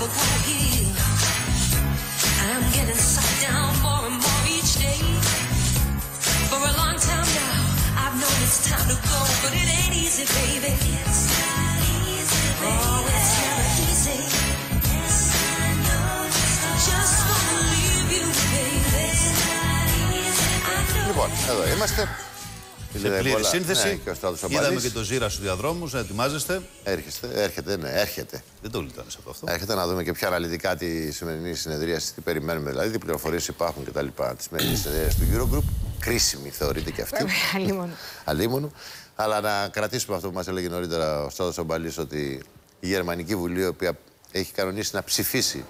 never gonna heal. I'm getting sucked down more and more each day. For a long time now, I've known it's time to go, but it ain't easy, baby. It's not easy, baby. Oh, it's never easy. Yes, I know. Just wanna leave you, baby. It's not easy. Λοιπόν, εδώ είμαστε. Σε πλήρη σύνθεση. Ναι, και είδαμε και το Ζήρα στους διαδρόμους να ετοιμάζεστε. Έρχεται. Δεν το λιτώνεις από αυτό. Έρχεται να δούμε και πιο αναλυτικά τη σημερινή συνεδρίαση, τι περιμένουμε δηλαδή, τι πληροφορίες υπάρχουν κτλ. Τη σημερινή συνεδρίαση του Eurogroup. Κρίσιμη θεωρείται και αυτή. Αλίμονο. Αλλά να κρατήσουμε αυτό που μας έλεγε νωρίτερα ο Στράτος Αμπαλής, ότι η Γερμανική Βουλή, η οποία έχει κανονίσει να ψηφίσει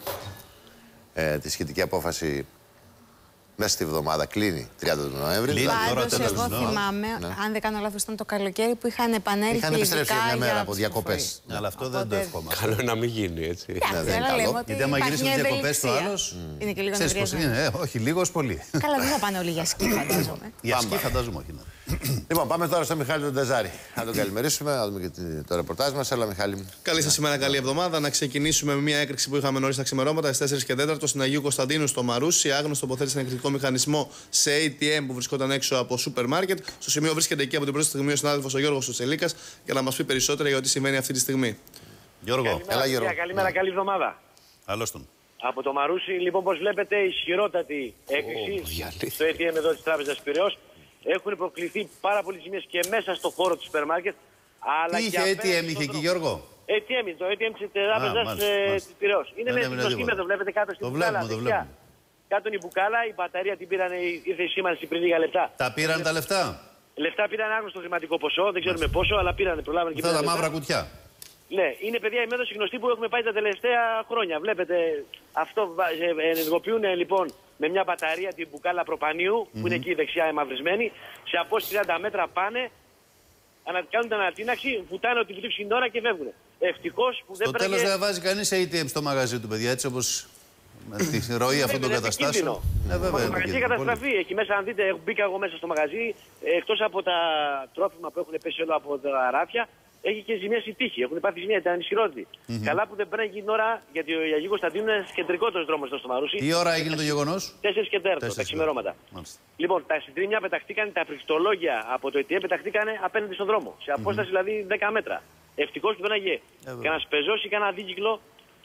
τη σχετική απόφαση μέσα στη βδομάδα, κλείνει 30 του Νοέμβρη. Πάντως, εγώ θυμάμαι, αν δεν κάνω λάθος, ήταν το καλοκαίρι που είχαν επανέλθει. Είχαν επιστρέψει μια μέρα από διακοπές. Αλλά αυτό δεν το εύχομαι. Καλό να μην γίνει έτσι. Γιατί άμα γυρίσει τις διακοπές το άλλος. Είναι και λίγο νευριασμένο. Όχι, λίγος πολύ. Καλά, δεν θα πάνε όλοι για σκι, φαντάζομαι. Για σκι, φαντάζομαι όχι. Λοιπόν, πάμε τώρα στο Μιχάλη τον Τεζάρη. Να τον καλημερίσουμε, να δούμε και το ρεπορτάζ μας. Έλα, Μιχάλη. Καλή σας ημέρα, καλή εβδομάδα. Να ξεκινήσουμε με μια έκρηξη που είχαμε νωρίς τα ξημερώματα, στις 4 και 4 στην Αγίου Κωνσταντίνου στο Μαρούσι. Άγνωστο τοποθέτησε ένα εκρηκτικό μηχανισμό σε ATM που βρισκόταν έξω από σούπερ μάρκετ. Στο σημείο βρίσκεται εκεί από την πρώτη στιγμή ο συνάδελφος ο Γιώργος Τσελίκας για να μας πει περισσότερα για ό,τι σημαίνει αυτή τη στιγμή. Γιώργο, έλα Γιώργο. Καλημέρα, καλή εβδομάδα. Καλώς τον. Από το Μαρούσι, λοιπόν, όπως βλέπετε, ισχυρότατη έκρηξη στο ATM εδώ της Τράπεζας Πειραιώς. Έχουν προκληθεί πάρα πολλές ζημίες και μέσα στο χώρο του σούπερ μάρκετ. Τι είχε ATM, είχε εκεί Γιώργο? ATM, το ATM της Τράπεζας της Πειραιώς. Είναι μέσα στο σχήμα, το βλέπετε κάτω στην μπουκάλα. Το βλέπουμε. Κάτω είναι η μπουκάλα, η μπαταρία την πήραν, ήρθε η σήμανση πριν λίγα λεπτά. Τα πήραν τα λεφτά? Λεφτά πήραν άγνωστο χρηματικό ποσό, δεν ξέρουμε πόσο, αλλά πήραν, προλάβανε και πήραν. Αυτά τα μαύρα κουτιά. Ναι, είναι παιδιά η μέδοση γνωστή που έχουμε πάει τα τελευταία χρόνια. Βλέπετε, αυτό ενεργοποιούν λοιπόν με μια μπαταρία την μπουκάλα προπανίου, που είναι εκεί δεξιά εμαυρισμένη. Σε απόσταση 30 μέτρα πάνε, κάνουν την ανατείναξη, βουτάνε ότι βουτήξει την ώρα και φεύγουν. Ευτυχώς που δεν πρέπει. Στο τέλος δεν βάζει κανείς ATM στο μαγαζί του, παιδιά, έτσι όπως με τη ροή αυτών των καταστάσεων. Βέβαια. Το μαγαζί καταστραφεί. Εκεί μέσα, αν δείτε, μπήκα εγώ μέσα στο μαγαζί, εκτός από τα τρόφιμα που έχουν πέσει όλο από τα ράφια, έχει και ζημιά στη τύχη. Έχουν πάθει ζημιά, ήταν ανισχυρότη. Καλά που δεν πρέπει να γίνει ώρα, γιατί ο Αγίου Κωνσταντίνου είναι κεντρικότερος δρόμος εδώ στο Μαρούσι. Τι ώρα έγινε το γεγονός? 4 και 4 τα ξημερώματα. Λοιπόν, τα συντρίμια πεταχτήκαν, τα πληκτρολόγια από το ATM πεταχτήκαν απέναντι στον δρόμο. Σε απόσταση δηλαδή 10 μέτρα. Ευτυχώς που δεν έγινε κανένας πεζός ή κανένα δίκυκλο.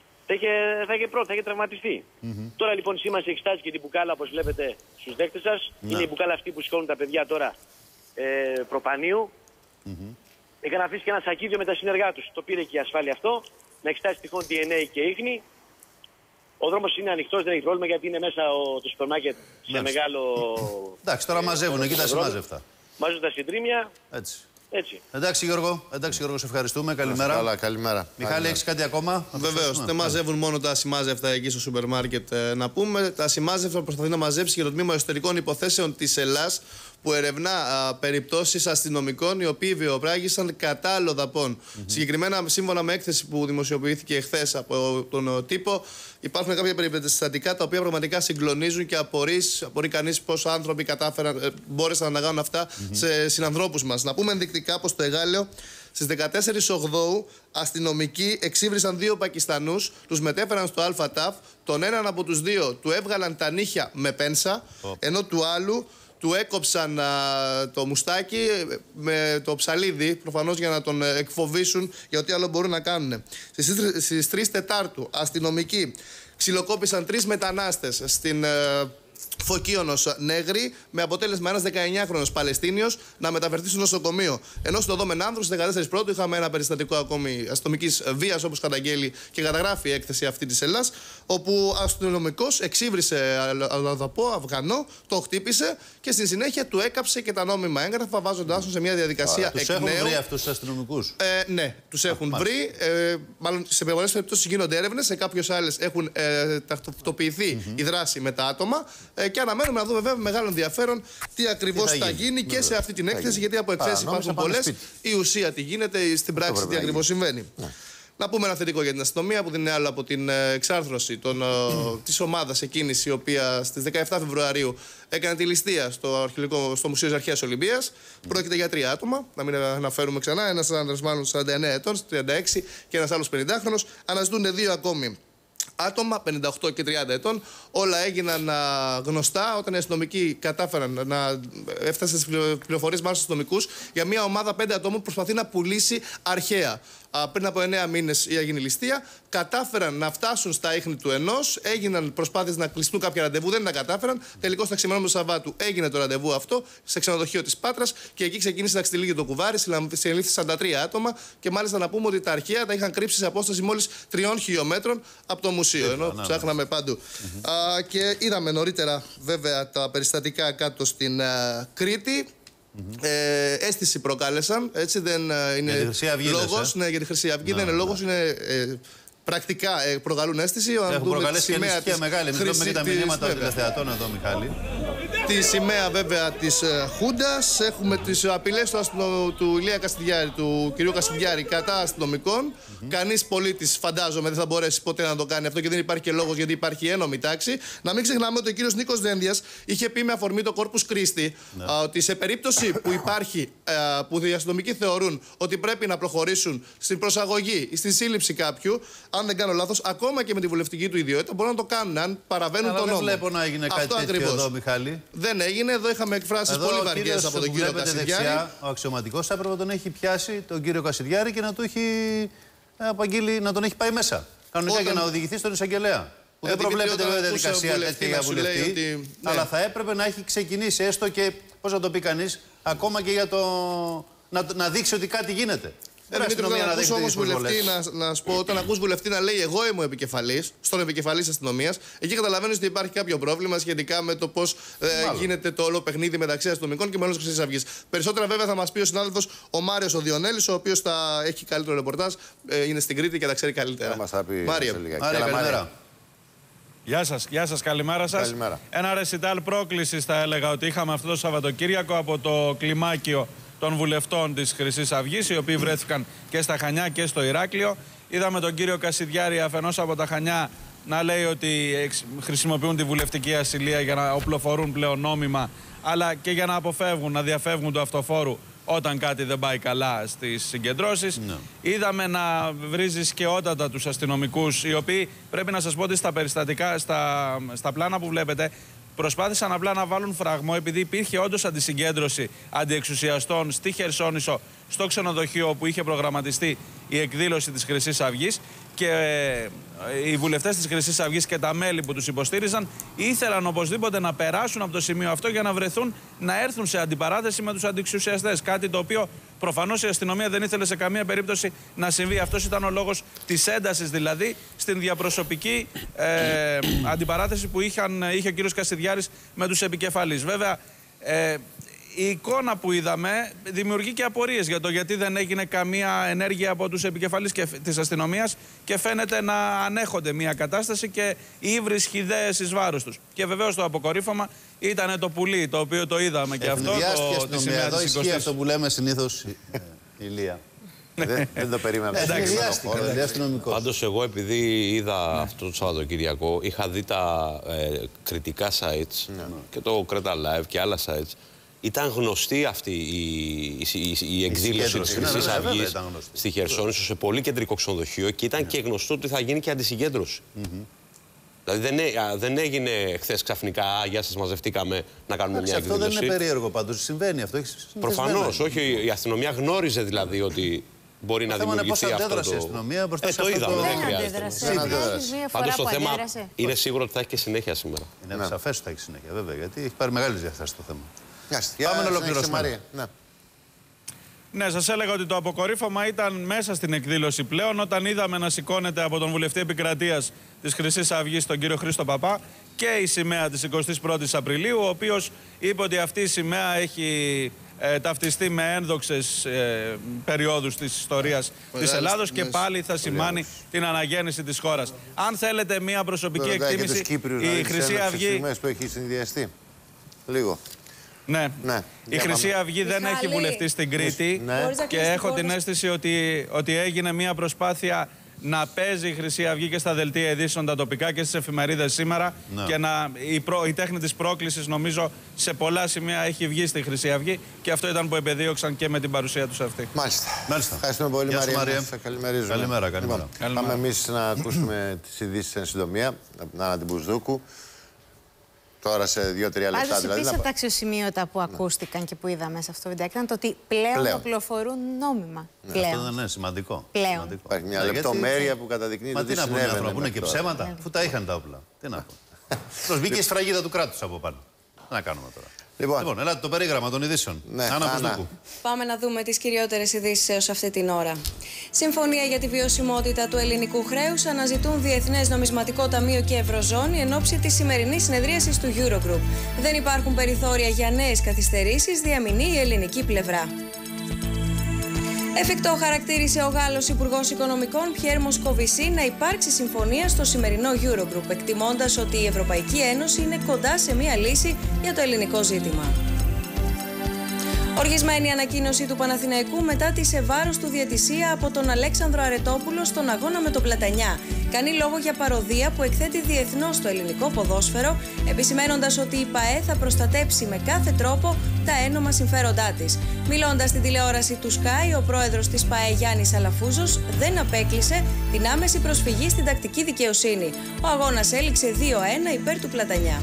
Θα είχε τραυματιστεί. Τώρα λοιπόν η σήμανση εξετάζει και την μπουκάλα, όπως βλέπετε στους δέκτες σας. Είναι η μπουκάλα αυτή που σηκώνουν τα παιδιά τώρα προπανίου. Έκανε να αφήσει και ένα σακίδιο με τα συνεργά τους. Το πήρε και η ασφάλεια αυτό. Να εξετάσει τυχόν DNA και ίχνη. Ο δρόμος είναι ανοιχτός, δεν έχει πρόβλημα γιατί είναι μέσα το σούπερ μάρκετ σε μεγάλο. Εντάξει, τώρα μαζεύουν εκεί τα σημάζευτα. Μαζεύουν τα συντρίμια. Έτσι. Εντάξει Γιώργο, σε ευχαριστούμε. Καλημέρα. Καλά, καλημέρα. Μιχάλη, έχεις κάτι ακόμα? Βεβαίως, δεν μαζεύουν μόνο τα σημάζευτα εκεί στο σούπερ μάρκετ. Να πούμε, τα σημάζευτα προσπαθεί να μαζέψει και το Τμήμα Εσωτερικών Υποθέσεων της Ελλάς, που ερευνά περιπτώσεις αστυνομικών οι οποίοι βιοπράγησαν κατά αλλοδαπών. Συγκεκριμένα, σύμφωνα με έκθεση που δημοσιοποιήθηκε εχθές από τον τύπο, υπάρχουν κάποια περιστατικά τα οποία πραγματικά συγκλονίζουν και απορεί κανείς πώς άνθρωποι μπόρεσαν να κάνουν αυτά σε συνανθρώπους μας. Να πούμε ενδεικτικά πως το Εγάλεο στις 14 Οκτώου αστυνομικοί εξύβρισαν 2 Πακιστανούς, τους μετέφεραν στο ΑΤΑΦ, τον έναν από τους 2 του έβγαλαν τα νύχια με πένσα, ενώ του άλλου του έκοψαν το μουστάκι με το ψαλίδι, προφανώς για να τον εκφοβήσουν για ό,τι άλλο μπορούν να κάνουν. Στις 3 Τετάρτου αστυνομικοί ξυλοκόπησαν 3 μετανάστες στην Φωκίωνος Νέγρη, με αποτέλεσμα ένας 19χρονος Παλαιστίνιος να μεταφερθεί στο νοσοκομείο. Ενώ στο Δόμεν Άνδρου, στις 14 Πρώτου, είχαμε ένα περιστατικό ακόμη αστυνομικής βίας, όπως καταγγέλει και καταγράφει η έκθεση αυτή της Ελλάς, όπου αστυνομικός εξύβρισε αλλοδαπό Αφγανό, τον χτύπησε και στη συνέχεια του έκαψε και τα νόμιμα έγγραφα, βάζοντάς τον σε μια διαδικασία εκ νέου. Τους έχουν βρει αυτούς τους αστυνομικούς? Ναι, τους έχουν βρει. Μάλλον σε πολλές περιπτώσεις γίνονται έρευνες, σε κάποιες άλλες έχουν ταυτοποιηθεί η δράση με τα άτομα. Και αναμένουμε να δούμε βέβαια με μεγάλο ενδιαφέρον τι ακριβώς θα γίνει και σε αυτή την έκθεση, γιατί από εκθέσεις υπάρχουν πολλές. Η ουσία τι γίνεται, στην πράξη τι ακριβώς συμβαίνει. Να πούμε ένα θετικό για την αστυνομία που δεν είναι άλλο από την εξάρθρωση της ομάδας εκείνης η οποία στις 17 Φεβρουαρίου έκανε τη ληστεία στο Μουσείο της Αρχαίας Ολυμπίας. Πρόκειται για 3 άτομα, να μην αναφέρουμε ξανά. Ένας άντρας μάλλον 49 ετών, 36 και ένας άλλος 50χρονος. Αναζητούνται 2 ακόμη άτομα, 58 και 30 ετών. Όλα έγιναν γνωστά όταν οι αστυνομικοί κατάφεραν να έφτασαν στις πληροφορίες μας στους αστυνομικούς για μια ομάδα 5 ατόμων που προσπαθεί να πουλήσει αρχαία. Πριν από 9 μήνες η έγινε ληστεία. Κατάφεραν να φτάσουν στα ίχνη του ενός. Έγιναν προσπάθειες να κλειστούν κάποια ραντεβού, δεν τα κατάφεραν. Τελικώς στα ξημερώματα του Σαββάτου έγινε το ραντεβού αυτό σε ξενοδοχείο της Πάτρας και εκεί ξεκίνησε να ξετυλίγει το κουβάρι. Συλλήφθησαν 43 άτομα και μάλιστα να πούμε ότι τα αρχαία τα είχαν κρύψει σε απόσταση μόλις 3 χιλιόμετρων από το μουσείο. Ενώ ψάχναμε παντού. Και είδαμε νωρίτερα βέβαια τα περιστατικά κάτω στην Κρήτη. Αίσθηση προκάλεσαν, έτσι δεν είναι λόγος. Ναι, για τη Χρυσή Αυγή δεν είναι λόγος, είναι πρακτικά προκαλούν αίσθηση. Έχουν προκαλέσει και ανησυχία μεγάλη. Μην δούμε και τα μηνύματα των τηλεθεατών εδώ, Μιχάλη. Τη σημαία βέβαια της Χούντας. Έχουμε τις απειλές του Ηλία Κασιδιάρη, του κυρίου Κασιδιάρη κατά αστυνομικών. Κανείς πολίτης, φαντάζομαι, δεν θα μπορέσει ποτέ να το κάνει αυτό και δεν υπάρχει και λόγος γιατί υπάρχει ένομη τάξη. Να μην ξεχνάμε ότι ο κύριος Νίκος Δένδιας είχε πει με αφορμή το Corpus Christi ότι σε περίπτωση που υπάρχει, που οι αστυνομικοί θεωρούν ότι πρέπει να προχωρήσουν στην προσαγωγή ή στην σύλληψη κάποιου, αν δεν κάνω λάθος, ακόμα και με τη βουλευτική του ιδιότητα, μπορούν να το κάνουν αν παραβαίνουν τον νόμο. Δεν βλέπω να έγινε κάτι τέτοιο εδώ, Μιχάλη. Δεν έγινε. Εδώ είχαμε εκφράσεις πολύ βαριές από τον κύριο Κασιδιάρη. Δεξιά, ο αξιωματικός θα έπρεπε να τον έχει πιάσει τον κύριο Κασιδιάρη και να του έχει απαγγείλει, να τον έχει πάει μέσα. Κανονικά για να οδηγηθεί στον εισαγγελέα. Δεν προβλέπεται βέβαια διαδικασία τέτοια για βουλευτή, αλλά θα έπρεπε να έχει ξεκινήσει έστω και, πώς να το πει κανείς, ακόμα και για το να δείξει ότι κάτι γίνεται. Ακούς όμως βουλευτή να σου πω, όταν ακούς βουλευτή να λέει εγώ είμαι ο επικεφαλής, στον επικεφαλής αστυνομίας, εκεί καταλαβαίνεις ότι υπάρχει κάποιο πρόβλημα σχετικά με το πώς γίνεται το όλο παιχνίδι μεταξύ αστυνομικών και μέλων της Χρυσής Αυγής. Περισσότερα βέβαια θα μας πει ο συνάδελφος ο Μάριος ο Διονέλης, ο οποίος θα έχει καλύτερο ρεπορτάζ, είναι στην Κρήτη και τα ξέρει καλύτερα. Μάριο, καλημέρα. Γεια σας, καλημέρα σας. Καλημέρα. Ένα ρεσιτάλ πρόκλησης θα έλεγα ότι είχαμε αυτό το Σαββατοκύριακο από το κλιμάκιο των βουλευτών της Χρυσής Αυγής, οι οποίοι βρέθηκαν και στα Χανιά και στο Ηράκλειο. Είδαμε τον κύριο Κασιδιάρη αφενός από τα Χανιά να λέει ότι χρησιμοποιούν τη βουλευτική ασυλία για να οπλοφορούν πλέον νόμιμα, αλλά και για να αποφεύγουν, να διαφεύγουν του αυτοφόρου όταν κάτι δεν πάει καλά στις συγκεντρώσεις. Είδαμε να βρίζει σκαιότατα τους αστυνομικούς, οι οποίοι πρέπει να σας πω ότι στα περιστατικά, στα πλάνα που βλέπετε, προσπάθησαν απλά να βάλουν φραγμό επειδή υπήρχε όντως αντισυγκέντρωση αντιεξουσιαστών στη Χερσόνησο, στο ξενοδοχείο που είχε προγραμματιστεί η εκδήλωση της Χρυσής Αυγής, και οι βουλευτές της Χρυσής Αυγής και τα μέλη που τους υποστήριζαν ήθελαν οπωσδήποτε να περάσουν από το σημείο αυτό για να βρεθούν να έρθουν σε αντιπαράθεση με τους αντιεξουσιαστές. Κάτι το οποίο προφανώς η αστυνομία δεν ήθελε σε καμία περίπτωση να συμβεί. Αυτός ήταν ο λόγος της έντασης, δηλαδή στην διαπροσωπική αντιπαράθεση που είχε ο κύριος Κασιδιάρης με τους επικεφαλείς. Βέβαια, η εικόνα που είδαμε δημιουργεί και απορίες για το γιατί δεν έγινε καμία ενέργεια από τους επικεφαλείς της αστυνομίας και φαίνεται να ανέχονται μια κατάσταση και ύβρις χυδαίες εις βάρος τους. Και βεβαίως το αποκορύφωμα ήταν το πουλί, το οποίο το είδαμε και αυτό. Τη σημαία εδώ ισχύει αυτό που λέμε συνήθως, Ηλία. Δεν το περίμενα. Πάντως εγώ επειδή είδα αυτό το Σαββατοκυριακό, είχα δει τα κριτικά sites και το Creta Live και άλλα sites. Ήταν γνωστή αυτή η εκδήλωση της Χρυσής Αυγής στη Χερσόνησο σε πολύ κεντρικό ξενοδοχείο και ήταν και γνωστό ότι θα γίνει και αντισυγκέντρωση. Δηλαδή δεν έγινε χθες ξαφνικά, γεια σας, μαζευτήκαμε να κάνουμε μια εκδήλωση. Αυτό δεν είναι περίεργο πάντως, συμβαίνει αυτό. Προφανώς, όχι, η αστυνομία γνώριζε δηλαδή ότι μπορεί να δημιουργηθεί αυτό το... Η αστυνομία μπροστά σε το είδαμε, αυτό δεν χρειάζεται. Πάντως το θέμα είναι σίγουρο ότι θα έχει και συνέχεια σήμερα. Είναι σαφές ότι θα έχει συνέχεια, βέβαια, γιατί έχει πάρει μεγάλες διαστάσεις το θέμα. Πάμε να ολοκληρώσουμε. Ναι, σας έλεγα ότι το αποκορύφωμα ήταν μέσα στην εκδήλωση πλέον, όταν είδαμε να σηκώνεται από τον βουλευτή επικρατείας της Χρυσής Αυγής, τον κύριο Χρήστο Παπά, και η σημαία της 21ης Απριλίου, ο οποίος είπε ότι αυτή η σημαία έχει ταυτιστεί με ένδοξες περιόδους της ιστορίας της Ελλάδος και πάλι θα σημάνει την αναγέννηση της χώρας. Αν θέλετε μια προσωπική εκτίμηση, η Χρυσή Αυγή... που έχει συνδυαστεί. Λίγο. Ναι. Η Χρυσή Αυγή δεν έχει βουλευτεί στην Κρήτη και έχω την αίσθηση ότι έγινε μια προσπάθεια να παίζει η Χρυσή Αυγή και στα δελτία ειδήσεων τα τοπικά και στις εφημερίδες σήμερα. Ναι. Και η τέχνη της πρόκλησης, νομίζω, σε πολλά σημεία έχει βγει στη Χρυσή Αυγή και αυτό ήταν που επεδίωξαν και με την παρουσία τους αυτή. Μάλιστα. Ευχαριστούμε πολύ, Μαρία. Καλημέρα. Πάμε εμείς να ακούσουμε τις ειδήσεις εν συντομία από την Άννα την Μπουσδούκου. Τώρα σε 2-3 λεπτά. Πάντως, επίσης από τα αξιοσημείωτα που ακούστηκαν και που είδαμε σε αυτό το βιντεάκι ήταν το ότι πλέον οπλοφορούν νόμιμα. Αυτό δεν είναι σημαντικό. Υπάρχει μια λεπτομέρεια που καταδεικνύει ότι τι να πούνε οι άνθρωποι, που είναι και ψέματα, αφού τα είχαν τα όπλα. Τι να πω. Προσμπήκε η σφραγίδα του κράτους από πάνω. Τι να κάνουμε τώρα. Λοιπόν, ελάτε το περίγραμμα των ειδήσεων. Άννα Μπουσδούκου. Πάμε να δούμε τις κυριότερες ειδήσεις έως αυτή την ώρα. Συμφωνία για τη βιωσιμότητα του ελληνικού χρέους αναζητούν Διεθνές Νομισματικό Ταμείο και Ευρωζώνη εν ώψη της σημερινής συνεδρίασης του Eurogroup. Δεν υπάρχουν περιθώρια για νέες καθυστερήσεις, διαμηνεί η ελληνική πλευρά. Εφικτό χαρακτήρισε ο Γάλλος Υπουργός Οικονομικών Πιέρ Μοσκοβισή να υπάρξει συμφωνία στο σημερινό Eurogroup, εκτιμώντας ότι η Ευρωπαϊκή Ένωση είναι κοντά σε μία λύση για το ελληνικό ζήτημα. Οργισμένη ανακοίνωση του Παναθηναϊκού μετά τη σε βάρος του διαιτησία από τον Αλέξανδρο Αρετόπουλο στον αγώνα με τον Πλατανιά. Κάνει λόγο για παροδία που εκθέτει διεθνώς το ελληνικό ποδόσφαιρο, επισημένοντας ότι η ΠΑΕ θα προστατέψει με κάθε τρόπο τα ένομα συμφέροντά της. Μιλώντας στην τηλεόραση του Sky, ο πρόεδρος της ΠΑΕ Γιάννης Αλαφούζος δεν απέκλεισε την άμεση προσφυγή στην τακτική δικαιοσύνη. Ο αγώνας έληξε 2-1 υπέρ του Πλατανιά.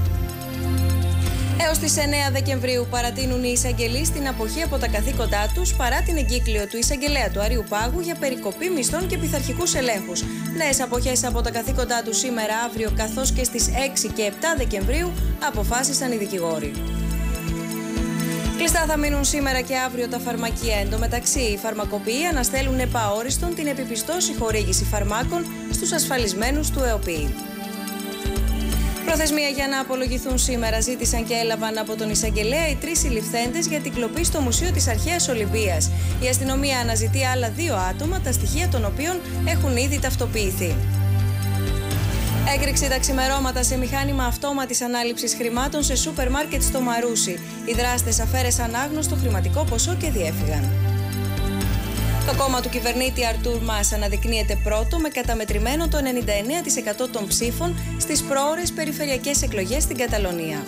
Έως τις 9 Δεκεμβρίου παρατείνουν οι εισαγγελείς την αποχή από τα καθήκοντά τους παρά την εγκύκλιο του εισαγγελέα του Αριού Πάγου για περικοπή μισθών και πειθαρχικούς ελέγχους. Νέες αποχές από τα καθήκοντά τους σήμερα, αύριο, καθώς και στις 6 και 7 Δεκεμβρίου αποφάσισαν οι δικηγόροι. Κλειστά θα μείνουν σήμερα και αύριο τα φαρμακεία. Εν τω μεταξύ, οι φαρμακοποιοί αναστέλουν επαόριστον την επιπιστώση χορήγηση φαρμάκων στους ασφαλισμένους του ΕΟΠΗ. Προθεσμία για να απολογηθούν σήμερα ζήτησαν και έλαβαν από τον εισαγγελέα οι 3 συλληφθέντες για την κλοπή στο Μουσείο της Αρχαίας Ολυμπίας. Η αστυνομία αναζητεί άλλα 2 άτομα, τα στοιχεία των οποίων έχουν ήδη ταυτοποιηθεί. Έκρηξη τα ξημερώματα σε μηχάνημα αυτόματης ανάληψης χρημάτων σε σούπερ μάρκετ στο Μαρούσι. Οι δράστες αφαίρεσαν άγνωστο χρηματικό ποσό και διέφυγαν. Το κόμμα του κυβερνήτη Αρτούρ Μας αναδεικνύεται πρώτο με καταμετρημένο το 99% των ψήφων στις προώρες περιφερειακές εκλογές στην Καταλωνία.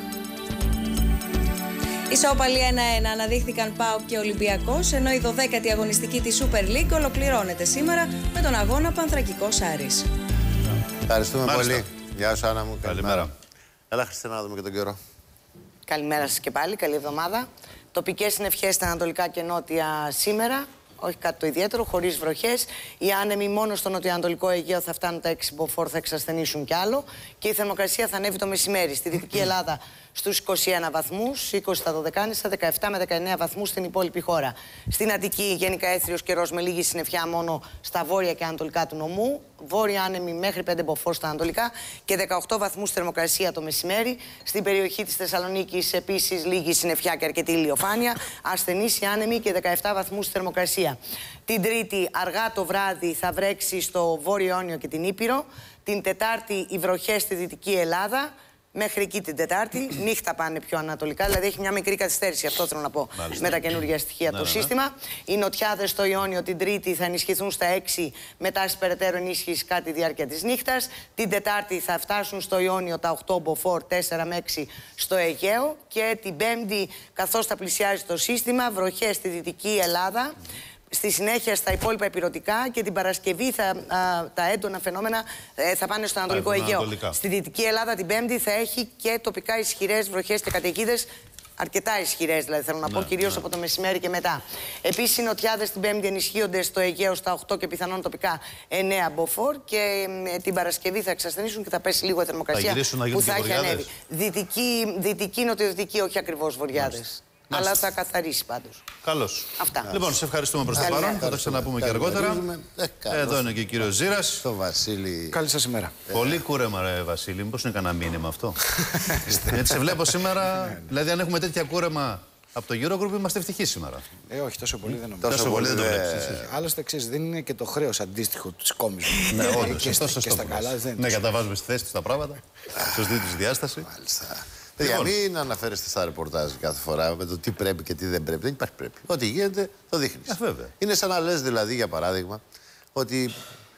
Ισόπαλοι 1-1 αναδείχθηκαν ΠΑΟΚ και Ολυμπιακός, ενώ η 12η αγωνιστική της Super League ολοκληρώνεται σήμερα με τον αγώνα Πανθρακικός Άρης. Ευχαριστούμε πολύ. Γεια σου, Άννα μου. Καλημέρα. Έλα, Χριστίνα, να δούμε και τον καιρό. Καλημέρα σας και πάλι. Καλή εβδομάδα. Τοπικές συννεφιές στα ανατολικά και νότια σήμερα. Όχι κάτι το ιδιαίτερο, χωρίς βροχές. Οι άνεμοι μόνο στο νοτιοανατολικό Αιγαίο θα φτάνουν τα 6 μποφόρ, θα εξασθενήσουν κι άλλο. Και η θερμοκρασία θα ανέβει το μεσημέρι. Στη Δυτική Ελλάδα στους 21 βαθμούς, 20 στα Δωδεκάνησα, 17 με 19 βαθμούς στην υπόλοιπη χώρα. Στην Αττική γενικά έθριος καιρός με λίγη συννεφιά μόνο στα βόρεια και ανατολικά του νομού. Βόρεια άνεμοι μέχρι 5 μποφόρ στα ανατολικά και 18 βαθμούς θερμοκρασία το μεσημέρι. Στην περιοχή της Θεσσαλονίκης επίσης λίγη συννεφιά και αρκετή ηλιοφάνεια. Ασθενείς οι άνεμοι και 17 βαθμούς θερμοκρασία. Την Τρίτη αργά το βράδυ θα βρέξει στο Βόρειο Ιόνιο και την Ήπειρο. Την Τετάρτη οι βροχές στη Δυτική Ελλάδα. Μέχρι εκεί την Τετάρτη, νύχτα πάνε πιο ανατολικά, δηλαδή έχει μια μικρή καθυστέρηση, αυτό θέλω να πω, με τα καινούργια στοιχεία το σύστημα. Οι νοτιάδες στο Ιόνιο την Τρίτη θα ενισχυθούν στα 6, μετά στις περαιτέρω ενίσχυση κατά τη διάρκεια της νύχτας. Την Τετάρτη θα φτάσουν στο Ιόνιο τα 8 μποφόρ, 4 με 6 στο Αιγαίο. Και την Πέμπτη, καθώς θα πλησιάζει το σύστημα, βροχές στη Δυτική Ελλάδα. Στη συνέχεια στα υπόλοιπα ηπειρωτικά και την Παρασκευή τα έντονα φαινόμενα θα πάνε στο Ανατολικό Αιγαίο. Στη Δυτική Ελλάδα την Πέμπτη θα έχει και τοπικά ισχυρές βροχές και καταιγίδες. Αρκετά ισχυρές, δηλαδή θέλω να πω, κυρίως από το μεσημέρι και μετά. Επίσης, οι νοτιάδες την Πέμπτη ενισχύονται στο Αιγαίο στα 8 και πιθανόν τοπικά 9 μποφόρ. Και την Παρασκευή θα εξασθενήσουν και θα πέσει λίγο η θερμοκρασία που θα έχει ανέβει. Δυτική, νοτιοδυτική, όχι ακριβώς βορειάδες. Αλλά θα καθαρίσει πάντως. Καλώς. Αυτά. Λοιπόν, σε ευχαριστούμε προς το παρόν. Θα τα ξαναπούμε και αργότερα. Εδώ είναι και ο κύριος Ζήρας. Το Βασίλη. Καλή σας ημέρα. Πολύ κούρεμα, ρε Βασίλη. Μήπως είναι κανένα μήνυμα αυτό? Γιατί σε βλέπω σήμερα. Δηλαδή, αν έχουμε τέτοια κούρεμα από το Eurogroup, είμαστε ευτυχεί σήμερα. Όχι, τόσο πολύ δεν νομίζω. Τόσο πολύ δεν το βλέπεις. Άλλωστε, ξέρεις, δεν είναι και το χρέος αντίστοιχο της κόμης. Ναι, όντως. Και στα καλά. Ναι, καταβάζουμε στη θέση του τα πράγματα. Σωστή τους διάσταση. Παιδιά, μην αναφέρεστε στα ρεπορτάζ κάθε φορά με το τι πρέπει και τι δεν πρέπει. Δεν υπάρχει πρέπει. Ό,τι γίνεται, το δείχνεις. Είναι σαν να λες δηλαδή, για παράδειγμα, ότι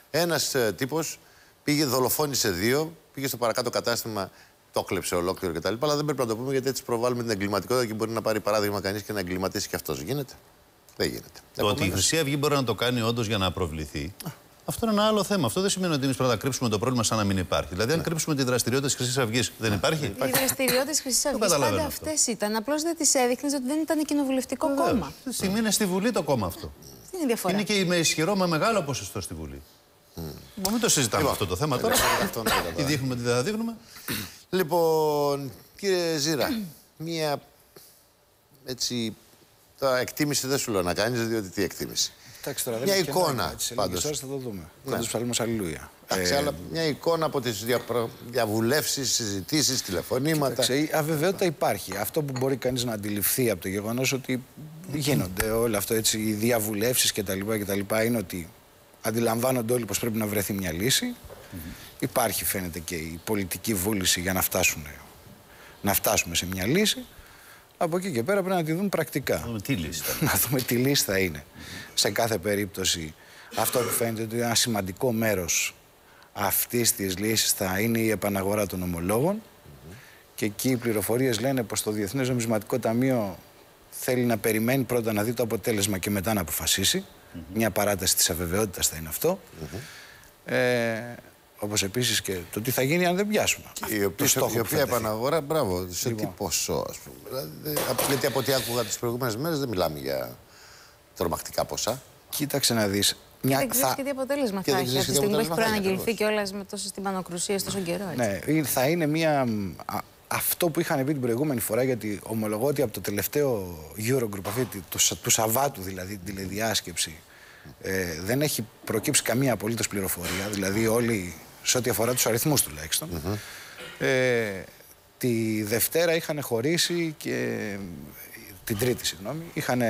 Ένας τύπος πήγε, δολοφόνησε 2, πήγε στο παρακάτω κατάστημα, το κλέψε ολόκληρο κτλ. Αλλά δεν πρέπει να το πούμε γιατί έτσι προβάλλουμε την εγκληματικότητα και μπορεί να πάρει παράδειγμα κανείς και να εγκληματίσει και αυτός. Γίνεται. Δεν γίνεται. Το ότι η Χρυσή Αυγή μπορεί να το κάνει όντως για να προβληθεί. Αυτό είναι ένα άλλο θέμα. Αυτό δεν σημαίνει ότι εμείς πρέπει να κρύψουμε το πρόβλημα σαν να μην υπάρχει. Δηλαδή, αν κρύψουμε τη δραστηριότητα της Χρυσής Αυγής, δεν υπάρχει. Οι δραστηριότητες της Χρυσής Αυγής πάντα αυτές ήταν. Απλώς δεν τις έδειχνες ότι δεν ήταν κοινοβουλευτικό κόμμα. Αυτή τη στιγμή είναι στη Βουλή το κόμμα αυτό. Είναι διαφορά. Είναι και με ισχυρό, με μεγάλο ποσοστό στη Βουλή. Μην το συζητάμε αυτό το θέμα τώρα. Τι δείχνουμε, τι δεν θα δείχνουμε. Λοιπόν, κύριε Ζήρα, μία έτσι. Τα εκτίμηση δεν σου λέω να κάνεις, διότι τι εκτίμηση. Εντάξει, τώρα, μια εικόνα πάντως. Θα το δούμε. Θα τους ψαλμός αλληλούια. Αλλά μια εικόνα από τις διαβουλεύσεις, συζητήσεις, τηλεφωνήματα. Κοίταξε, η αβεβαιότητα υπάρχει. Αυτό που μπορεί κανείς να αντιληφθεί από το γεγονός ότι γίνονται όλα αυτό έτσι, οι διαβουλεύσεις κτλ. Είναι ότι αντιλαμβάνονται όλοι πως πρέπει να βρεθεί μια λύση. Υπάρχει φαίνεται και η πολιτική βούληση για να φτάσουμε σε μια λύση. Από εκεί και πέρα πρέπει να τη δουν πρακτικά. Να δούμε τι λύση θα είναι. Σε κάθε περίπτωση, αυτό που φαίνεται ότι ένα σημαντικό μέρος αυτής της λύσης θα είναι η επαναγορά των ομολόγων. Και εκεί οι πληροφορίες λένε πως το Διεθνές Νομισματικό Ταμείο θέλει να περιμένει πρώτα να δει το αποτέλεσμα και μετά να αποφασίσει. Μια παράταση της αβεβαιότητας θα είναι αυτό. Όπως επίσης και το τι θα γίνει αν δεν πιάσουμε. Η οποία επαναγορά, μπράβο, σε τι ποσό, ας πούμε. Γιατί από ό,τι άκουγα τις προηγούμενες μέρες δεν μιλάμε για τρομακτικά ποσά. Κοίταξε να δεις. Δεν ξέρεις και τι αποτέλεσμα θα έχει. Από τη στιγμή που έχει προαναγγελθεί κιόλας με τόσες τιμανοκρουσίες τόσο καιρό. Ναι, θα είναι μια. Αυτό που είχαν πει την προηγούμενη φορά, γιατί ομολογώ ότι από το τελευταίο Eurogroup, του Σαββάτου δηλαδή, την τηλεδιάσκεψη, δεν έχει προκύψει καμία απολύτως πληροφορία. Δηλαδή όλοι, σε ό,τι αφορά τους αριθμούς τουλάχιστον, τη Δευτέρα είχαν χωρίσει και την Τρίτη, συγγνώμη, είχαν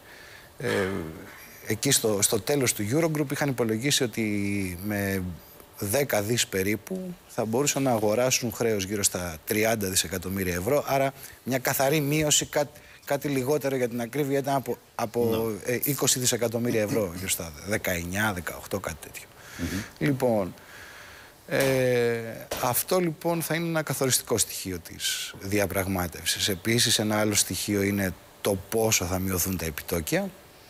εκεί στο τέλος του Eurogroup είχαν υπολογίσει ότι με 10 δις περίπου θα μπορούσαν να αγοράσουν χρέος γύρω στα 30 δισεκατομμύρια ευρώ, άρα μια καθαρή μείωση, κάτι λιγότερο για την ακρίβεια ήταν από 20 δισεκατομμύρια ευρώ, γύρω στα 19-18, κάτι τέτοιο. Λοιπόν, αυτό λοιπόν θα είναι ένα καθοριστικό στοιχείο της διαπραγμάτευσης. Επίσης ένα άλλο στοιχείο είναι το πόσο θα μειωθούν τα επιτόκια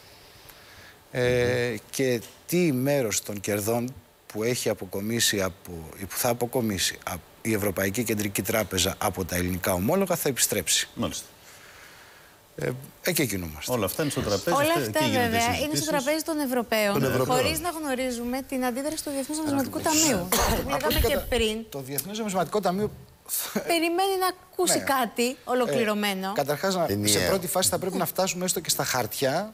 και τι μέρος των κερδών που έχει αποκομίσει που θα αποκομίσει η Ευρωπαϊκή Κεντρική Τράπεζα από τα ελληνικά ομόλογα θα επιστρέψει. Μάλιστα. Εκεί κινούμαστε. Όλα αυτά είναι στο τραπέζι. Όλα αυτά βέβαια είναι στο τραπέζι των Ευρωπαίων, χωρίς να γνωρίζουμε την αντίδραση του Διεθνούς Νομισματικού Ταμείου. Που λέγαμε και πριν. Το Διεθνές Νομισματικό Ταμείο περιμένει να ακούσει κάτι ολοκληρωμένο. Καταρχάς, σε πρώτη φάση θα πρέπει να φτάσουμε έστω και στα χαρτιά,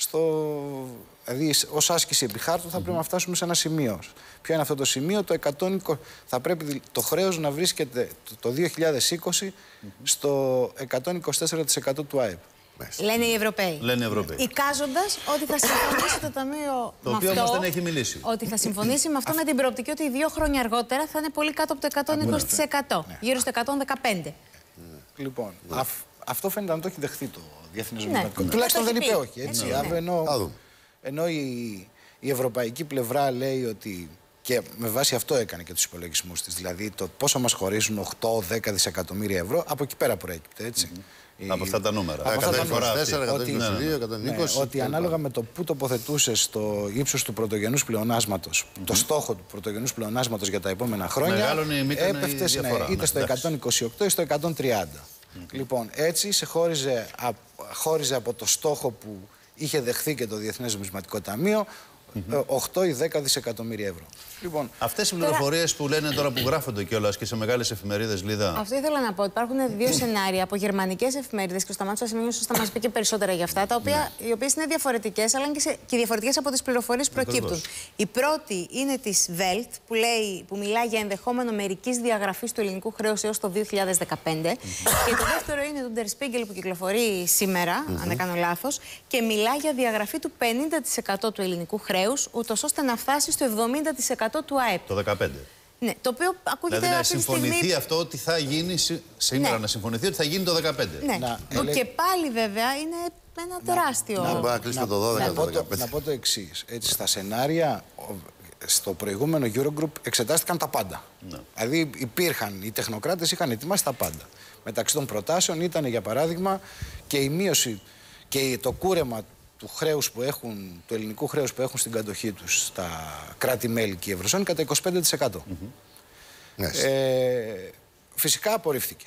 δηλαδή ως άσκηση επί χάρτου θα πρέπει να φτάσουμε σε ένα σημείο. Ποιο είναι αυτό το σημείο? Το 120, θα πρέπει το χρέος να βρίσκεται το 2020 στο 124% του ΑΕΠ. Λένε οι Ευρωπαίοι. Εικάζοντας ότι θα συμφωνήσει το Ταμείο το οποίο όμως δεν έχει μιλήσει. Ότι θα συμφωνήσει με αυτό με την προοπτική ότι 2 χρόνια αργότερα θα είναι πολύ κάτω από το 120%. Γύρω στο 115%. Λοιπόν, αυτό φαίνεται να το έχει δεχθεί το Διεθνές Νομισματικό. Τουλάχιστον δεν είπε όχι. Έτσι. Ενώ η ευρωπαϊκή πλευρά λέει ότι. Και με βάση αυτό έκανε και τους υπολογισμούς της. Δηλαδή το πόσο μας χωρίζουν 8-10 δισεκατομμύρια ευρώ, από εκεί πέρα προέκυπτε. Έτσι. Από αυτά τα νούμερα. Από αυτά τα νούμερα. Ότι ανάλογα με το που τοποθετούσε στο ύψος του πρωτογενούς πλεονάσματος, το στόχο του πρωτογενούς πλεονάσματος για τα επόμενα χρόνια, έπεφτε είτε στο 128 ή στο 130. Λοιπόν, έτσι σε χώριζε από το στόχο που είχε δεχθεί και το Διεθνές Νομισματικό Ταμείο 8 ή 10 δισεκατομμύρια ευρώ. Λοιπόν, αυτές οι πληροφορίες που λένε τώρα, που γράφονται κιόλας και σε μεγάλες εφημερίδες, Λίδα. Αυτό ήθελα να πω. Υπάρχουν 2 σενάρια από γερμανικές εφημερίδες και ο Σταμάτης Ασημίνιος θα μας πει και περισσότερα για αυτά, οι οποίες είναι διαφορετικές, αλλά και διαφορετικές από τις πληροφορίες που προκύπτουν. Η πρώτη είναι της Welt, που μιλάει για ενδεχόμενο μερικής διαγραφής του ελληνικού χρέους έως το 2015. Και το δεύτερο είναι του Der Spiegel που κυκλοφορεί σήμερα, αν δεν κάνω λάθος, και μιλάει για διαγραφή του 50% του ελληνικού χρέους, ούτως ώστε να φτάσει στο 70% του ΑΕΠ. Το 2015. Ναι, το οποίο ακούγεται δηλαδή αυτή να συμφωνηθεί στιγμή... αυτό ότι θα γίνει σήμερα, να συμφωνηθεί ότι θα γίνει το 2015. Ναι, και πάλι βέβαια είναι ένα τεράστιο... Να κλείσει το 12, να πω το εξής. Στα σενάρια στο προηγούμενο Eurogroup εξετάστηκαν τα πάντα. Ναι. Δηλαδή οι τεχνοκράτες είχαν ετοιμάσει τα πάντα. Μεταξύ των προτάσεων ήταν, για παράδειγμα, και η μείωση και το κούρεμα του χρέους που έχουν, του ελληνικού χρέους που έχουν στην κατοχή τους στα κράτη-μέλη και η Ευρωζώνη κατά 25%. Φυσικά απορρίφθηκε.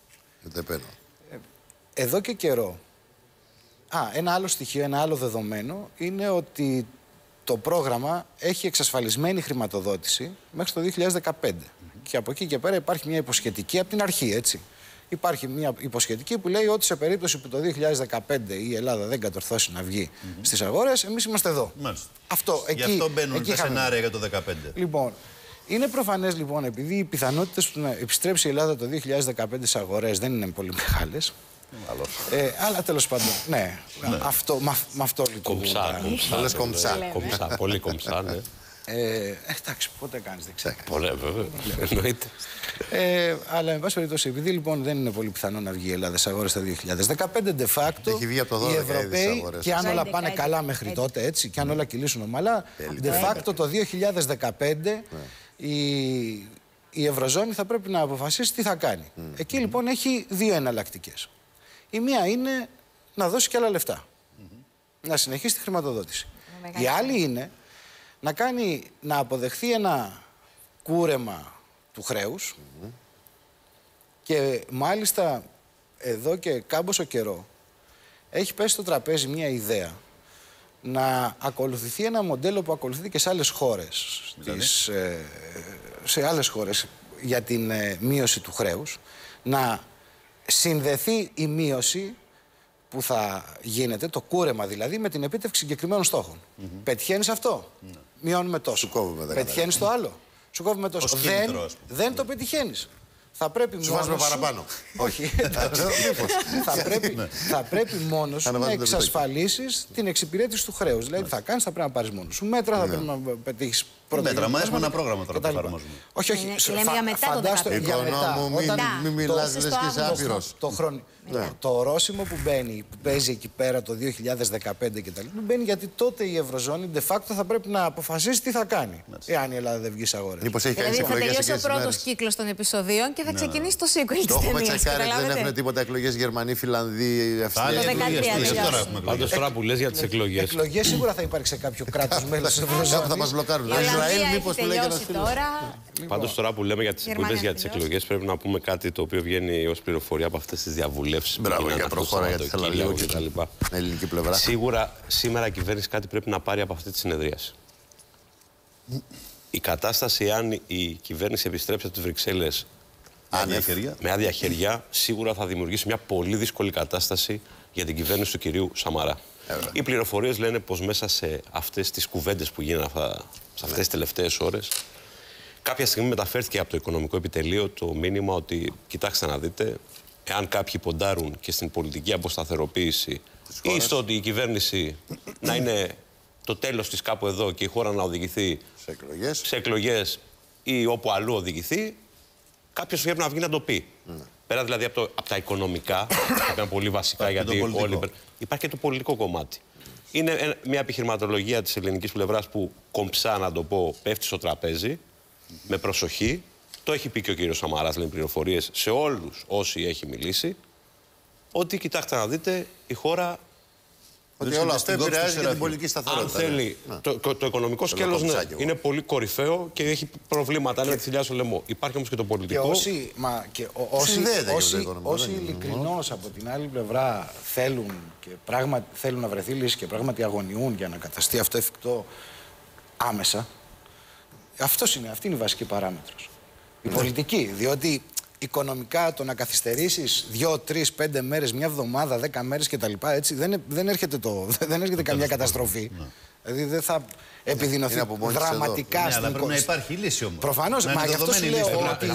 Εδώ και καιρό. Ένα άλλο στοιχείο, ένα άλλο δεδομένο είναι ότι το πρόγραμμα έχει εξασφαλισμένη χρηματοδότηση μέχρι το 2015. Και από εκεί και πέρα υπάρχει μια υποσχετική από την αρχή, έτσι. Υπάρχει μια υποσχετική που λέει ότι σε περίπτωση που το 2015 η Ελλάδα δεν κατορθώσει να βγει στις αγορές, εμείς είμαστε εδώ. Γι' αυτό μπαίνουν τα σενάρια για το 2015. Λοιπόν, είναι προφανές, λοιπόν, επειδή οι πιθανότητες του να επιστρέψει η Ελλάδα το 2015 στις αγορές δεν είναι πολύ μεγάλες. Αλλά τέλος πάντων, ναι. Με αυτό λειτουργούν. Κομψά. Πολύ κομψά, ναι. Εντάξει, πότε κάνεις, δεν ξέρω. Πολύ, βέβαια. Εννοείται. Αλλά, εν πάση περιπτώσει, επειδή λοιπόν δεν είναι πολύ πιθανό να βγει η Ελλάδα στις αγορές το 2015, de facto οι Ευρωπαίοι, και αν όλα πάνε καλά μέχρι τότε, έτσι, και αν όλα κυλήσουν ομαλά, de facto το 2015 η Ευρωζώνη θα πρέπει να αποφασίσει τι θα κάνει. Εκεί λοιπόν έχει δύο εναλλακτικές. Η μία είναι να δώσει και άλλα λεφτά. Να συνεχίσει τη χρηματοδότηση. Η άλλη είναι να αποδεχθεί ένα κούρεμα του χρέους και μάλιστα εδώ και κάμποσο καιρό έχει πέσει στο τραπέζι μια ιδέα να ακολουθηθεί ένα μοντέλο που ακολουθείται και σε άλλες χώρες, σε άλλες χώρες για την μείωση του χρέους, να συνδεθεί η μείωση που θα γίνεται, το κούρεμα δηλαδή, με την επίτευξη συγκεκριμένων στόχων. Πετυχαίνεις αυτό, μειώνουμε τόσο. Πετυχαίνεις το άλλο, σου κόβουμε τόσο. Δεν το πετυχαίνεις. Θα πρέπει μόνος παραπάνω. Όχι, θα πρέπει μόνος σου να εξασφαλίσεις την εξυπηρέτηση του χρέους. Δηλαδή θα κάνεις, θα πρέπει να πάρεις μόνος σου μέτρα, θα πρέπει να πετύχεις πρώτα. Μέτρα, μα έχουμε ένα πρόγραμμα τώρα που εφαρμόζουμε. Όχι, λέμε για μετά το 2015. Μην μιλάς, λες και είσαι άπειρος. Το ορόσημο που μπαίνει, που παίζει εκεί πέρα το 2015 κτλ. Μπαίνει γιατί τότε η Ευρωζώνη de facto θα πρέπει να αποφασίσει τι θα κάνει, εάν η Ελλάδα δεν βγει στις αγορές. Δηλαδή θα τελειώσει ο πρώτος κύκλος των επεισοδίων και θα ξεκινήσει το sequel της ταινίας. Το έχουμε τσεκάρει, δεν έχουν τίποτα εκλογές Γερμανοί, Φιλανδοί, Αυστρία. Πάντως τώρα που λες για τις εκλογές. Εκλογές σίγουρα θα υπάρξει σε κάποιο κράτος μέλος της Ευρωζώνης. Θα μας μπλοκάρουν. Ισραήλ, μήπως που λέει και ένας φίλος. Πάντως τώρα που λέμε για τις εκλογές, πρέπει να πούμε κάτι το οποίο βγαίνει ως πληροφορία από αυτές τις διαβουλεύσεις που γίνανε αυτό το Σαββατοκύριακο κτλ. Ελληνική πλευρά. Σίγουρα σήμερα η κυβέρνηση κάτι πρέπει να πάρει από αυτή τη συνεδρίαση. Η κατάσταση, αν η κυβέρνηση επιστρέψει από τις Βρυξέλλες με άδεια χέρια, σίγουρα θα δημιουργήσει μια πολύ δύσκολη κατάσταση για την κυβέρνηση του κυρίου Σαμαρά. Οι πληροφορίες λένε πως μέσα σε αυτές τις κουβέντες που γίνανε σε αυτές τις τελευταίες ώρες, κάποια στιγμή μεταφέρθηκε από το Οικονομικό Επιτελείο το μήνυμα ότι, κοιτάξτε να δείτε, εάν κάποιοι ποντάρουν και στην πολιτική αποσταθεροποίηση ή στο ότι η κυβέρνηση να είναι το τέλος της κάπου εδώ και η χώρα να οδηγηθεί σε εκλογές ή όπου αλλού οδηγηθεί, κάποιος πρέπει να βγει να το πει. Πέρα δηλαδή από τα οικονομικά, τα οποία είναι πολύ βασικά, γιατί όλοι... Υπάρχει και το πολιτικό κομμάτι. Είναι μια επιχειρηματολογία της ελληνικής πλευράς που κομψά, να το πω, πέφτει στο τραπέζι, με προσοχή. Το έχει πει και ο κύριος Σαμαράς, λένε πληροφορίες, σε όλους όσοι έχει μιλήσει, ότι κοιτάξτε να δείτε, η χώρα... Ότι όλο αυτό επηρεάζει και την πολιτική σταθερότητα. Αν θέλει, το οικονομικό σκέλος είναι πολύ κορυφαίο και έχει προβλήματα, είναι θηλιά στο λαιμό. Υπάρχει όμως και το πολιτικό. Και όσοι ειλικρινώς από την άλλη πλευρά θέλουν να βρεθεί λύση και πράγματι αγωνιούν για να καταστεί αυτό εφικτό άμεσα, αυτή είναι η βασική παράμετρος. Η πολιτική, διότι οικονομικά το να καθυστερήσεις 2, 3, 5 μέρες, μια εβδομάδα, 10 μέρες κτλ. Δεν έρχεται καμιά καταστροφή. Δηλαδή δεν θα επιδεινωθεί δραματικά στην αλλά πρέπει να υπάρχει λύση όμως. Προφανώς, μα γι' αυτό σου λέω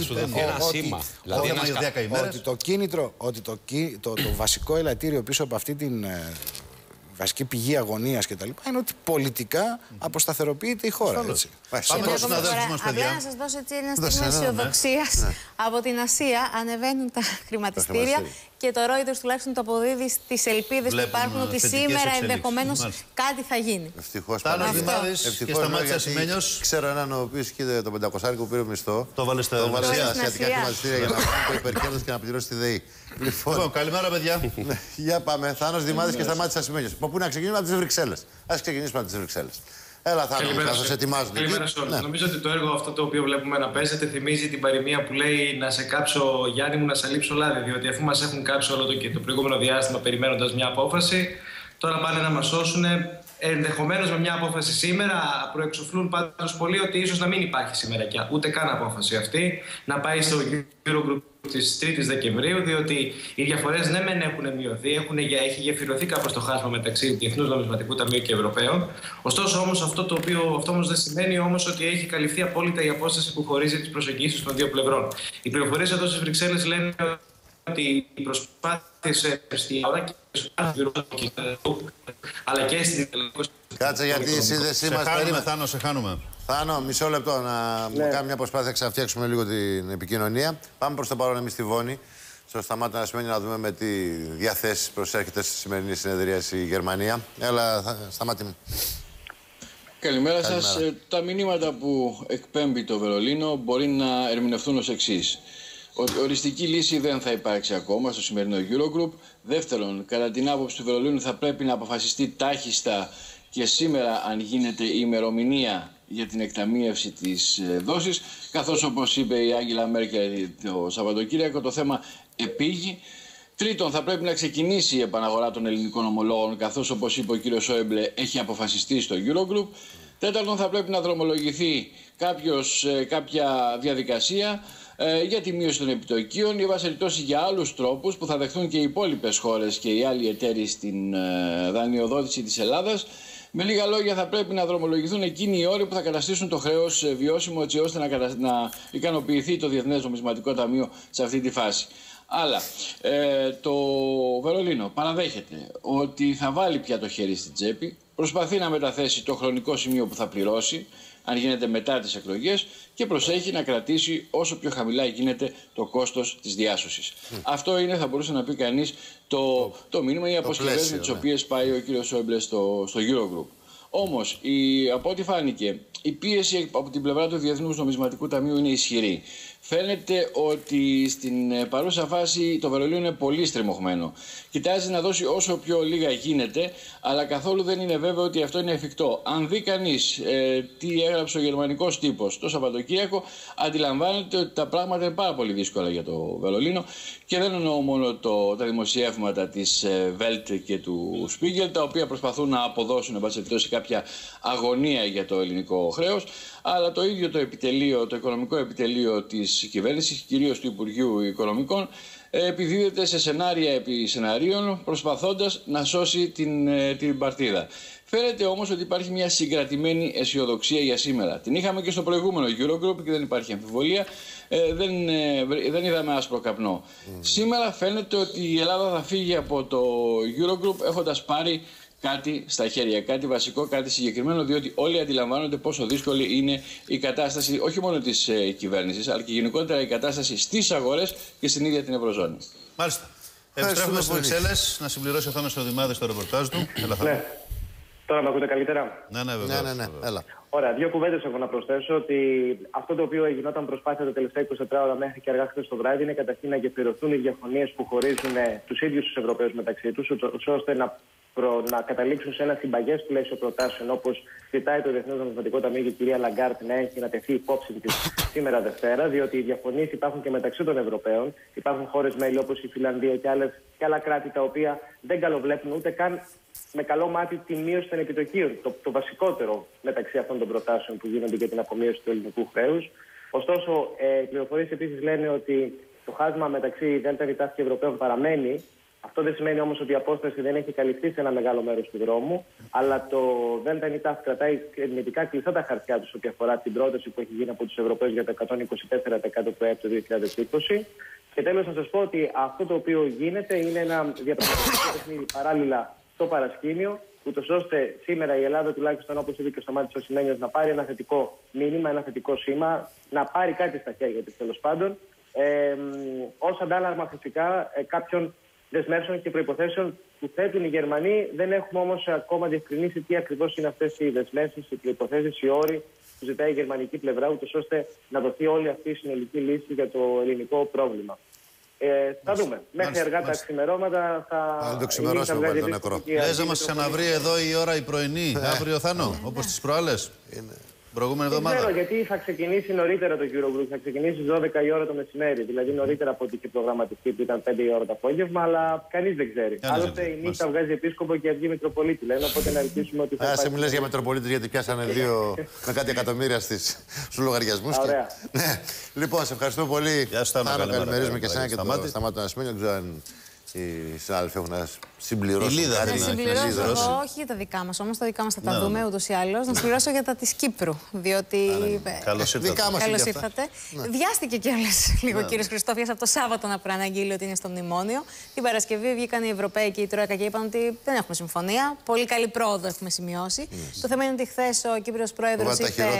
ότι το βασικό ελαττήριο πίσω από αυτή την βασική πηγή αγωνίας και τα λοιπά είναι ότι πολιτικά αποσταθεροποιείται η χώρα. Έτσι. Πάμε τώρα στους αδέρφους μας, παιδιά. Απλά να σας δώσω ένα στίγμα αισιοδοξίας. Από την Ασία ανεβαίνουν τα χρηματιστήρια και το Reuters τουλάχιστον το αποδίδει στις ελπίδες που υπάρχουν ότι σήμερα ενδεχομένως κάτι θα γίνει. Ευτυχώς. Και σταμάτησε Ασημένιος. Ξέρω έναν ο οποίος είχε το 500 που πήρε μισθό. Το βάλε στα ασιατικά χρηματιστήρια για να κάνει το υπερκέρδος και να πληρώσει τη ΔΕΗ. Λοιπόν, καλημέρα, παιδιά. Για πάμε. Θάνος Δημάδης και σταμάτησε Ασημένιος. Από πού να ξεκινήσουμε? Από τις Βρυξέλλες. Ας ξεκινήσουμε από τις Βρυξέλλες. Έλα, Θάνο, καθώς ετοιμάζονται. Καλημέρα σε όλους. Νομίζω ότι το έργο αυτό το οποίο βλέπουμε να παίζεται θυμίζει την παροιμία που λέει να σε κάψω, Γιάννη μου, να σε λείψω λάδι. Διότι αφού μας έχουν κάψει όλο το προηγούμενο διάστημα περιμένοντας μια απόφαση, τώρα πάνε να μας σώσουν. Ενδεχομένως με μια απόφαση σήμερα, προεξοφλούν πάντως πολύ ότι ίσως να μην υπάρχει σήμερα και ούτε καν απόφαση αυτή, να πάει στο Eurogroup της 3ης Δεκεμβρίου, διότι οι διαφορές ναι μεν έχουν μειωθεί, έχει γεφυρωθεί κάπως το χάσμα μεταξύ Διεθνούς Νομισματικού Ταμείου και Ευρωπαίων. Ωστόσο όμως αυτό όμως δεν σημαίνει όμως ότι έχει καλυφθεί απόλυτα η απόσταση που χωρίζει τις προσεγγίσεις των δύο πλευρών. Οι πληροφορίες εδώ στις Βρυξέλλες λένε ότι οι προσπάθειες στην αγορά και αλλά και στην Κάτσε γιατί η σύνδεσή μας περίμενε. Θάνο, σε χάνουμε. Θάνο, μισό λεπτό να κάνουμε μια προσπάθεια να ξαναφτιάξουμε λίγο την επικοινωνία. Πάμε προς το παρόν εμείς στη Βόνη. Στο Σταμάτη να σημαίνει να δούμε με τι διαθέσεις προσέρχεται στη σημερινή συνεδρίαση η Γερμανία. Έλα, Σταμάτη μου. Καλημέρα σας. Τα μηνύματα που εκπέμπει το Βερολίνο μπορεί να ερμηνευτούν ως εξής. Οριστική λύση δεν θα υπάρξει ακόμα στο σημερινό Eurogroup. Δεύτερον, κατά την άποψη του Βερολίνου θα πρέπει να αποφασιστεί τάχιστα και σήμερα αν γίνεται η ημερομηνία για την εκταμείευση της δόσης, καθώς όπως είπε η Άγγελα Μέρκελ το Σαββατοκύριακο, το θέμα επήγει. Τρίτον, θα πρέπει να ξεκινήσει η επαναγορά των ελληνικών ομολόγων, καθώς όπως είπε ο κύριος Σόιμπλε έχει αποφασιστεί στο Eurogroup. Τέταρτον, θα πρέπει να δρομολογηθεί κάποια διαδικασία για τη μείωση των επιτοκίων ή βασιλιτώσει για άλλους τρόπους που θα δεχθούν και οι υπόλοιπες χώρες και οι άλλοι εταίροι στην δανειοδότηση της Ελλάδας. Με λίγα λόγια, θα πρέπει να δρομολογηθούν εκείνοι οι όροι που θα καταστήσουν το χρέος βιώσιμο, έτσι ώστε να ικανοποιηθεί το Διεθνές Νομισματικό Ταμείο σε αυτή τη φάση. Αλλά το Βερολίνο παραδέχεται ότι θα βάλει πια το χέρι στην τσέπη, προσπαθεί να μεταθέσει το χρονικό σημείο που θα πληρώσει, αν γίνεται μετά τις εκλογές, και προσέχει να κρατήσει όσο πιο χαμηλά γίνεται το κόστος της διάσωσης. Αυτό είναι, θα μπορούσε να πει κανείς, το μήνυμα, οι αποσκευές με τις οποίες πάει ο κύριος Σόιμπλε στο Eurogroup. Όμως, από ό,τι φάνηκε, η πίεση από την πλευρά του Διεθνούς Νομισματικού Ταμείου είναι ισχυρή. Φαίνεται ότι στην παρούσα φάση το Βερολίνο είναι πολύ στριμωγμένο. Κοιτάζει να δώσει όσο πιο λίγα γίνεται, αλλά καθόλου δεν είναι βέβαιο ότι αυτό είναι εφικτό. Αν δει κανείς τι έγραψε ο γερμανικός τύπος το Σαββατοκύριακο, αντιλαμβάνεται ότι τα πράγματα είναι πάρα πολύ δύσκολα για το Βερολίνο, και δεν εννοώ μόνο τα δημοσιεύματα της Welt και του Spiegel, τα οποία προσπαθούν να αποδώσουν κάποια αγωνία για το ελληνικό χρέος, αλλά το ίδιο το οικονομικό επιτελείο της κυβέρνησης, κυρίως του Υπουργείου Οικονομικών, επιδίδεται σε σενάρια επί σεναρίων, προσπαθώντας να σώσει την παρτίδα. Φαίνεται όμως ότι υπάρχει μια συγκρατημένη αισιοδοξία για σήμερα. Την είχαμε και στο προηγούμενο Eurogroup και δεν υπάρχει αμφιβολία. Δεν είδαμε άσπρο καπνό. Σήμερα φαίνεται ότι η Ελλάδα θα φύγει από το Eurogroup έχοντας πάρει κάτι στα χέρια, κάτι βασικό, κάτι συγκεκριμένο, διότι όλοι αντιλαμβάνονται πόσο δύσκολη είναι η κατάσταση όχι μόνο της κυβέρνησης, αλλά και γενικότερα η κατάσταση στις αγορές και στην ίδια την Ευρωζώνη. Μάλιστα. Επιστρέφουμε στις Βρυξέλλες, να συμπληρώσει ο Θάνος Δημάδης στο ρεπορτάζ του. Ναι. Τώρα με ακούτε καλύτερα? Ναι, βεβαίως. Ναι. Έλα. Ωραία, δύο κουβέντες έχω να προσθέσω. Ότι αυτό το οποίο γινόταν προσπάθεια τα τελευταία 24 ώρα μέχρι και αργά χθες το βράδυ είναι καταρχήν να γεφυρωθούν οι διαφωνίες που χωρίζουν τους ίδιους τους Ευρωπαίους μεταξύ τους, ώστε να καταλήξουν σε ένα συμπαγές πλαίσιο προτάσεων, όπως ζητάει το Διεθνές Νομισματικό Ταμείο και η κυρία Λαγκάρτ να τεθεί υπόψη της σήμερα Δευτέρα, διότι οι διαφωνίες υπάρχουν και μεταξύ των Ευρωπαίων. Υπάρχουν χώρες μέλη όπως η Φιλανδία και άλλα κράτη τα οποία δεν καλοβλέπουν ούτε καν με καλό μάτι τη μείωση των επιτοκίων, το βασικότερο μεταξύ αυτών των προτάσεων που γίνονται για την απομείωση του ελληνικού χρέους. Ωστόσο, οι πληροφορίες επίσης λένε ότι το χάσμα μεταξύ ΔΝΤ και Ευρωπαίων παραμένει. Αυτό δεν σημαίνει όμως ότι η απόσταση δεν έχει καλυφθεί σε ένα μεγάλο μέρος του δρόμου, αλλά το ΔΝΤ κρατάει ερμηνευτικά κλειστά τα χαρτιά του ό,τι αφορά την πρόταση που έχει γίνει από τους Ευρωπαίους για το 124% του ΕΕ το 2020. Και τέλος, να σας πω ότι αυτό το οποίο γίνεται είναι ένα διαπραγματευτικό παιχνίδι παράλληλα στο παρασκήνιο, ούτως ώστε σήμερα η Ελλάδα, τουλάχιστον όπως είπε και ο Σταμάτης ο Ασημένιος, να πάρει ένα θετικό μήνυμα, ένα θετικό σήμα, να πάρει κάτι στα χέρια της τέλος πάντων, ως αντάλλαγμα φυσικά κάποιων δεσμεύσεων και προϋποθέσεων που θέτουν οι Γερμανοί. Δεν έχουμε όμως ακόμα διευκρινίσει τι ακριβώς είναι αυτές οι δεσμεύσεις, οι προϋποθέσεις, οι όροι που ζητάει η γερμανική πλευρά, ούτως ώστε να δοθεί όλη αυτή η συνολική λύση για το ελληνικό πρόβλημα. Θα δούμε. Μέχρι αργά τα ξημερώματα θα. Το ξημερώσουμε πάλι τον νεκρό. Λες να μας ξαναβρει εδώ η ώρα η πρωινή, αύριο Θάνο, όπως τις προάλλες. Προηγούμενη εβδομάδα. Δεν ξέρω γιατί θα ξεκινήσει νωρίτερα το Eurogroup. Θα ξεκινήσει στις 12 η ώρα το μεσημέρι. Δηλαδή νωρίτερα από ό,τι και προγραμματιστεί που ήταν 5 η ώρα το απόγευμα, αλλά κανείς δεν ξέρει. Άλλωστε η νύχτα βγάζει επίσκοπο και αυγή Μητροπολίτη. Λένε, οπότε να ελπίσουμε ότι θα. Σε μιλάς για Μητροπολίτη, γιατί πιάσανε 2 με κάτι εκατομμύρια στους λογαριασμούς. Ωραία. Ναι. Λοιπόν, σε ευχαριστούμε πολύ. Θάνο, καλημερίζουμε και εσένα και τον Σταμάτο Νασμίνιο. Δεν ξέρω αν οι συνάδελφοι έχουν να συμπληρώσουν. Να συμπληρώσω εγώ, όχι για τα δικά μας, όμως τα δικά μας θα τα δούμε ούτως ή άλλως. Να συμπληρώσω για τα της Κύπρου. Διότι. Καλώς ήρθατε. Βιάστηκε κιόλας λίγο ο κύριος Χριστόφιας από το Σάββατο να προαναγγείλει ότι είναι στο μνημόνιο. Την Παρασκευή βγήκαν οι Ευρωπαίοι και η Τρόικα και είπαν ότι δεν έχουμε συμφωνία. Πολύ καλή πρόοδο έχουμε σημειώσει. Το θέμα είναι ότι χθες ο Κύπριος Πρόεδρος.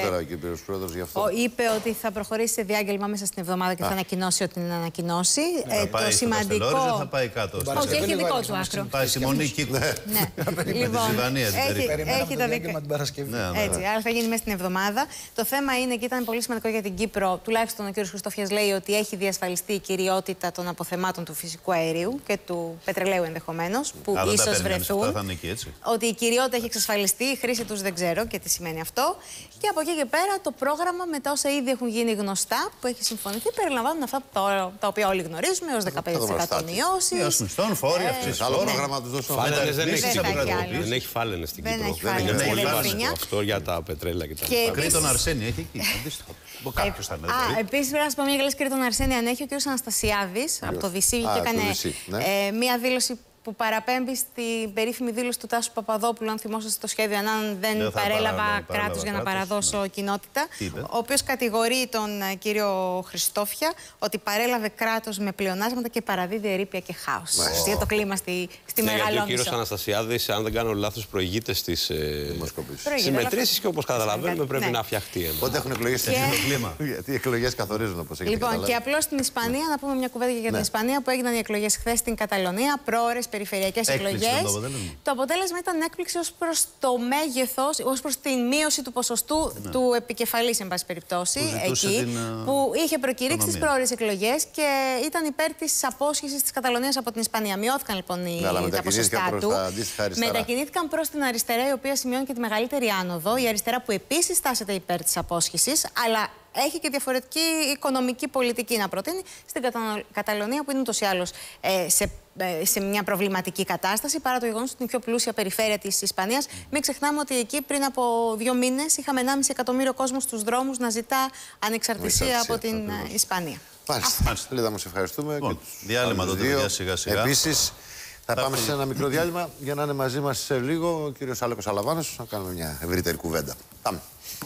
Είπε ότι θα προχωρήσει σε διάγγελμα μέσα στην εβδομάδα και θα ανακοινώσει ό,τι είναι να ανακοινώσει. Το σημαντικό. Δεν θα πάει κάτω. Όχι, έχει δικό του άκρο. Πάει στη Μονίκη. Λοιπόν, έχει τα δικά. Έτσι, άρα θα γίνει μέσα στην εβδομάδα. Το θέμα είναι και ήταν πολύ σημαντικό για την Κύπρο, τουλάχιστον ο κ. Χριστόφιας λέει ότι έχει διασφαλιστεί η κυριότητα των αποθεμάτων του φυσικού αερίου και του πετρελαίου ενδεχομένως, που ίσως βρεθούν. Ότι η κυριότητα έχει εξασφαλιστεί, η χρήση τους δεν ξέρω και τι σημαίνει αυτό. Και από εκεί και πέρα το πρόγραμμα με τα όσα ήδη έχουν γίνει γνωστά, που έχει συμφωνηθεί, περιλαμβάνουν αυτά τα οποία όλοι γνωρίζουμε, έως 15% μειώσεις. Ως μισθών, φόροι, αυξήσεις. Άλλο πρόγραμμα του δώσουν. Δεν έχει φάλαινες στην Κύπρο. Δεν έχει φάλαινες. Αυτό για τα πετρέλα και τα λοιπά. Κρήτον Αρσένη έχει εκεί. Κάποιος θα είναι. Επίσης πρέπει να σας πω μια καλή Κρήτον Αρσένη αν έχει ο κ. Αναστασιάδης από το ΔΥΣΥ και έκανε μια δήλωση που παραπέμπει στην περίφημη δήλωση του Τάσου Παπαδόπουλου, αν θυμόσαστε το σχέδιο, αν δεν παρέλαβα κράτος για να παραδώσω κοινότητα. Ο οποίος κατηγορεί τον κύριο Χριστόφια ότι παρέλαβε κράτος με πλεονάσματα και παραδίδει ερείπια και χάος. Για το κλίμα στη Μεγαλόνισο. Ο κύριος Αναστασιάδης, αν δεν κάνω λάθος, προηγείται στις συμμετρήσεις και όπως καταλαβαίνουμε πρέπει να φτιαχτεί. Πότε έχουν εκλογές στο κλίμα. Γιατί οι εκλογές καθορίζουν όπως έχει. Λοιπόν, και απλώς στην Ισπανία, να πούμε μια κουβέντα για την Ισπανία που έγιναν οι εκλογές χθες στην Καταλωνία, πρόορες περιφερειακές εκλογές. Το αποτέλεσμα ήταν έκπληξη ως προς το μέγεθος, ως προς τη μείωση του ποσοστού του επικεφαλής, εν πάση περιπτώσει, εκεί, που είχε προκηρύξει τις πρόορες εκλογές και ήταν υπέρ της απόσχησης της Καταλωνίας από την Ισπανία. Μειώθηκαν λοιπόν τα ποσοστά του. Μετακινήθηκαν προς την αριστερά, η οποία σημειώνει και τη μεγαλύτερη άνοδο. Η αριστερά που επίσης στάσεται υπέρ της απόσχησης, αλλά έχει και διαφορετική οικονομική πολιτική να προτείνει στην Καταλωνία, που είναι ούτως ή άλλως σε μια προβληματική κατάσταση, παρά το γεγονός ότι είναι η πιο πλούσια περιφέρεια της Ισπανίας. Μην ξεχνάμε ότι εκεί πριν από 2 μήνες είχαμε 1,5 εκατομμύριο κόσμο στους δρόμους να ζητά ανεξαρτησία από την Ισπανία. Μάλιστα. Λίδα, μας ευχαριστούμε. Διάλειμμα τότε σιγά-σιγά. Επίσης, θα πάμε σε ένα μικρό διάλειμμα για να είναι μαζί μας σε λίγο ο κύριος Άλεκος Αλαβάνος, να κάνουμε μια ευρύτερη κουβέντα. Πάμε.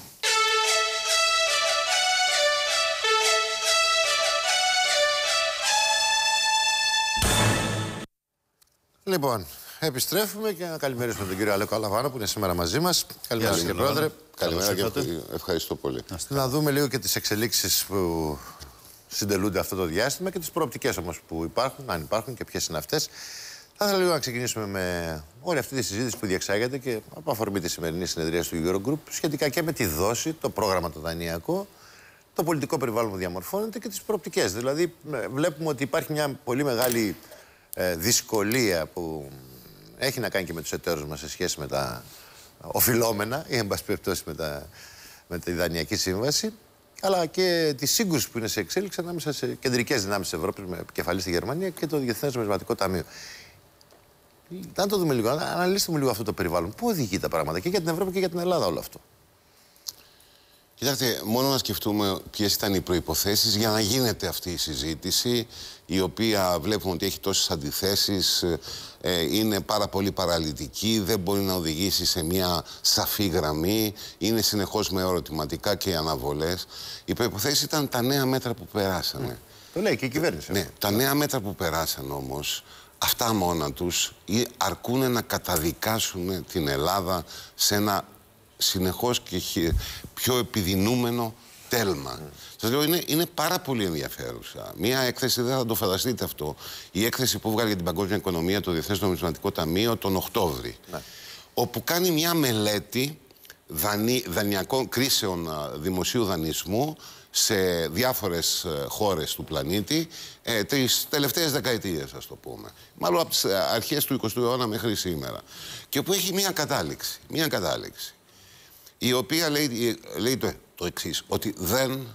Λοιπόν, επιστρέφουμε και να καλημερίσουμε τον κύριο Αλέκο Αλαβάνο που είναι σήμερα μαζί μας. Καλημέρα κύριε Πρόεδρε. Καλημέρα και ευχαριστώ πολύ. Να δούμε λίγο και τις εξελίξεις που συντελούνται αυτό το διάστημα και τις προοπτικές όμως που υπάρχουν, αν υπάρχουν και ποιες είναι αυτές. Θα ήθελα λίγο να ξεκινήσουμε με όλη αυτή τη συζήτηση που διεξάγεται και από αφορμή τη σημερινή συνεδρία του Eurogroup σχετικά και με τη δόση, το πρόγραμμα το δανειακό, το πολιτικό περιβάλλον που διαμορφώνεται και τις προοπτικές. Δηλαδή, βλέπουμε ότι υπάρχει μια πολύ μεγάλη δυσκολία που έχει να κάνει και με τους εταίρους μας σε σχέση με τα οφειλόμενα ή εν πάση περιπτώσει με τη δανειακή σύμβαση, αλλά και τη σύγκρουση που είναι σε εξέλιξη ανάμεσα σε κεντρικές δυνάμεις της Ευρώπης με επικεφαλή στη Γερμανία και το Διεθνές Νομισματικό Ταμείο. Αν το δούμε λίγο, αναλύσουμε λίγο αυτό το περιβάλλον. Πού οδηγεί τα πράγματα και για την Ευρώπη και για την Ελλάδα όλο αυτό? Κοιτάξτε, μόνο να σκεφτούμε ποιες ήταν οι προϋποθέσεις για να γίνεται αυτή η συζήτηση, η οποία βλέπουμε ότι έχει τόσες αντιθέσεις, είναι πάρα πολύ παραλυτική, δεν μπορεί να οδηγήσει σε μια σαφή γραμμή, είναι συνεχώς με ερωτηματικά και αναβολές. Οι προϋποθέσεις ήταν τα νέα μέτρα που περάσανε. Το λέει και η κυβέρνηση. Ναι, τα νέα μέτρα που περάσαν όμως, αυτά μόνα τους αρκούν να καταδικάσουν την Ελλάδα σε ένα συνεχώς και πιο επιδεινούμενο τέλμα. Σας λέω, είναι πάρα πολύ ενδιαφέρουσα. Μία έκθεση, δεν θα το φανταστείτε αυτό, η έκθεση που βγάλε για την παγκόσμια οικονομία το Διεθνές Νομισματικό Ταμείο τον Οκτώβρη, όπου κάνει μια μελέτη δανειακών κρίσεων δημοσίου δανεισμού σε διάφορες χώρες του πλανήτη τις τελευταίες δεκαετίες, ας το πούμε. Μάλλον από τις αρχές του 20ου αιώνα μέχρι σήμερα. Και που έχει μια κατάληξη, η οποία λέει το εξής, ότι δεν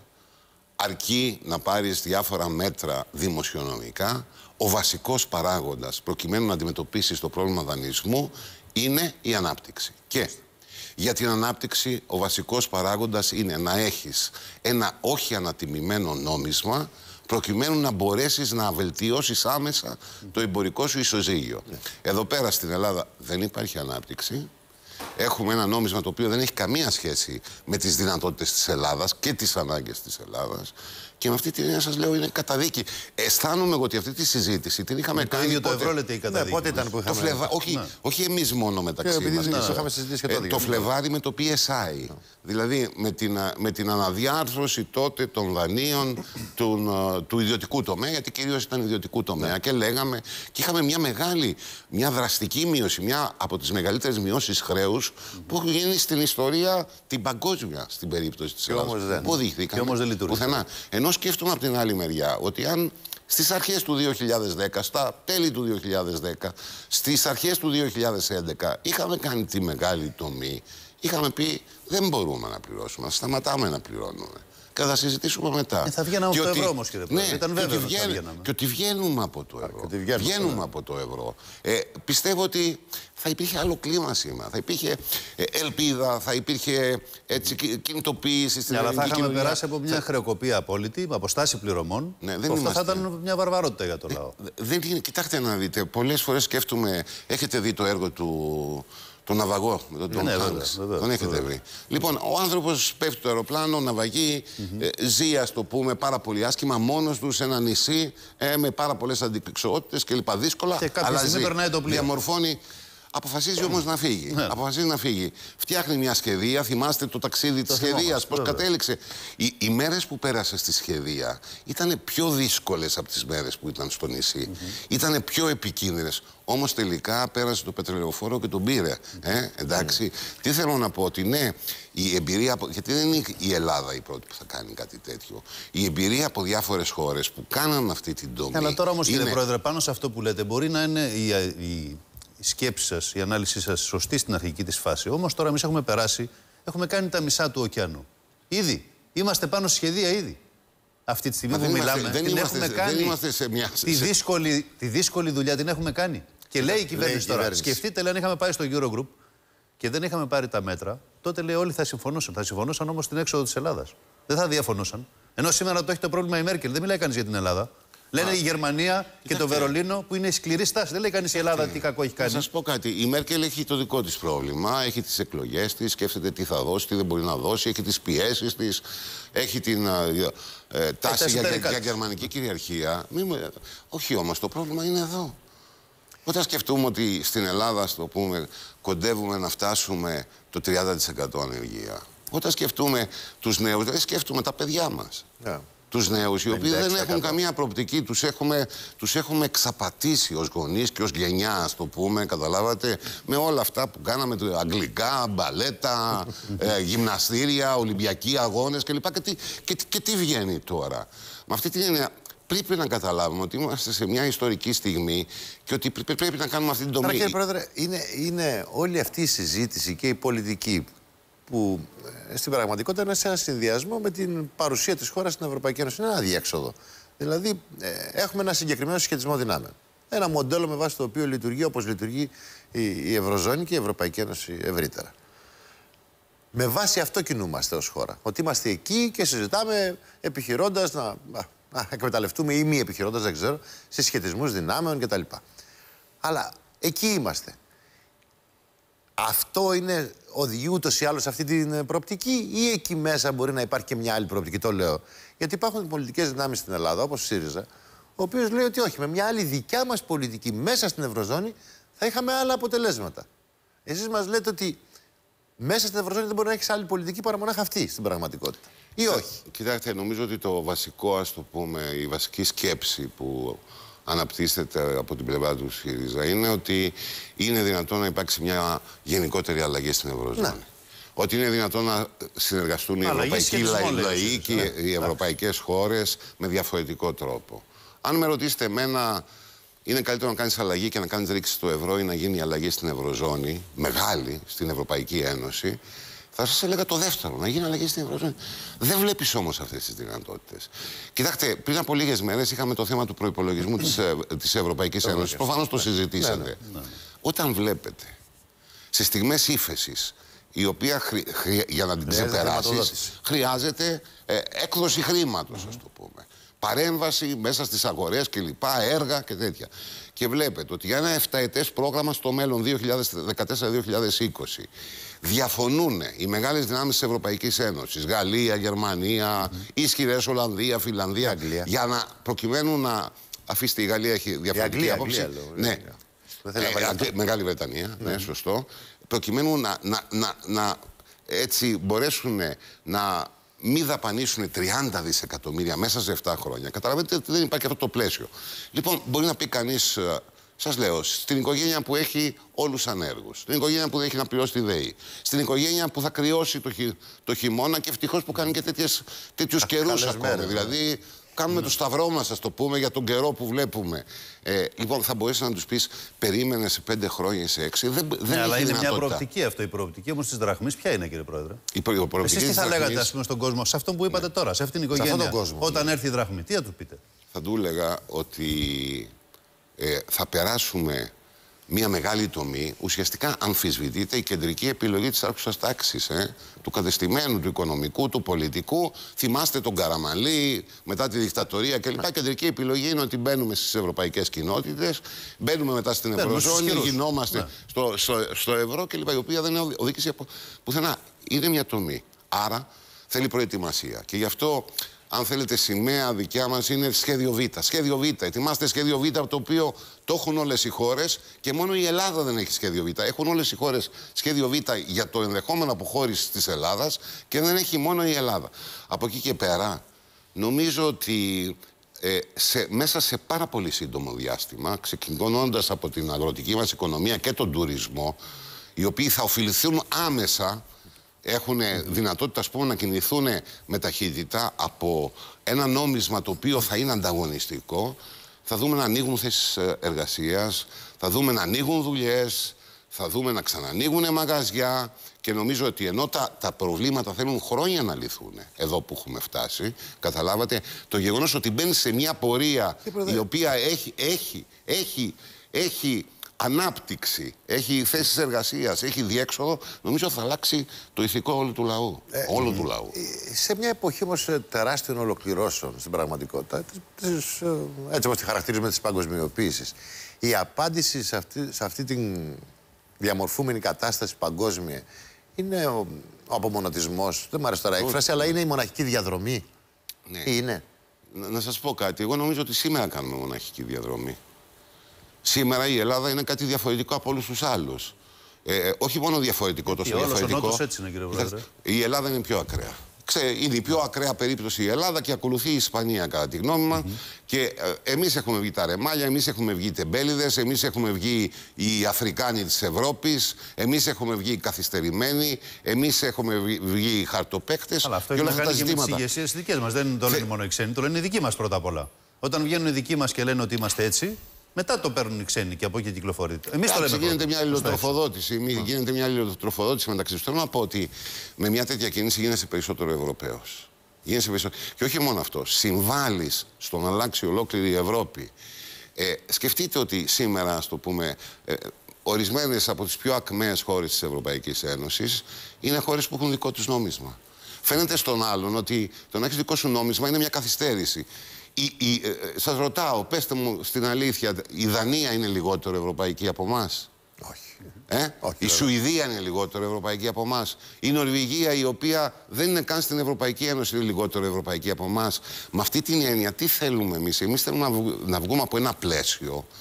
αρκεί να πάρεις διάφορα μέτρα δημοσιονομικά. Ο βασικός παράγοντας προκειμένου να αντιμετωπίσεις το πρόβλημα δανεισμού είναι η ανάπτυξη. Και για την ανάπτυξη ο βασικός παράγοντας είναι να έχεις ένα όχι ανατιμημένο νόμισμα προκειμένου να μπορέσεις να βελτιώσεις άμεσα το εμπορικό σου ισοζύγιο. Εδώ πέρα στην Ελλάδα δεν υπάρχει ανάπτυξη. Έχουμε ένα νόμισμα το οποίο δεν έχει καμία σχέση με τις δυνατότητες της Ελλάδας και τις ανάγκες της Ελλάδας. Και με αυτή την έννοια σας λέω είναι καταδίκη. Αισθάνομαι εγώ ότι αυτή τη συζήτηση την είχαμε κάνει. Το ίδιο το ευρώ λέτε η καταδίκη. Πότε ήταν που είχαμε. Όχι εμείς μόνο μεταξύ μας. Το Φλεβάρι με το PSI. Δηλαδή με την αναδιάρθρωση τότε των δανείων του ιδιωτικού τομέα, γιατί κυρίως ήταν ιδιωτικού τομέα. Και λέγαμε, και είχαμε μια δραστική μείωση, μια από τις μεγαλύτερες μειώσεις χρέους που έχουν γίνει στην ιστορία την παγκόσμια στην περίπτωση της Ελλάδας. Πού οδηγηθήκαμε? Και όμως δεν λειτουργήσε. Ενώ σκέφτομαι από την άλλη μεριά ότι αν στις αρχές του 2010, στα τέλη του 2010, στις αρχές του 2011 είχαμε κάνει τη μεγάλη τομή, είχαμε πει δεν μπορούμε να πληρώσουμε, σταματάμε να πληρώνουμε. Και θα συζητήσουμε μετά. Θα βγαίναμε από το ευρώ όμως, κύριε Πρόεδρε. Ήταν βέβαιο ότι θα βγαίναμε. Και ότι βγαίνουμε από το ευρώ. Βγαίνουμε από το ευρώ. Πιστεύω ότι θα υπήρχε άλλο κλίμα σήμερα. Θα υπήρχε ελπίδα, θα υπήρχε κινητοποίηση στην Ελλάδα. Αλλά θα είχαμε περάσει από μια χρεοκοπία απόλυτη, από στάση πληρωμών. Αυτό θα ήταν μια βαρβαρότητα για το λαό. Κοιτάξτε να δείτε, πολλές φορές σκέφτομαι, έχετε δει το έργο τον ναυαγό με τον Τόμ Χάνκς. Τον έχετε βρει. Λοιπόν, ο άνθρωπος πέφτει το αεροπλάνο, ναυαγεί, ζει, ας το πούμε, πάρα πολύ άσχημα, μόνος του σε ένα νησί, με πάρα πολλές αντικεξοότητες κλπ. Δύσκολα. Και κάποια στιγμή περνάει το πλοίο. Διαμορφώνει. Αποφασίζει όμως να φύγει. Αποφασίζει να φύγει. Φτιάχνει μια σχεδία. Θυμάστε το ταξίδι της σχεδίας, πώς κατέληξε. Οι μέρες που πέρασε στη σχεδία ήταν πιο δύσκολες από τις μέρες που ήταν στο νησί. Ήταν πιο επικίνδυνες. Όμως τελικά πέρασε το πετρελαιοφόρο και τον πήρε. Εντάξει. Τι θέλω να πω, ότι ναι, η εμπειρία. Γιατί δεν είναι η Ελλάδα η πρώτη που θα κάνει κάτι τέτοιο. Η εμπειρία από διάφορες χώρες που κάναν αυτή την τομή. Αλλά τώρα όμως, κύριε Πρόεδρε, πάνω σε αυτό που λέτε, μπορεί να είναι η σκέψη σας, η ανάλυση σας σωστή στην αρχική της φάση. Όμως τώρα εμείς έχουμε περάσει, έχουμε κάνει τα μισά του ωκεανού. Ήδη. Είμαστε πάνω στη σχεδία ήδη. Αυτή τη στιγμή που μιλάμε, την έχουμε κάνει. Τη δύσκολη δουλειά την έχουμε κάνει. Και λέει η κυβέρνηση τώρα, σκεφτείτε, λέει, αν είχαμε πάει στο Eurogroup και δεν είχαμε πάρει τα μέτρα, τότε λέει όλοι θα συμφωνούσαν. Θα συμφωνούσαν όμως στην έξοδο της Ελλάδας. Δεν θα διαφωνούσαν. Ενώ σήμερα το έχει το πρόβλημα η Μέρκελ. Δεν μιλάει κανείς για την Ελλάδα. Λένε η Γερμανία και το Βερολίνο που είναι σκληρή στάση. Δεν λέει κανείς η Ελλάδα τι κακό έχει κάνει. Θα σας πω κάτι. Η Μέρκελ έχει το δικό της πρόβλημα. Έχει τις εκλογές της, σκέφτεται τι θα δώσει, τι δεν μπορεί να δώσει. Έχει τις πιέσεις της. Έχει την τάση για γερμανική κυριαρχία. Όχι όμως, το πρόβλημα είναι εδώ. Όταν σκεφτούμε ότι στην Ελλάδα, στο πούμε, κοντεύουμε να φτάσουμε το 30% ανεργία. Όταν σκεφτούμε τους νέους, δεν σκέφτουμε τα παιδιά μας. Τους νέους, οι οποίοι δεν έχουν καμία προοπτική, τους έχουμε εξαπατήσει ως γονείς και ως γενιά, ας το πούμε, καταλάβατε, με όλα αυτά που κάναμε, αγγλικά, μπαλέτα, γυμναστήρια, ολυμπιακοί αγώνες κλπ. Και τι βγαίνει τώρα. Με αυτή την έννοια, πρέπει να καταλάβουμε ότι είμαστε σε μια ιστορική στιγμή και ότι πρέπει να κάνουμε αυτή την τομή. Κύριε Πρόεδρε, είναι όλη αυτή η συζήτηση και η πολιτική που στην πραγματικότητα είναι σε ένα συνδυασμό με την παρουσία της χώρας στην Ευρωπαϊκή Ένωση. Είναι ένα διέξοδο. Δηλαδή, έχουμε ένα συγκεκριμένο συσχετισμό δυνάμεων. Ένα μοντέλο με βάση το οποίο λειτουργεί όπως λειτουργεί η Ευρωζώνη και η Ευρωπαϊκή Ένωση ευρύτερα. Με βάση αυτό κινούμαστε ως χώρα. Ότι είμαστε εκεί και συζητάμε επιχειρώντας να εκμεταλλευτούμε ή μη επιχειρώντας, δεν ξέρω, σε συσχετισμούς δυνάμεων κτλ. Αλλά εκεί είμαστε. Αυτό οδηγεί ούτως ή άλλως σε αυτή την προοπτική, ή εκεί μέσα μπορεί να υπάρχει και μια άλλη προοπτική? Το λέω. Γιατί υπάρχουν πολιτικές δυνάμεις στην Ελλάδα, όπως ο ΣΥΡΙΖΑ, ο οποίος λέει ότι όχι, με μια άλλη δικιά μας πολιτική μέσα στην Ευρωζώνη θα είχαμε άλλα αποτελέσματα. Εσείς μας λέτε ότι μέσα στην Ευρωζώνη δεν μπορεί να έχει άλλη πολιτική παρά μονάχα αυτή στην πραγματικότητα. Ή όχι. Κοιτάξτε, νομίζω ότι το βασικό, ας το πούμε, η βασική σκέψη που αναπτύσσεται από την πλευρά του ΣΥΡΙΖΑ είναι ότι είναι δυνατόν να υπάρξει μια γενικότερη αλλαγή στην Ευρωζώνη. Ναι. Ότι είναι δυνατόν να συνεργαστούν οι ευρωπαϊκοί λαοί και οι ευρωπαϊκές χώρες με διαφορετικό τρόπο. Αν με ρωτήσετε εμένα, είναι καλύτερο να κάνεις αλλαγή και να κάνεις ρήξη στο ευρώ ή να γίνει αλλαγή στην Ευρωζώνη, μεγάλη, στην Ευρωπαϊκή Ένωση, θα σας έλεγα το δεύτερο, να γίνει αλλαγή στην Ευρωζώνη. Δεν βλέπεις όμως αυτές τις δυνατότητες. Κοιτάξτε, πριν από λίγες μέρες είχαμε το θέμα του προϋπολογισμού της Ευρωπαϊκής Ένωσης. Προφανώς το συζητήσατε. Όταν βλέπετε σε στιγμές ύφεσης, η οποία για να την ξεπεράσεις χρειάζεται έκδοση χρήματος, ας το πούμε. Παρέμβαση μέσα στις αγορές και λοιπά, έργα και τέτοια. Και βλέπετε ότι για ένα 7ετές πρόγραμμα στο μέλλον 2014-2020 διαφωνούν οι μεγάλες δυνάμεις της Ευρωπαϊκής Ένωσης, Γαλλία, Γερμανία, ισχυρές Ολλανδία, Φιλανδία, Αγγλία, για να προκειμένου να... Αφήστε, η Γαλλία έχει διαφορετική άποψη. Ναι, Μεγάλη Βρετανία, ναι, σωστό. Προκειμένου να έτσι μπορέσουν να μην δαπανίσουν 30 δισεκατομμύρια μέσα σε 7 χρόνια. Καταλαβαίνετε ότι δεν υπάρχει αυτό το πλαίσιο. Λοιπόν, μπορεί να πει κανείς, σας λέω, στην οικογένεια που έχει όλους ανέργους, στην οικογένεια που δεν έχει να πληρώσει τη ΔΕΗ, στην οικογένεια που θα κρυώσει το χειμώνα και ευτυχώς που κάνει και τέτοιους καιρούς ακόμα. Δηλαδή, κάνουμε το σταυρό μας, ας το πούμε, για τον καιρό που βλέπουμε. Λοιπόν, θα μπορέσει να τους πεις, περίμενε σε 5 χρόνια, σε 6. Δεν αλλά είναι μια προοπτική αυτό. Η προοπτική όμως της δραχμής ποια είναι, κύριε Πρόεδρε? Εσείς τι θα λέγατε, ας πούμε, στον κόσμο, σε αυτόν που είπατε τώρα, σε αυτήν την οικογένεια, όταν έρθει η δραχμή, τι θα του πείτε? Θα του έλεγα ότι θα περάσουμε μια μεγάλη τομή. Ουσιαστικά αμφισβητείται η κεντρική επιλογή της άρχουσας τάξης, του κατεστημένου, του οικονομικού, του πολιτικού. Θυμάστε τον Καραμανλή, μετά τη δικτατορία κλπ. Η κεντρική επιλογή είναι ότι μπαίνουμε στις ευρωπαϊκές κοινότητες, μπαίνουμε μετά στην Ευρωζώνη, γινόμαστε στο ευρώ κλπ. Η οποία δεν οδήγησε πουθενά. Είναι μια τομή. Άρα θέλει προετοιμασία. Και γι' αυτό, αν θέλετε, σημαία δικιά μας είναι σχέδιο Β. Σχέδιο Β. Ετοιμάστε σχέδιο Β, από το οποίο το έχουν όλες οι χώρες και μόνο η Ελλάδα δεν έχει σχέδιο Β. Έχουν όλες οι χώρες σχέδιο Β για το ενδεχόμενο αποχώρηση της Ελλάδας και δεν έχει μόνο η Ελλάδα. Από εκεί και πέρα, νομίζω ότι μέσα σε πάρα πολύ σύντομο διάστημα, ξεκινώντας από την αγροτική μας οικονομία και τον τουρισμό, οι οποίοι θα ωφεληθούν άμεσα, έχουν δυνατότητα, ας πούμε, να κινηθούν με ταχύτητα από ένα νόμισμα το οποίο θα είναι ανταγωνιστικό. Θα δούμε να ανοίγουν θέσεις εργασίας, θα δούμε να ανοίγουν δουλειές, θα δούμε να ξανανοίγουν μαγαζιά και νομίζω ότι ενώ τα προβλήματα θέλουν χρόνια να λυθούν εδώ που έχουμε φτάσει, καταλάβατε, το γεγονός ότι μπαίνει σε μια πορεία η οποία έχει ανάπτυξη, έχει θέσεις εργασίας, έχει διέξοδο, νομίζω θα αλλάξει το ηθικό όλου του λαού. Όλου του λαού. Σε μια εποχή όμως τεράστιων ολοκληρώσεων στην πραγματικότητα, έτσι όπως τη χαρακτηρίζουμε, της παγκοσμιοποίησης, η απάντηση σε αυτή την διαμορφούμενη κατάσταση παγκόσμια είναι ο απομονωτισμός. Δεν μου αρέσει τώρα η έκφραση, αλλά είναι η μοναχική διαδρομή. Ναι. Τι είναι? Να σας πω κάτι. Εγώ νομίζω ότι σήμερα κάνουμε μοναχική διαδρομή. Σήμερα η Ελλάδα είναι κάτι διαφορετικό από όλους τους άλλους. Όχι μόνο διαφορετικό, τόσο διαφορετικό. Έτσι είναι, κύριε Πρόεδρε. Η Ελλάδα είναι πιο ακραία. Είναι η πιο ακραία περίπτωση η Ελλάδα και ακολουθεί η Ισπανία, κατά τη γνώμη μας. Και εμείς έχουμε βγει τα ρεμάλια, εμείς έχουμε βγει οι τεμπέληδες, εμείς έχουμε βγει οι Αφρικάνοι της Ευρώπης, εμείς έχουμε βγει οι καθυστερημένοι, εμείς έχουμε βγει οι χαρτοπαίκτες. Αλλά αυτό έχει να κάνει και με τις ηγεσίες δικές μας. Δεν το λένε μόνο οι ξένοι, το λένε οι δικοί μας πρώτα απ' όλα. Όταν βγαίνουν οι δικοί μας και λένε ότι είμαστε έτσι, μετά το παίρνουν οι ξένοι και από εκεί κυκλοφορείται. Εμείς το λέμε. Γίνεται μια αλληλοτροφοδότηση. Γίνεται μια αλληλοτροφοδότηση μεταξύ τους. Θέλω να πω ότι με μια τέτοια κίνηση γίνεσαι περισσότερο Ευρωπαίος. Και όχι μόνο αυτό. Συμβάλλεις στο να αλλάξει ολόκληρη η Ευρώπη. Σκεφτείτε ότι σήμερα, ας το πούμε, ορισμένες από τις πιο ακμαίες χώρες της Ευρωπαϊκής Ένωσης είναι χώρες που έχουν δικό τους νόμισμα. Φαίνεται στον άλλον ότι το να έχεις δικό σου νόμισμα είναι μια καθυστέρηση. Σας ρωτάω, πέστε μου στην αλήθεια, η Δανία είναι λιγότερο ευρωπαϊκή από εμάς? Όχι. Η Σουηδία είναι λιγότερο ευρωπαϊκή από εμάς? Η Νορβηγία, η οποία δεν είναι καν στην Ευρωπαϊκή Ένωση, είναι λιγότερο ευρωπαϊκή από εμάς? Με αυτή την έννοια, τι θέλουμε εμείς? Εμείς θέλουμε να βγούμε από ένα πλαίσιο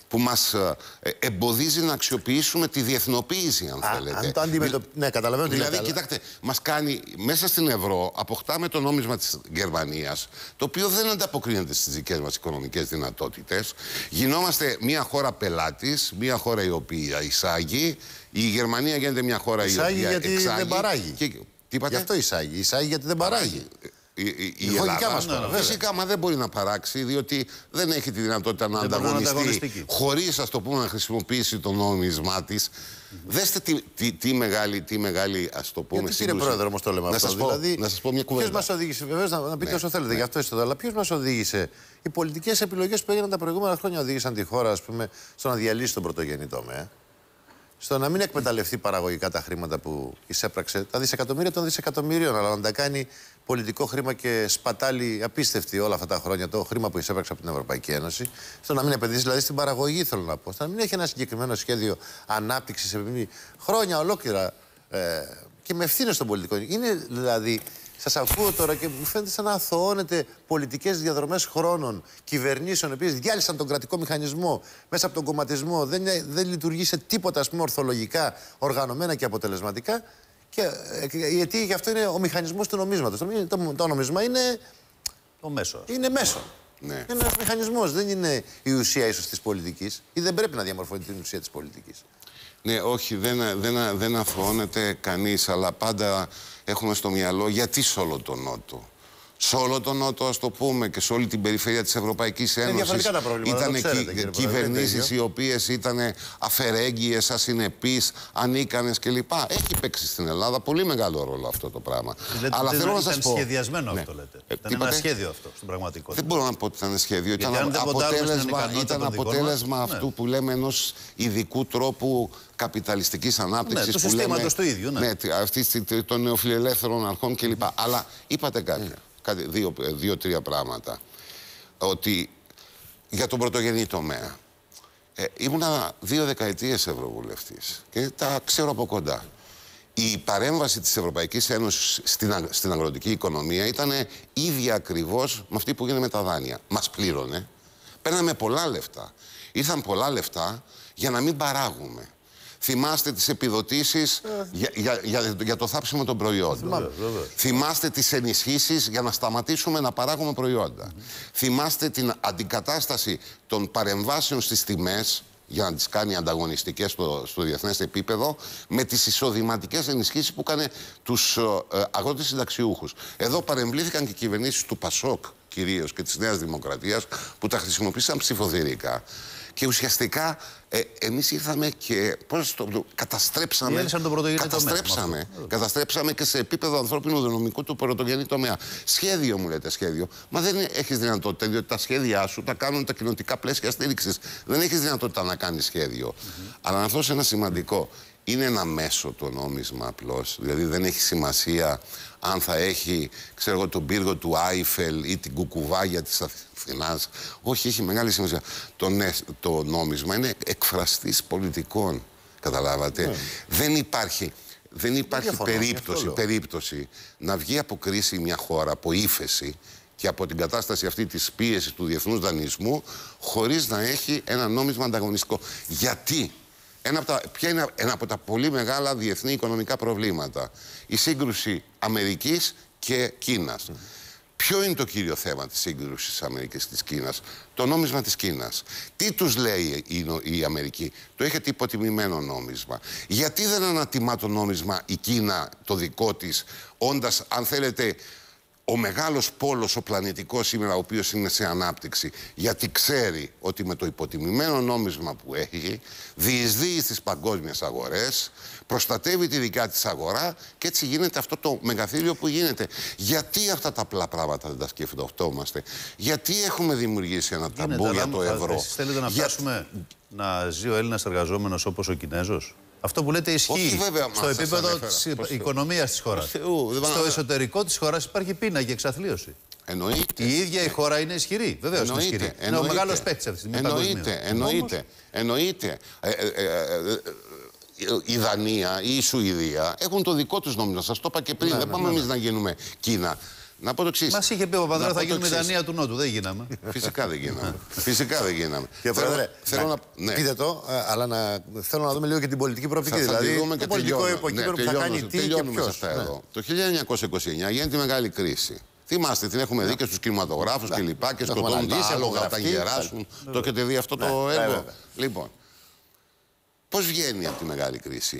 που μας εμποδίζει να αξιοποιήσουμε τη διεθνοποίηση, αν θέλετε. Ναι, καταλαβαίνω τι λέτε. Δηλαδή, κοιτάξτε, μας κάνει μέσα στην ευρώ, αποκτάμε το νόμισμα της Γερμανίας, το οποίο δεν ανταποκρίνεται στις δικές μας οικονομικές δυνατότητες. Γινόμαστε μια χώρα πελάτης, μια χώρα η οποία εισάγει. Η Γερμανία γίνεται μια χώρα η οποία γιατί εξάγει. Δεν παράγει. Τι είπατε? Γι' αυτό εισάγει. Εισάγει γιατί δεν παράγει. Η Ελλάδα, φυσικά, μα δεν μπορεί να παράξει, διότι δεν έχει τη δυνατότητα να ανταγωνιστεί χωρίς, ας το πούμε, να χρησιμοποιήσει το νόμισμά της. Δέστε τι μεγάλη, ας το πούμε, γιατί, κύριε Πρόεδρε, όμως το λέμε αυτό. Δηλαδή, να σας πω μια κουβέντα. Ποιος μας οδήγησε, βεβαίως να πείτε όσο θέλετε, γι' αυτό είστε εδώ, αλλά ποιος μας οδήγησε? Οι πολιτικές επιλογές που έγιναν τα προηγούμενα χρόνια οδήγησαν τη χώρα, ας πούμε, στο να διαλύσει τον πρωτογενή τομέα. Στο να μην εκμεταλλευτεί παραγωγικά τα χρήματα που εισέπραξε, τα δισεκατομμύρια των δισεκατομμυρίων, αλλά να τα κάνει πολιτικό χρήμα και σπατάλη απίστευτη όλα αυτά τα χρόνια, το χρήμα που εισέπραξε από την Ευρωπαϊκή Ένωση. Στο να μην επενδύσει δηλαδή στην παραγωγή, θέλω να πω. Στο να μην έχει ένα συγκεκριμένο σχέδιο ανάπτυξη σε χρόνια ολόκληρα και με ευθύνες στον πολιτικό. Είναι δηλαδή. Σας ακούω τώρα και μου φαίνεται σαν να αθωώνετε πολιτικές διαδρομές χρόνων κυβερνήσεων, οι οποίες διάλυσαν τον κρατικό μηχανισμό μέσα από τον κομματισμό. Δεν λειτουργήσε τίποτα, ας πούμε, ορθολογικά, οργανωμένα και αποτελεσματικά. Και η αιτία γι' αυτό είναι ο μηχανισμός του νομίσματος. Το νόμισμα είναι. Το μέσο. Είναι μέσο. Ναι. Είναι ένας μηχανισμός. Δεν είναι η ουσία ίσως της πολιτικής ή δεν πρέπει να διαμορφώνει την ουσία της πολιτικής. Ναι, όχι, δεν αθωώνεται κανείς, αλλά πάντα έχουμε στο μυαλό γιατί σε όλο τον Νότο. Σε όλο τον Νότο, ας το πούμε, και σε όλη την περιφέρεια της Ευρωπαϊκής Ένωσης ήταν κυβερνήσεις οι οποίες ήταν αφαιρέγγιες, ασυνεπείς, ανίκανες κλπ. Έχει παίξει στην Ελλάδα πολύ μεγάλο ρόλο αυτό το πράγμα. Αλλά θέλω να σας πω. Ήταν σχεδιασμένο αυτό, λέτε. Ήταν ένα σχέδιο αυτό στην πραγματικότητα. Δεν μπορώ να πω ότι ήταν σχέδιο. Ήταν αποτέλεσμα αυτού που λέμε ενός ειδικού τρόπου καπιταλιστικής ανάπτυξης. Του συστήματος του ίδιου. Ναι, των νεοφιλελεύθερων αρχών κλπ. Αλλά είπατε κάτι. Δύο-τρία πράγματα. Ότι για τον πρωτογενή τομέα. Ήμουνα 2 δεκαετίες ευρωβουλευτής και τα ξέρω από κοντά. Η παρέμβαση της Ευρωπαϊκής Ένωσης στην αγροτική οικονομία ήταν ίδια ακριβώς με αυτή που γίνεται με τα δάνεια. Μας πλήρωνε, παίρναμε πολλά λεφτά. Ήρθαν πολλά λεφτά για να μην παράγουμε. Θυμάστε τις επιδοτήσεις για το θάψιμο των προϊόντων. Θυμάστε τις ενισχύσεις για να σταματήσουμε να παράγουμε προϊόντα. Θυμάστε την αντικατάσταση των παρεμβάσεων στις τιμές για να τις κάνει ανταγωνιστικές στο διεθνές επίπεδο με τις εισοδηματικές ενισχύσεις που έκανε τους αγρότες συνταξιούχους. Εδώ παρεμβλήθηκαν και οι κυβερνήσεις του ΠΑΣΟΚ κυρίως και της Νέας Δημοκρατίας που τα χρησιμοποίησαν ψηφοδηρικά. Και ουσιαστικά εμείς ήρθαμε και καταστρέψαμε και σε επίπεδο ανθρώπινου δυναμικού του πρωτογενή τομέα. Σχέδιο μου λέτε, σχέδιο. Μα δεν έχεις δυνατότητα, διότι τα σχέδιά σου τα κάνουν τα κοινοτικά πλαίσια στήριξης. Δεν έχεις δυνατότητα να κάνεις σχέδιο. Αλλά να δώσω ένα σημαντικό. Είναι ένα μέσο το νόμισμα απλώς. Δηλαδή δεν έχει σημασία αν θα έχει, ξέρω εγώ, τον πύργο του Άιφελ ή την κουκουβάγια της Αθηνάς. Όχι, έχει μεγάλη σημασία. Το νόμισμα είναι εκφραστής πολιτικών. Καταλάβατε. Δεν υπάρχει περίπτωση να βγει από κρίση μια χώρα, από ύφεση και από την κατάσταση αυτή της πίεσης του διεθνούς δανεισμού χωρίς να έχει ένα νόμισμα ανταγωνιστικό. Γιατί? Ποια είναι ένα από τα πολύ μεγάλα διεθνή οικονομικά προβλήματα? Η σύγκρουση Αμερικής και Κίνας. Ποιο είναι το κύριο θέμα της σύγκρουσης της Αμερικής και της Κίνας? Το νόμισμα της Κίνας. Τι τους λέει η Αμερική? Το έχετε υποτιμημένο νόμισμα. Γιατί δεν ανατιμά το νόμισμα η Κίνα το δικό της, όντας, αν θέλετε, ο μεγάλος πόλος, ο πλανητικός σήμερα, ο οποίος είναι σε ανάπτυξη, γιατί ξέρει ότι με το υποτιμημένο νόμισμα που έχει, διεισδύει στις παγκόσμιες αγορές, προστατεύει τη δικιά της αγορά και έτσι γίνεται αυτό το μεγαθύριο που γίνεται. Γιατί αυτά τα απλά πράγματα δεν τα σκεφτόμαστε? Γιατί έχουμε δημιουργήσει ένα ταμπού για το ευρώ? Εσείς θέλετε να φτάσουμε να ζει ο Έλληνας εργαζόμενος όπως ο Κινέζος? Αυτό που λέτε ισχύει στο επίπεδο της οικονομίας της χώρας. Στο εσωτερικό της χώρας υπάρχει πείνα και εξαθλίωση. Εννοείται. Η ίδια η χώρα είναι ισχυρή. Βεβαίως είναι ισχυρή. Είναι ο μεγάλος παίκτης αυτή τη στιγμή. Εννοείται. Η Δανία ή η Σουηδία έχουν το δικό τους νόμισμα. Σας το είπα και πριν. Δεν πάμε εμείς να γίνουμε Κίνα. Να πω το εξής. Μας είχε πει ο Παπανδρέου θα γίνουμε η Δανία του Νότου. Δεν γίναμε. Φυσικά δεν γίναμε. Φυσικά δεν γίναμε. Και Πρόεδρε, πείτε το, αλλά θέλω να δούμε λίγο και την πολιτική προοπτική. Δηλαδή, το πολιτικό υποκείμενο που θα κάνει τι και ποιος. Το 1929 γίνεται η μεγάλη κρίση. Θυμάστε, την έχουμε δει και στους κινηματογράφους και λοιπά και σκοτώνουν τα άλογα όταν γεράσουν. Το έχετε δει αυτό το έργο? Λοιπόν, πώς βγαίνει από τη μεγάλη κρίση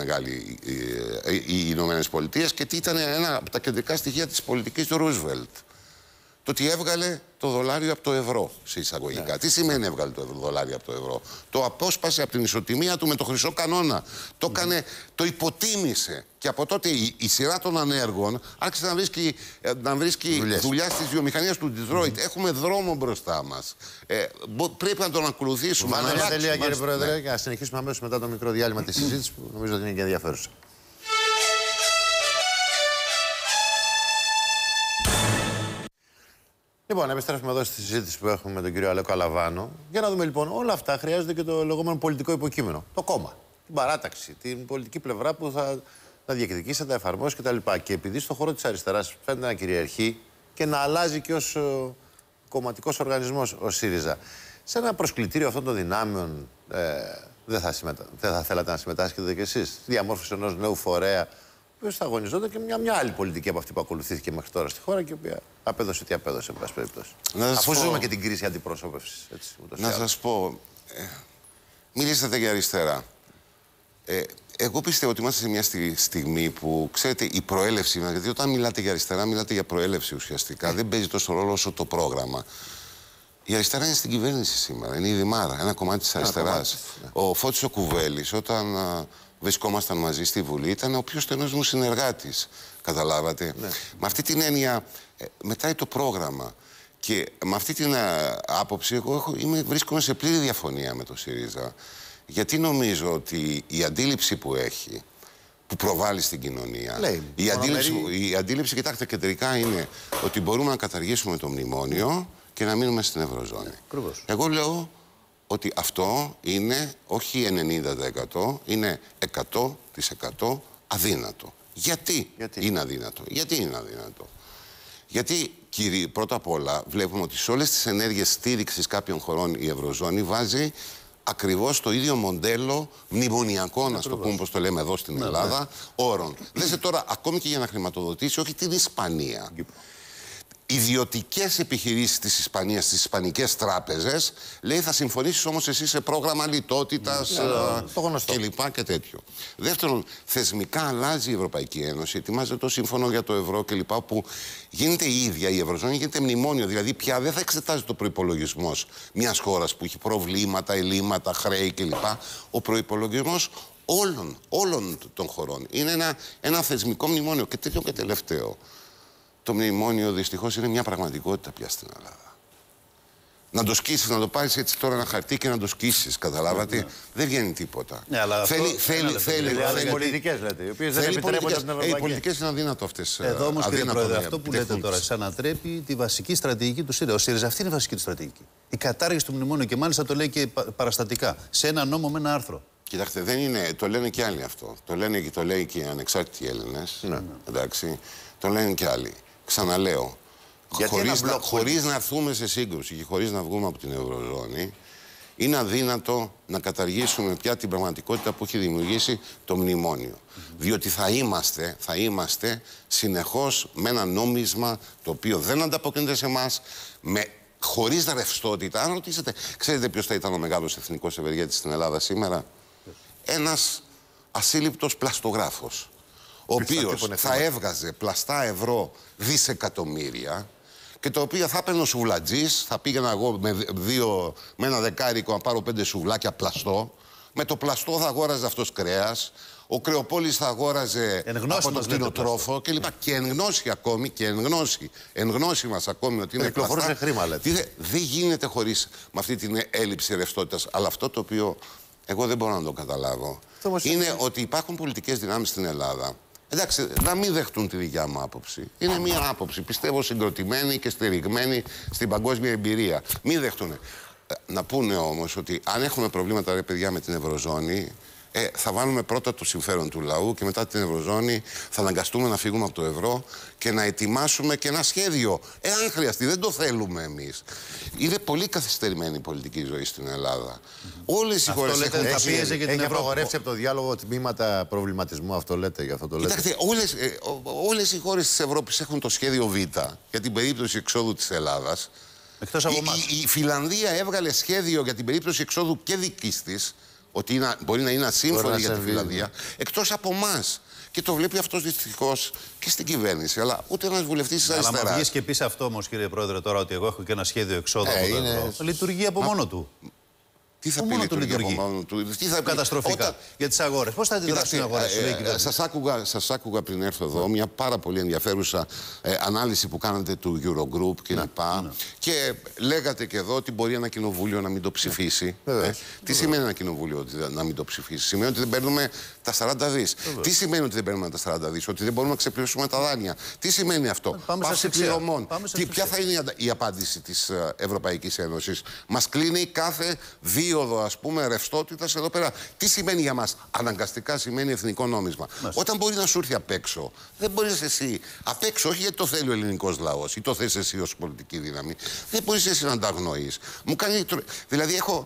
οι Ηνωμένες Πολιτείες και τι ήταν ένα από τα κεντρικά στοιχεία της πολιτικής του Ρούσβελτ? Το ότι έβγαλε το δολάριο από το ευρώ, σε εισαγωγικά. Τι σημαίνει έβγαλε το δολάριο από το ευρώ? Το απόσπασε από την ισοτιμία του με το χρυσό κανόνα. Το έκανε, το υποτίμησε. Και από τότε η σειρά των ανέργων άρχισε να βρίσκει δουλειά στις βιομηχανίες του Ντιτρόιτ. Έχουμε δρόμο μπροστά μας. Πρέπει να τον ακολουθήσουμε. Βάλτε τελεία, κύριε Πρόεδρε, και να συνεχίσουμε αμέσως μετά το μικρό διάλειμμα της συζήτησης που νομίζω ότι είναι και ενδιαφέρουσα. Λοιπόν, επιστρέφουμε εδώ στη συζήτηση που έχουμε με τον κύριο Αλέκο Αλαβάνο. Για να δούμε λοιπόν, όλα αυτά χρειάζονται και το λεγόμενο πολιτικό υποκείμενο. Το κόμμα, την παράταξη, την πολιτική πλευρά που θα διεκδικήσει, θα τα εφαρμόσει κτλ. Και επειδή στον χώρο της αριστεράς φαίνεται να κυριαρχεί και να αλλάζει και ως κομματικός οργανισμός ο ΣΥΡΙΖΑ, σε ένα προσκλητήριο αυτών των δυνάμεων δεν θα θέλατε να συμμετάσχετε κι εσείς στη διαμόρφωση ενός νέου φορέα, που θα αγωνιζόταν και μια άλλη πολιτική από αυτή που ακολουθήθηκε μέχρι τώρα στη χώρα και η οποία απέδωσε τι απέδωσε, εν πάση περιπτώσει. Αφού ζούμε και την κρίση αντιπροσώπευσης. Να σας πω, μιλήσατε για αριστερά. Εγώ πιστεύω ότι είμαστε σε μια στιγμή που, ξέρετε, η προέλευση μας, γιατί όταν μιλάτε για αριστερά, μιλάτε για προέλευση ουσιαστικά. Δεν παίζει τόσο ρόλο όσο το πρόγραμμα. Η αριστερά είναι στην κυβέρνηση σήμερα, είναι η Δημάρα, ένα κομμάτι της αριστεράς. Ο Φώτης ο Κουβέλης, όταν βρισκόμασταν μαζί στη Βουλή, ήταν ο πιο στενός μου συνεργάτης. Καταλάβατε. Με αυτή την έννοια μετράει το πρόγραμμα. Και με αυτή την άποψη εγώ βρίσκομαι σε πλήρη διαφωνία με το ΣΥΡΙΖΑ. Γιατί νομίζω ότι η αντίληψη που έχει, που προβάλλει στην κοινωνία, η αντίληψη, κοιτάξτε, κεντρικά είναι ότι μπορούμε να καταργήσουμε το μνημόνιο και να μείνουμε στην Ευρωζώνη. Εγώ λέω ότι αυτό είναι όχι 90%, είναι 100% αδύνατο. Γιατί είναι αδύνατο? Γιατί, κύριε, πρώτα απ' όλα βλέπουμε ότι σε όλες τις ενέργειες στήριξης κάποιων χωρών η Ευρωζώνη βάζει ακριβώς το ίδιο μοντέλο μνημονιακό, να το πούμε όπως το λέμε εδώ στην Ελλάδα, όρων. Δέστε τώρα, ακόμη και για να χρηματοδοτήσει, όχι την Ισπανία, ιδιωτικές επιχειρήσεις της Ισπανίας, στις ισπανικές τράπεζες, λέει θα συμφωνήσεις όμως εσύ σε πρόγραμμα λιτότητας κλπ. Και τέτοιο. Δεύτερον, θεσμικά αλλάζει η Ευρωπαϊκή Ένωση, ετοιμάζεται το σύμφωνο για το ευρώ κλπ. Που γίνεται η ίδια η Ευρωζώνη, γίνεται μνημόνιο. Δηλαδή πια δεν θα εξετάζει το προϋπολογισμός μιας χώρας που έχει προβλήματα, ελλείμματα, χρέη κλπ. Ο προϋπολογισμός όλων των χωρών είναι ένα θεσμικό μνημόνιο. Και τέτοιο και τελευταίο. Το μνημόνιο δυστυχώς είναι μια πραγματικότητα πια στην Ελλάδα. Να το σκίσεις, να το πάρεις έτσι τώρα ένα χαρτί και να το σκίσεις, καταλάβατε, δεν βγαίνει τίποτα. Θέλει πολιτικές, λέτε, οι οποίες δεν επιτρέπονται από την Ευρωπαϊκή. Οι πολιτικές είναι αδύνατο αυτές. Εδώ όμως, κύριε Πρόεδρε, αυτό που λέτε τώρα σαν ανατρέπει τη βασική στρατηγική του ΣΥΡΙΖΑ. Ο ΣΥΡΙΖΑ αυτή είναι η βασική του στρατηγική. Η κατάργηση του μνημόνιου και μάλιστα το λέει και παραστατικά, σε ένα νόμο με ένα άρθρο. Κοιτάξτε, δεν είναι, το λένε και άλλοι αυτό. Το λέει και οι ανεξάρτητοι Έλληνες. Εντάξει, το λένε και άλλοι. Ξαναλέω, χωρίς να έρθουμε σε σύγκρουση και χωρίς να βγούμε από την Ευρωζώνη, είναι αδύνατο να καταργήσουμε πια την πραγματικότητα που έχει δημιουργήσει το μνημόνιο. Διότι θα είμαστε συνεχώς με ένα νόμισμα το οποίο δεν ανταποκρίνεται σε εμάς, χωρίς ρευστότητα. Αν ρωτήσετε, ξέρετε ποιος θα ήταν ο μεγάλος εθνικός ευεργέτης στην Ελλάδα σήμερα? Ένας ασύλληπτος πλαστογράφος, ο οποίος θα έβγαζε πλαστά ευρώ δισεκατομμύρια και το οποίο θα έπαιρνε ο σουβλατζής, θα πήγαινα εγώ με ένα δεκάρικο να πάρω 5 σουβλάκια πλαστό, με το πλαστό θα αγόραζε αυτός κρέας, ο Κρεοπόλης θα αγόραζε από τον κτηνοτρόφο κλπ. Και εν γνώση ακόμη, εν γνώση μας ακόμη ότι είναι πλαστά, δεν γίνεται χωρίς με αυτή την έλλειψη ρευστότητας. Αλλά αυτό το οποίο εγώ δεν μπορώ να το καταλάβω είναι ότι υπάρχουν πολιτικές δυνάμεις στην Ελλάδα. Εντάξει, να μην δεχτούν τη δικιά μου άποψη. Είναι μια άποψη, πιστεύω, συγκροτημένη και στηριγμένη στην παγκόσμια εμπειρία. Μην δεχτούν. Να πούνε όμως ότι αν έχουμε προβλήματα, ρε παιδιά, με την Ευρωζώνη, θα βάλουμε πρώτα το συμφέρον του λαού και μετά την Ευρωζώνη θα αναγκαστούμε να φύγουμε από το ευρώ και να ετοιμάσουμε και ένα σχέδιο. Εάν χρειαστεί, δεν το θέλουμε εμείς. Είναι πολύ καθυστερημένη η πολιτική ζωή στην Ελλάδα. Όλες οι χώρες έχουν πίεζε και την απαγορεύσει από το διάλογο τμήματα προβληματισμού. Αυτό λέτε, για αυτό το λέτε. Κοιτάξτε, όλες οι χώρες της Ευρώπης έχουν το σχέδιο Β για την περίπτωση εξόδου της Ελλάδας. Εκτός από εμάς. Η Φιλανδία έβγαλε σχέδιο για την περίπτωση εξόδου και δικής της, ότι μπορεί να είναι ασύμφωνη για τη Φιλανδία, εκτός από εμάς. Και το βλέπει αυτός δυστυχώς και στην κυβέρνηση. Αλλά ούτε ένας βουλευτής της αριστεράς. Αλλά αν βγεις και πεις αυτό όμως, κύριε Πρόεδρε, τώρα ότι εγώ έχω και ένα σχέδιο εξόδου από το ευρώ, λειτουργεί από μόνο του. Τι θα πει λειτουργεί από μόνο του, τι θα πει καταστροφικά για τις αγορές. Πώς θα αντιδράσουν οι αγορές, σας άκουγα πριν έρθω εδώ μια πάρα πολύ ενδιαφέρουσα ανάλυση που κάνατε του Eurogroup κλπ. Και λέγατε και εδώ ότι μπορεί ένα κοινοβούλιο να μην το ψηφίσει. Τι σημαίνει ένα κοινοβούλιο να μην το ψηφίσει? Σημαίνει ότι δεν παίρνουμε τα 40 δις. Τι σημαίνει ότι δεν παίρνουμε τα 40 δις? Ότι δεν μπορούμε να ξεπληρώσουμε τα δάνεια. Τι σημαίνει αυτό? Πάυση πληρωμών. Ποια θα είναι η απάντηση της Ευρωπαϊκής Ένωσης? Μας κλείνει κάθε δίωδο, ας πούμε, ρευστότητας εδώ πέρα. Τι σημαίνει για μας? Αναγκαστικά σημαίνει εθνικό νόμισμα. Όταν μπορεί να σου έρθει απ' έξω, δεν μπορείς εσύ απ' έξω, όχι γιατί το θέλει ο ελληνικός λαός ή το θες εσύ ως πολιτική δύναμη, δεν μπορείς εσύ να τα αγνοείς. Μου κάνει. Δηλαδή έχω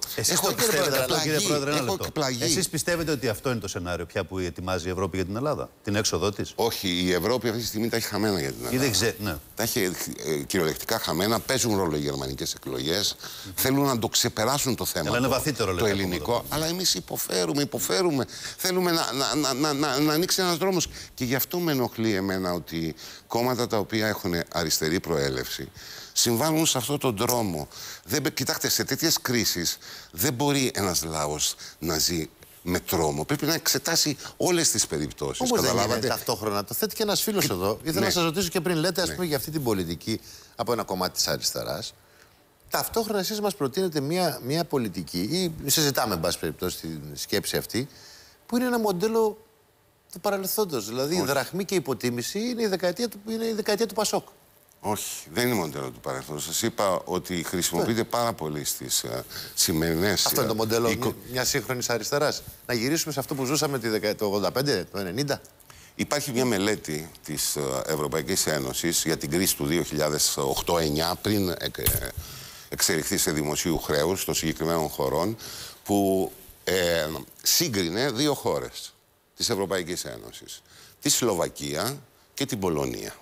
εκπλαγεί. Εσείς πιστεύετε ότι αυτό είναι το σενάριο πια που ετοιμάζει η Ευρώπη για την Ελλάδα, την έξοδό της? Όχι, η Ευρώπη αυτή τη στιγμή τα έχει χαμένα για την Ελλάδα. Τα έχει κυριολεκτικά χαμένα. Παίζουν ρόλο οι γερμανικές εκλογές. Θέλουν να το ξεπεράσουν το θέμα. Το ελληνικό, αλλά εμείς υποφέρουμε. Θέλουμε να ανοίξει ένας δρόμος. Και γι' αυτό με ενοχλεί εμένα ότι κόμματα τα οποία έχουν αριστερή προέλευση συμβάλλουν σε αυτόν τον δρόμο. Κοιτάξτε, σε τέτοιες κρίσεις δεν μπορεί ένας λαός να ζει με τρόμο. Πρέπει να εξετάσει όλες τις περιπτώσεις. Όμως δεν είναι ταυτόχρονα. Το θέτει και ένας φίλος εδώ. Ήθελα να σας ρωτήσω και πριν, λέτε, ας πούμε, για αυτή την πολιτική από ένα κομμάτι της αριστεράς. Ταυτόχρονα εσείς μας προτείνετε μια πολιτική, ή συζητάμε, εν πάση περιπτώσει, τη σκέψη αυτή, που είναι ένα μοντέλο του παρελθόντος. Δηλαδή, η δραχμή και η υποτίμηση είναι η δεκαετία του Πασόκ. Όχι, δεν είναι μοντέλο του παρελθόντος. Σας είπα ότι χρησιμοποιείται πάρα πολύ στις σημερινές. Αυτό είναι το μοντέλο μιας σύγχρονης αριστεράς. Να γυρίσουμε σε αυτό που ζούσαμε το 85, το 90. Υπάρχει μια μελέτη της Ευρωπαϊκής Ένωσης για την κρίση του 2008-2009, πριν εξελιχθεί σε δημοσίου χρέους των συγκεκριμένων χωρών, που σύγκρινε δύο χώρες της Ευρωπαϊκής Ένωσης, τη Σλοβακία και την Πολωνία.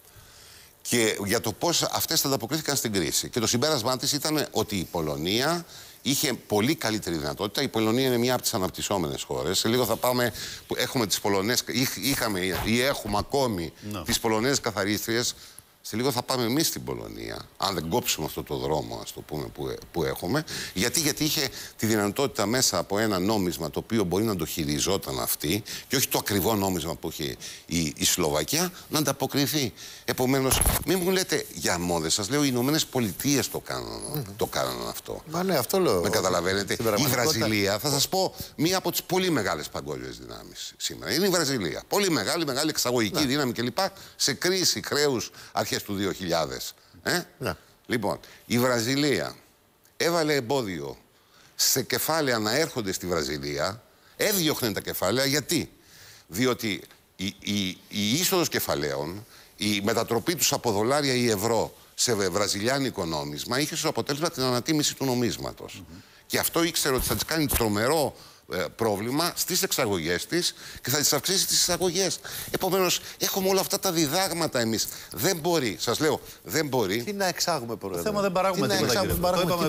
Και για το πώς αυτές ανταποκρίθηκαν στην κρίση. Και το συμπέρασμά της ήταν ότι η Πολωνία είχε πολύ καλύτερη δυνατότητα. Η Πολωνία είναι μια από τις αναπτυσσόμενες χώρες. Σε λίγο θα πάμε που έχουμε τις Πολωνές, είχαμε ή έχουμε ακόμη τις Πολωνές καθαρίστριες. Σε λίγο θα πάμε εμείς στην Πολωνία, αν δεν κόψουμε αυτό το δρόμο, ας το πούμε, που έχουμε. Γιατί είχε τη δυνατότητα μέσα από ένα νόμισμα το οποίο μπορεί να το χειριζόταν αυτή, και όχι το ακριβό νόμισμα που έχει η Σλοβακία, να ανταποκριθεί. Επομένως, μην μου λέτε για μόδες. Σας λέω, οι Ηνωμένες Πολιτείες το κάνανε αυτό. Μα ναι, αυτό λέω. Με καταλαβαίνετε. Η Βραζιλία, θα σας πω, μία από τις πολύ μεγάλες παγκόσμιες δυνάμεις σήμερα. Είναι η Βραζιλία. Πολύ μεγάλη εξαγωγική δύναμη κλπ. Σε κρίση χρέους αρχές του 2000. Λοιπόν, η Βραζιλία έβαλε εμπόδιο σε κεφάλαια να έρχονται στη Βραζιλία, έδιωχνε τα κεφάλαια. Γιατί? Διότι η είσοδος κεφαλαίων, η μετατροπή τους από δολάρια ή ευρώ σε βραζιλιάνικο νόμισμα είχε ως αποτέλεσμα την ανατίμηση του νομίσματος. Και αυτό ήξερε ότι θα της κάνει τρομερό πρόβλημα στις εξαγωγές της και θα τις αυξήσει τις εισαγωγές. Επομένως, έχουμε όλα αυτά τα διδάγματα εμείς. Δεν μπορεί, σας λέω, δεν μπορεί. Τι να εξάγουμε, Πρόεδρε? Το θέμα δεν παράγουμε τίποτα.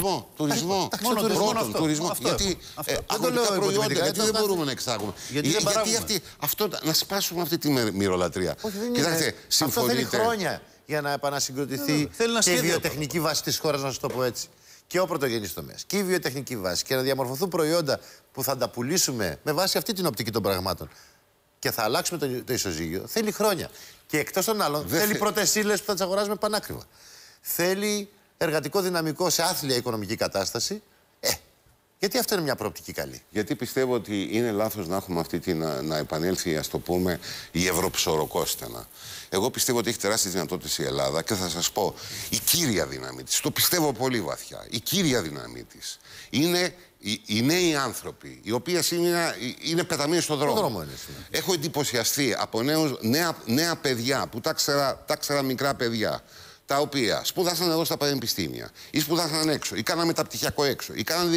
Τουρισμό. Γιατί αγροτικά προϊόντα, γιατί δεν μπορούμε να εξάγουμε? Γιατί αυτό, να σπάσουμε αυτή τη μυρολατρεία. Κοιτάξτε, αυτό θέλει χρόνια για να επανασυγκροτηθεί και η βιοτεχνική βάση της χώρας, να σας το πω έτσι. Και ο πρωτογενής τομέας και η βιοτεχνική βάση, και να διαμορφωθούν προϊόντα που θα τα πουλήσουμε με βάση αυτή την οπτική των πραγμάτων και θα αλλάξουμε το ισοζύγιο, θέλει χρόνια. Και εκτός των άλλων, θέλει πρώτες ύλες που θα τις αγοράζουμε πανάκριβα. Θέλει εργατικό δυναμικό σε άθλια οικονομική κατάσταση. Γιατί αυτό είναι μια προοπτική καλή? Γιατί πιστεύω ότι είναι λάθος να έχουμε να επανέλθει, ας το πούμε, η ευρωψωροκόστενα. Εγώ πιστεύω ότι έχει τεράστιες δυνατότητες η Ελλάδα και θα σας πω, η κύρια δύναμη της, το πιστεύω πολύ βαθιά, η κύρια δύναμη της είναι οι νέοι άνθρωποι, οι οποίοι είναι πεταμένοι στον δρόμο. Έχω εντυπωσιαστεί από νέα παιδιά που τα ξέρα μικρά παιδιά, τα οποία σπούδασαν εδώ στα πανεπιστήμια ή σπούδασαν έξω ή κάναν μεταπτυχιακό έξω ή κάναν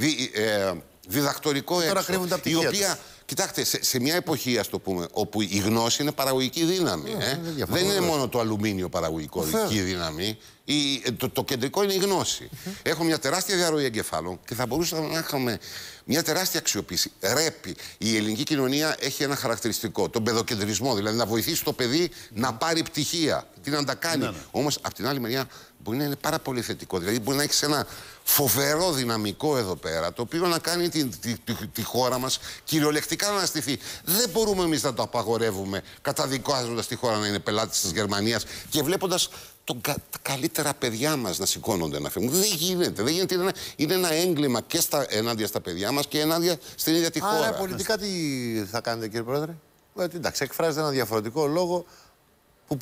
διδακτορικό έξω. Τώρα κρύβουν τα πτυχία τους. Κοιτάξτε, σε μια εποχή, ας το πούμε, όπου η γνώση είναι παραγωγική δύναμη. Δεν είναι μόνο το αλουμίνιο παραγωγική δύναμη. Το κεντρικό είναι η γνώση. Έχω μια τεράστια διαρροή εγκεφάλων και θα μπορούσαμε να έχουμε μια τεράστια αξιοποίηση. Ρέπει. Η ελληνική κοινωνία έχει ένα χαρακτηριστικό, τον παιδοκεντρισμό. Δηλαδή να βοηθήσει το παιδί να πάρει πτυχία. Τι να τα κάνει. Όμως, από την άλλη μεριά, μπορεί να είναι πάρα πολύ θετικό. Δηλαδή, μπορεί να έχει ένα φοβερό δυναμικό εδώ πέρα, το οποίο να κάνει τη χώρα μας κυριολεκτικά να αναστηθεί. Δεν μπορούμε εμείς να το απαγορεύουμε, καταδικάζοντας τη χώρα να είναι πελάτης της Γερμανίας και βλέποντας τα καλύτερα παιδιά μας να σηκώνονται να φεύγουν. Δεν γίνεται. Δεν γίνεται. Είναι ένα έγκλημα και ενάντια στα παιδιά μας και ενάντια στην ίδια τη χώρα. Άρα, πολιτικά τι θα κάνετε, κύριε Πρόεδρε? Εντάξει, εκφράζετε ένα διαφορετικό λόγο που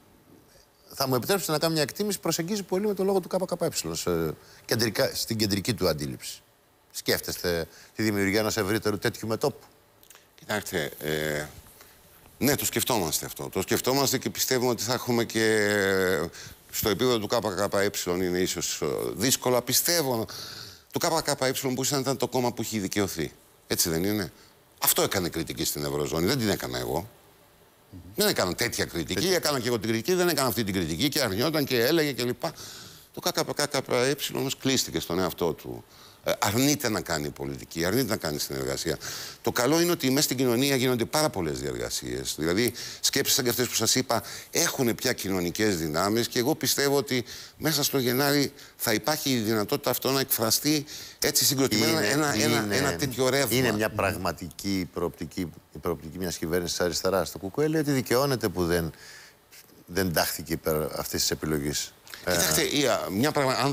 θα μου επιτρέψετε να κάνω μια εκτίμηση, προσεγγίζει πολύ με το λόγο του ΚΚΕ στην κεντρική του αντίληψη. Σκέφτεστε τη δημιουργία ενός ευρύτερου τέτοιου μετώπου? Κοιτάξτε, ναι, το σκεφτόμαστε αυτό. Το σκεφτόμαστε και πιστεύουμε ότι θα έχουμε και στο επίπεδο του ΚΚΕ είναι ίσως δύσκολο. Πιστεύω το ΚΚΕ μπορούσε να ήταν το κόμμα που έχει δικαιωθεί. Έτσι δεν είναι? Αυτό έκανε κριτική στην Ευρωζώνη, δεν την έκανα εγώ. Δεν έκανα τέτοια κριτική, έκανα και εγώ την κριτική, δεν έκανα αυτή την κριτική και αρνιόταν και έλεγε κλπ. Το ΚΚΕ όμως κλείστηκε στον εαυτό του. Αρνείται να κάνει πολιτική, αρνείται να κάνει συνεργασία. Το καλό είναι ότι μέσα στην κοινωνία γίνονται πάρα πολλές διαργασίες. Δηλαδή, σκέψεις σαν και αυτές που σας είπα, έχουν πια κοινωνικές δυνάμεις και εγώ πιστεύω ότι μέσα στο Γενάρη θα υπάρχει η δυνατότητα αυτό να εκφραστεί έτσι συγκροτημένα ένα τέτοιο ρεύμα. Είναι μια πραγματική προοπτική, η προοπτική μιας κυβέρνησης της αριστεράς. Το ΚΚΕ λέει ότι δικαιώνεται που δεν τάχθηκε υπέρ αυτής της επιλογής. Κοιτάξτε, μια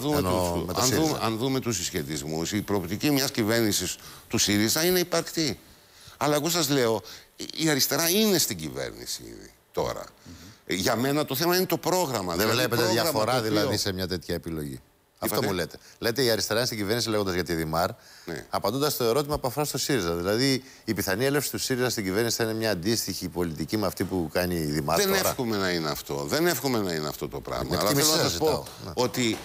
αν δούμε τους συσχετισμούς, η προοπτική μιας κυβέρνησης του ΣΥΡΙΖΑ είναι υπαρκτή. Αλλά εγώ σας λέω, η αριστερά είναι στην κυβέρνηση ήδη τώρα. Για μένα το θέμα είναι το πρόγραμμα. Δεν βλέπετε διαφορά δηλαδή σε μια τέτοια επιλογή? Αυτό μου λέτε. Λέτε η αριστερά είναι στην κυβέρνηση λέγοντας για τη Δημάρ, απαντώντας στο ερώτημα που αφορά στο ΣΥΡΙΖΑ. Δηλαδή η πιθανή έλευση του ΣΥΡΙΖΑ στην κυβέρνηση θα είναι μια αντίστοιχη πολιτική με αυτή που κάνει η Δημάρ. Δεν εύχομαι να είναι αυτό. Δεν εύχομαι να είναι αυτό το πράγμα. Αλλά θέλω να σας πω ότι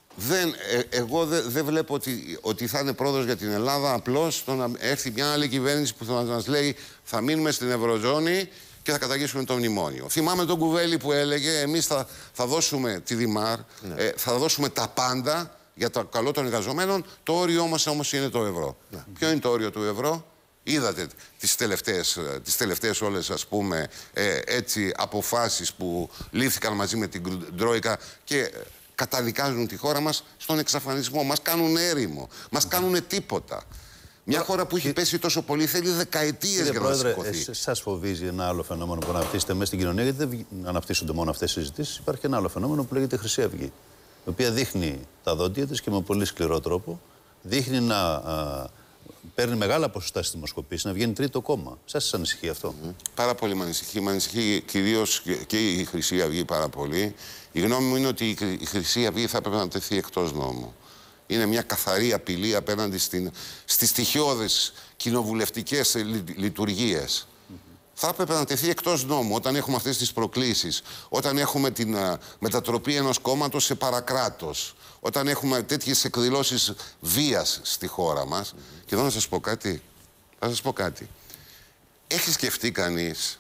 εγώ δεν βλέπω ότι θα είναι πρόοδος για την Ελλάδα απλώς το να έρθει μια άλλη κυβέρνηση που θα μας λέει θα μείνουμε στην Ευρωζώνη και θα καταργήσουμε το μνημόνιο. Θυμάμαι τον Κουβέλη που έλεγε εμείς θα δώσουμε τη Δημάρ, θα δώσουμε τα πάντα για το καλό των εργαζομένων, το όριό μας όμως είναι το ευρώ. Ποιο είναι το όριο του ευρώ? Είδατε τις τελευταίες όλες, ας πούμε, έτσι, αποφάσεις που λήφθηκαν μαζί με την Τρόικα και καταδικάζουν τη χώρα μας στον εξαφανισμό. Μας κάνουν έρημο, μας κάνουν τίποτα. Μια χώρα που έχει πέσει τόσο πολύ θέλει δεκαετίες για να σηκωθεί. Σας φοβίζει ένα άλλο φαινόμενο που αναπτύσσεται μέσα στην κοινωνία, γιατί δεν αναπτύσσονται μόνο αυτές οι συζητήσεις. Υπάρχει ένα άλλο φαινόμενο που λέγεται Χρυσή Αυγή, η οποία δείχνει τα δόντια της και με πολύ σκληρό τρόπο δείχνει να παίρνει μεγάλα ποσοστά στη δημοσκοπήση, να βγαίνει τρίτο κόμμα. Σας ανησυχεί αυτό? Πάρα πολύ με ανησυχεί. Με ανησυχεί κυρίως και η Χρυσή Αυγή πάρα πολύ. Η γνώμη μου είναι ότι η Χρυσή Αυγή θα πρέπει να τεθεί εκτός νόμου. Είναι μια καθαρή απειλή απέναντι στις στοιχειώδεις κοινοβουλευτικές λειτουργίες. Θα έπρεπε να τεθεί εκτός νόμου όταν έχουμε αυτές τις προκλήσεις, όταν έχουμε την μετατροπή ενός κόμματος σε παρακράτος, όταν έχουμε τέτοιες εκδηλώσεις βίας στη χώρα μας. Και εδώ να σας πω κάτι. Θα σας πω κάτι. Έχει σκεφτεί κανείς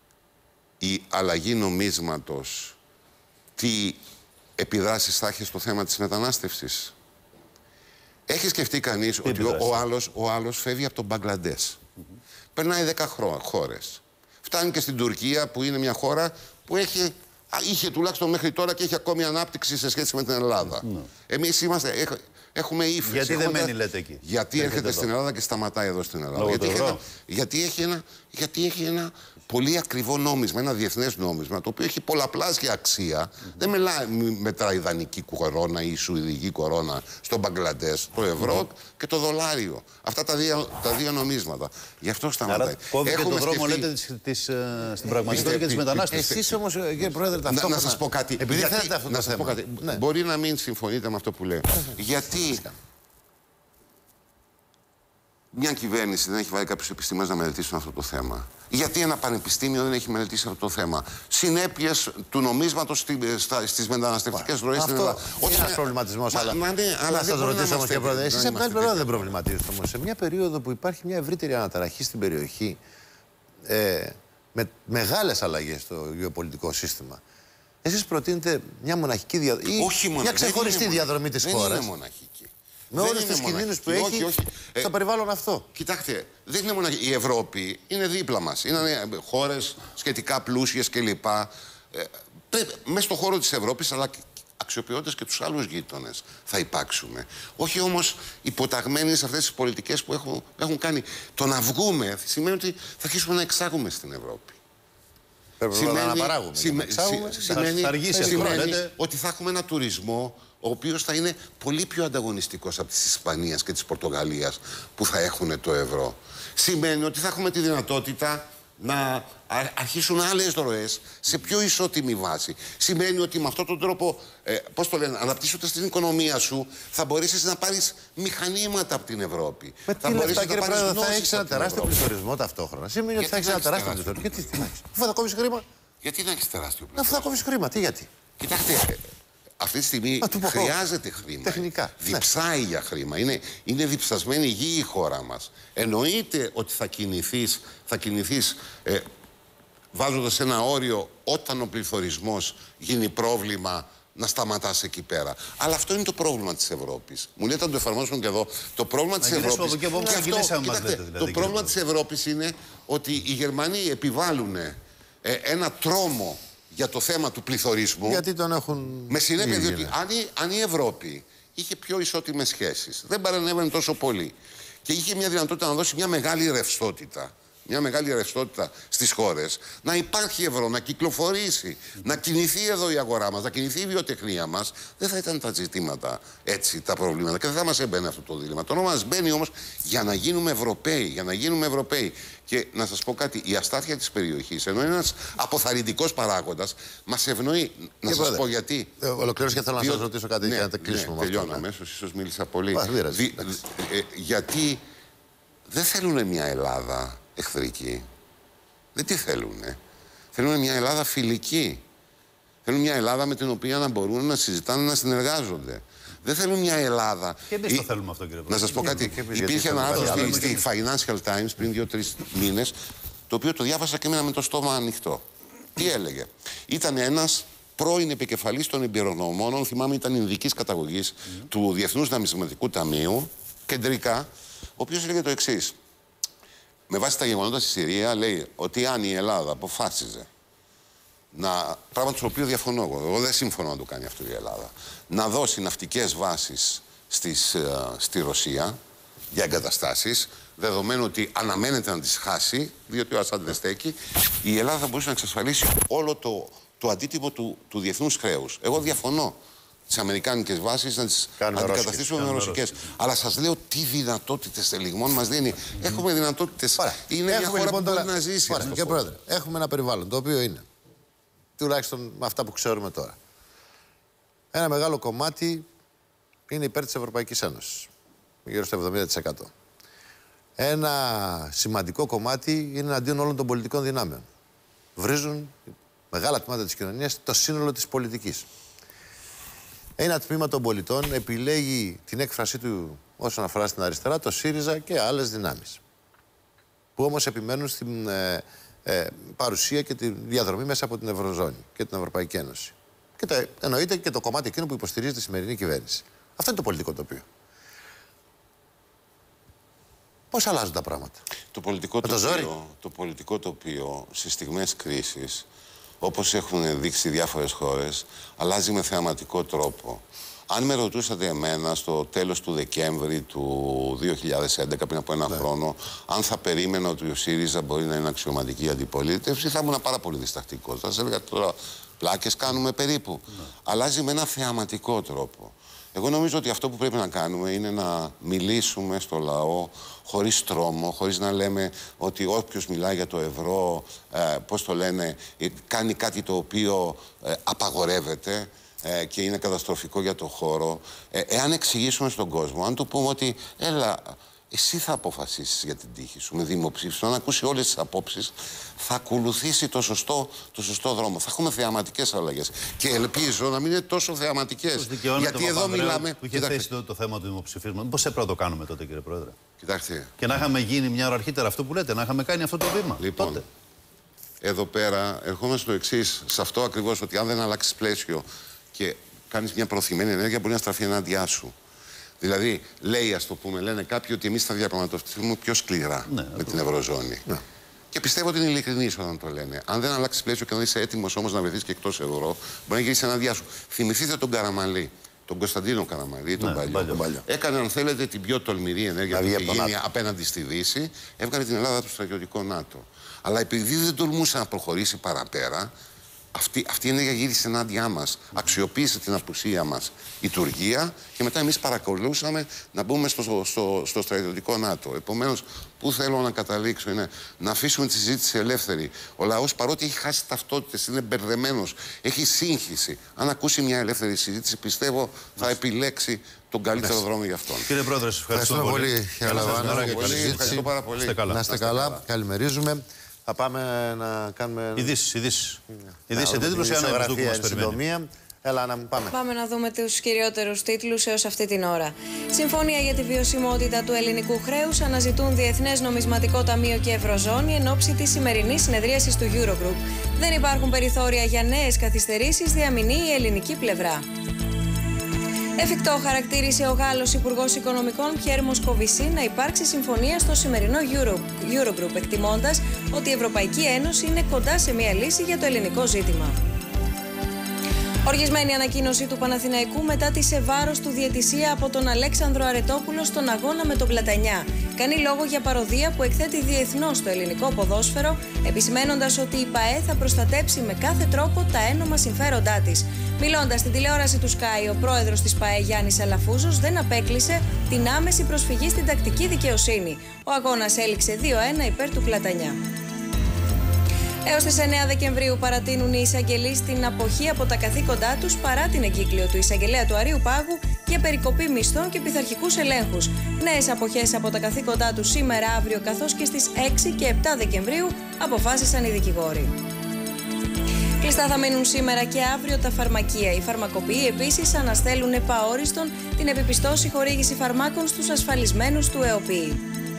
η αλλαγή νομίσματος τι επιδράσεις θα έχει στο θέμα της μετανάστευσης? Έχει σκεφτεί κανείς ότι ο άλλος φεύγει από τον Μπαγκλαντές. Περνάει 10 χώρες. Φτάνει και στην Τουρκία που είναι μια χώρα που είχε τουλάχιστον μέχρι τώρα και έχει ακόμη ανάπτυξη σε σχέση με την Ελλάδα. Εμείς έχουμε ύφεση. Γιατί δεν μένει, λέτε, εκεί? Γιατί έρχεται στην Ελλάδα και σταματάει εδώ στην Ελλάδα? Γιατί έχει ένα πολύ ακριβό νόμισμα, ένα διεθνές νόμισμα, το οποίο έχει πολλαπλάσια αξία. Δεν μετράει η δανική κορώνα ή η σουηδική κορώνα στον Μπαγκλαντές, το ευρώ και το δολάριο. Αυτά τα δύο νομίσματα. Γι' αυτό σταματάει. Άρα κόβει και το δρόμο, λέτε, στην πραγματικότητα της μετανάστευσης. Εσείς όμως, κύριε Πρόεδρε, ταυτόχρονα... Να σας πω κάτι. Επειδή θέλετε αυτό το θέμα. Μπορεί να μην συμφωνείτε με αυτό που λέω. Γιατί μια κυβέρνηση δεν έχει βάλει κάποιους επιστήμονες να μελετήσουν αυτό το θέμα? Γιατί ένα πανεπιστήμιο δεν έχει μελετήσει αυτό το θέμα? Συνέπειες του νομίσματος στις μεταναστευτικές ροές στην Ελλάδα. Όχι ένας προβληματισμός, αλλά να σας ρωτήσω όμως και πρόεδρε, εσείς από την άλλη πλευρά δεν προβληματίζετε όμως. Σε μια περίοδο που υπάρχει μια ευρύτερη αναταραχή στην περιοχή, με μεγάλες αλλαγές στο γεωπολιτικό σύστημα, εσείς προτείνετε μια μοναχική διαδρομή ή μια ξεχωριστή διαδρομή της χώρας? Δεν είναι μοναχική. Με όλους τους κινδύνους που έχει στο περιβάλλον αυτό. Κοιτάξτε, δεν είναι μόνο η Ευρώπη, είναι δίπλα μας. Είναι χώρες σχετικά πλούσιες κλπ. Μέσα στον χώρο της Ευρώπης, αλλά αξιοποιώντας και τους άλλους γείτονες, θα υπάρξουμε. Όχι όμως υποταγμένοι σε αυτές τις πολιτικές που έχουν κάνει. Το να βγούμε σημαίνει ότι θα αρχίσουμε να εξάγουμε στην Ευρώπη. Σημαίνει ότι θα έχουμε ένα τουρισμό ο οποίος θα είναι πολύ πιο ανταγωνιστικός από της Ισπανίας και της Πορτογαλίας που θα έχουν το ευρώ. Σημαίνει ότι θα έχουμε τη δυνατότητα να αρχίσουν άλλες ροές σε πιο ισότιμη βάση. Σημαίνει ότι με αυτόν τον τρόπο, αναπτύσσοντας την οικονομία σου, θα μπορέσεις να πάρεις μηχανήματα από την Ευρώπη. Με τι λεφτά, κύριε Πρόεδρε, θα έχεις ένα τεράστιο πληθωρισμό ταυτόχρονα. Σημαίνει ότι θα έχεις ένα τεράστιο πληθωρισμό. Γιατί τι να έχεις? Αφού θα κόβεις χρήμα. Γιατί να έχεις τεράστιο πληθωρισμό? Αφού θα κόβεις χρήμα, τι γιατί? Κοιτάξτε. Αυτή τη στιγμή χρειάζεται χρήμα. Τεχνικά. Διψάει για χρήμα. Είναι διψασμένη γη η χώρα μας. Εννοείται ότι θα κινηθείς βάζοντας ένα όριο όταν ο πληθωρισμός γίνει πρόβλημα να σταματάς εκεί πέρα. Αλλά αυτό είναι το πρόβλημα της Ευρώπης. Μου λέτε να το εφαρμόσουμε και εδώ. Το πρόβλημα της Ευρώπης. Το πρόβλημα της Ευρώπης είναι ότι οι Γερμανοί επιβάλλουν ένα τρόμο για το θέμα του πληθωρισμού. Γιατί τον έχουν. Με συνέπεια, διότι αν η Ευρώπη είχε πιο ισότιμες σχέσεις, δεν παρανέβαινε τόσο πολύ και είχε μια δυνατότητα να δώσει μια μεγάλη ρευστότητα στις χώρες, να υπάρχει ευρώ, να κυκλοφορήσει, να κινηθεί εδώ η αγορά μας, να κινηθεί η βιοτεχνία μας, δεν θα ήταν τα ζητήματα έτσι, τα προβλήματα και δεν θα μας έμπαινε αυτό το δίλημμα. Το όνομα μας μπαίνει όμως για να γίνουμε Ευρωπαίοι. Και να σας πω κάτι, η αστάθεια της περιοχής, ενώ είναι ένας αποθαρρυντικός παράγοντας, μας ευνοεί. Να σας πω γιατί. Ολοκλήρωση και θέλω να σας ρωτήσω κάτι για να τα κλείσουμε. Τελειώνω αμέσως, ίσως μίλησα πολύ. Γιατί δεν θέλουν μια Ελλάδα εχθρική. Δεν τι θέλουνε. Θέλουν μια Ελλάδα φιλική. Θέλουν μια Ελλάδα με την οποία να μπορούν να συζητάνε, να συνεργάζονται. Δεν θέλουν μια Ελλάδα. Και εμείς το θέλουμε αυτό, κύριε Πρόεδρε. Να σας πω κάτι. Υπήρχε ένα άρθρο στη Financial Times πριν 2-3 μήνες, το οποίο το διάβασα και έμεινα με το στόμα ανοιχτό. Τι έλεγε? Ήταν ένας πρώην επικεφαλής των εμπειρογνωμόνων, θυμάμαι ήταν ινδικής καταγωγής, του Διεθνούς Νομισματικού Ταμείου, κεντρικά, ο οποίος έλεγε το εξής. Με βάση τα γεγονότα στη Συρία, λέει ότι αν η Ελλάδα αποφάσιζε πράγμα το οποίο διαφωνώ εγώ δεν συμφωνώ να το κάνει αυτό η Ελλάδα, να δώσει ναυτικές βάσεις στη Ρωσία για εγκαταστάσεις, δεδομένου ότι αναμένεται να τις χάσει, διότι ο Ασάντ δεν στέκει, η Ελλάδα θα μπορούσε να εξασφαλίσει όλο το αντίτιμο του διεθνούς χρέους. Εγώ διαφωνώ τις αμερικάνικες βάσεις να τις αντικαταστήσουμε με ρωσικές. Αλλά σας λέω τι δυνατότητες ελιγμών μας δίνει. Έχουμε δυνατότητες. Είναι μια χώρα που μπορεί να ζήσει. Κύριε Πρόεδρε, έχουμε ένα περιβάλλον το οποίο είναι, τουλάχιστον με αυτά που ξέρουμε τώρα, ένα μεγάλο κομμάτι είναι υπέρ της Ευρωπαϊκής Ένωσης, γύρω στο 70%. Ένα σημαντικό κομμάτι είναι εναντίον όλων των πολιτικών δυνάμεων. Βρίζουν μεγάλα τμήματα της κοινωνίας το σύνολο της πολιτικής. Ένα τμήμα των πολιτών επιλέγει την έκφρασή του όσον αφορά στην αριστερά, το ΣΥΡΙΖΑ και άλλες δυνάμεις. Που όμως επιμένουν στην παρουσία και τη διαδρομή μέσα από την Ευρωζώνη και την Ευρωπαϊκή Ένωση. Και εννοείται και το κομμάτι εκείνο που υποστηρίζει τη σημερινή κυβέρνηση. Αυτό είναι το πολιτικό τοπίο. Πώς αλλάζουν τα πράγματα? Το πολιτικό τοπίο στις στιγμές κρίσης, όπως έχουν δείξει διάφορες χώρες, αλλάζει με θεαματικό τρόπο. Αν με ρωτούσατε εμένα στο τέλος του Δεκέμβρη του 2011, πριν από ένα χρόνο, αν θα περίμενα ότι ο ΣΥΡΙΖΑ μπορεί να είναι αξιωματική αντιπολίτευση, θα ήμουν πάρα πολύ διστακτικός. Θα σας έλεγα τώρα, πλάκες κάνουμε περίπου. Αλλάζει με ένα θεαματικό τρόπο. Εγώ νομίζω ότι αυτό που πρέπει να κάνουμε είναι να μιλήσουμε στο λαό χωρίς τρόμο, χωρίς να λέμε ότι όποιος μιλάει για το ευρώ, πώς το λένε, κάνει κάτι το οποίο απαγορεύεται και είναι καταστροφικό για το χώρο. Εάν εξηγήσουμε στον κόσμο, αν του πούμε ότι έλα, Εσύ θα αποφασίσεις για την τύχη σου με δημοψήφισμα. Αν ακούσει όλες τις απόψεις, θα ακολουθήσει το σωστό δρόμο. Θα έχουμε θεαματικές αλλαγές. Και ελπίζω να μην είναι τόσο θεαματικές. Γιατί εδώ μιλάμε. Που είχε θέσει το θέμα του δημοψηφίσματος. Πώς έπρεπε να το κάνουμε τότε, κύριε Πρόεδρε? Κοιτάξτε. Και να είχαμε γίνει μια ώρα αρχίτερα αυτό που λέτε, να είχαμε κάνει αυτό το βήμα. Λοιπόν, τότε. Εδώ πέρα ερχόμαστε στο εξής. Σε αυτό ακριβώς, ότι αν δεν αλλάξει πλαίσιο και κάνεις μια προωθημένη ενέργεια, μπορεί να στραφεί ενάντια σου. Δηλαδή, λένε κάποιοι ότι εμείς θα διαπραγματευτούμε πιο σκληρά με την Ευρωζώνη. Ναι. Και πιστεύω ότι είναι ειλικρινείς όταν το λένε. Αν δεν αλλάξει πλαίσιο και αν είσαι έτοιμος όμως να βρεθείς και εκτός ευρώ, μπορεί να γυρίσεις ενάντια σου. Θυμηθείτε τον Καραμαλή, τον Κωνσταντίνο Καραμαλή, τον παλιό. Έκανε, αν θέλετε, την πιο τολμηρή ενέργεια που είχε γίνει απέναντι στη Δύση. Έβγαλε την Ελλάδα από το στρατιωτικό ΝΑΤΟ. Αλλά επειδή δεν τολμούσε να προχωρήσει παραπέρα, αυτή η ενέργεια γύρισε ενάντια μας. Αξιοποίησε την απουσία μας η Τουρκία και μετά εμείς παρακολούσαμε να μπούμε στο στρατιωτικό ΝΑΤΟ. Επομένως, πού θέλω να καταλήξω είναι να αφήσουμε τη συζήτηση ελεύθερη. Ο λαός, παρότι έχει χάσει ταυτότητες, είναι μπερδεμένος, έχει σύγχυση. Αν ακούσει μια ελεύθερη συζήτηση, πιστεύω θα επιλέξει τον καλύτερο δρόμο για αυτόν. Κύριε Πρόεδρε, σας ευχαριστούμε πολύ. Ευχαριστώ πάρα πολύ. Να είστε καλά. Καλημερίζουμε. Θα πάμε να κάνουμε. Ειδήσεις τίτλους ή αναγραφή συντομία. Έλα, να πάμε. Πάμε να δούμε τους κυριότερους τίτλους έως αυτή την ώρα. Συμφωνία για τη βιωσιμότητα του ελληνικού χρέους αναζητούν Διεθνές Νομισματικό Ταμείο και Ευρωζώνη εν ώψη της σημερινής συνεδρίασης του Eurogroup. Δεν υπάρχουν περιθώρια για νέες καθυστερήσεις, διαμηνεί η ελληνική πλευρά. Εφικτό χαρακτήρισε ο Γάλλος Υπουργός Οικονομικών Πιέρ Μοσκοβισή να υπάρξει συμφωνία στο σημερινό Eurogroup, εκτιμώντας ότι η Ευρωπαϊκή Ένωση είναι κοντά σε μια λύση για το ελληνικό ζήτημα. Οργισμένη ανακοίνωση του Παναθηναϊκού μετά τη σε βάρος του διαιτησία από τον Αλέξανδρο Αρετόπουλο στον αγώνα με τον Πλατανιά. Κάνει λόγο για παροδία που εκθέτει διεθνώς το ελληνικό ποδόσφαιρο, επισημένοντας ότι η ΠΑΕ θα προστατέψει με κάθε τρόπο τα ένομα συμφέροντά της. Μιλώντας στην τηλεόραση του Sky, ο πρόεδρος της ΠΑΕ Γιάννης Αλαφούζος δεν απέκλεισε την άμεση προσφυγή στην τακτική δικαιοσύνη. Ο αγώνας έληξε 2-1 υπέρ του Πλατανιά. Έως τις 9 Δεκεμβρίου παρατείνουν οι εισαγγελείς την αποχή από τα καθήκοντά τους παρά την εγκύκλιο του εισαγγελέα του Αρείου Πάγου για περικοπή μισθών και πειθαρχικούς ελέγχους. Νέες αποχές από τα καθήκοντά τους σήμερα, αύριο καθώς και στις 6 και 7 Δεκεμβρίου αποφάσισαν οι δικηγόροι. Κλειστά θα μείνουν σήμερα και αύριο τα φαρμακεία. Οι φαρμακοποιοί επίσης αναστέλουν επαόριστον την επιπιστώση χορήγηση φαρμάκων στους ασφαλισμένους του ΕΟΠΗ.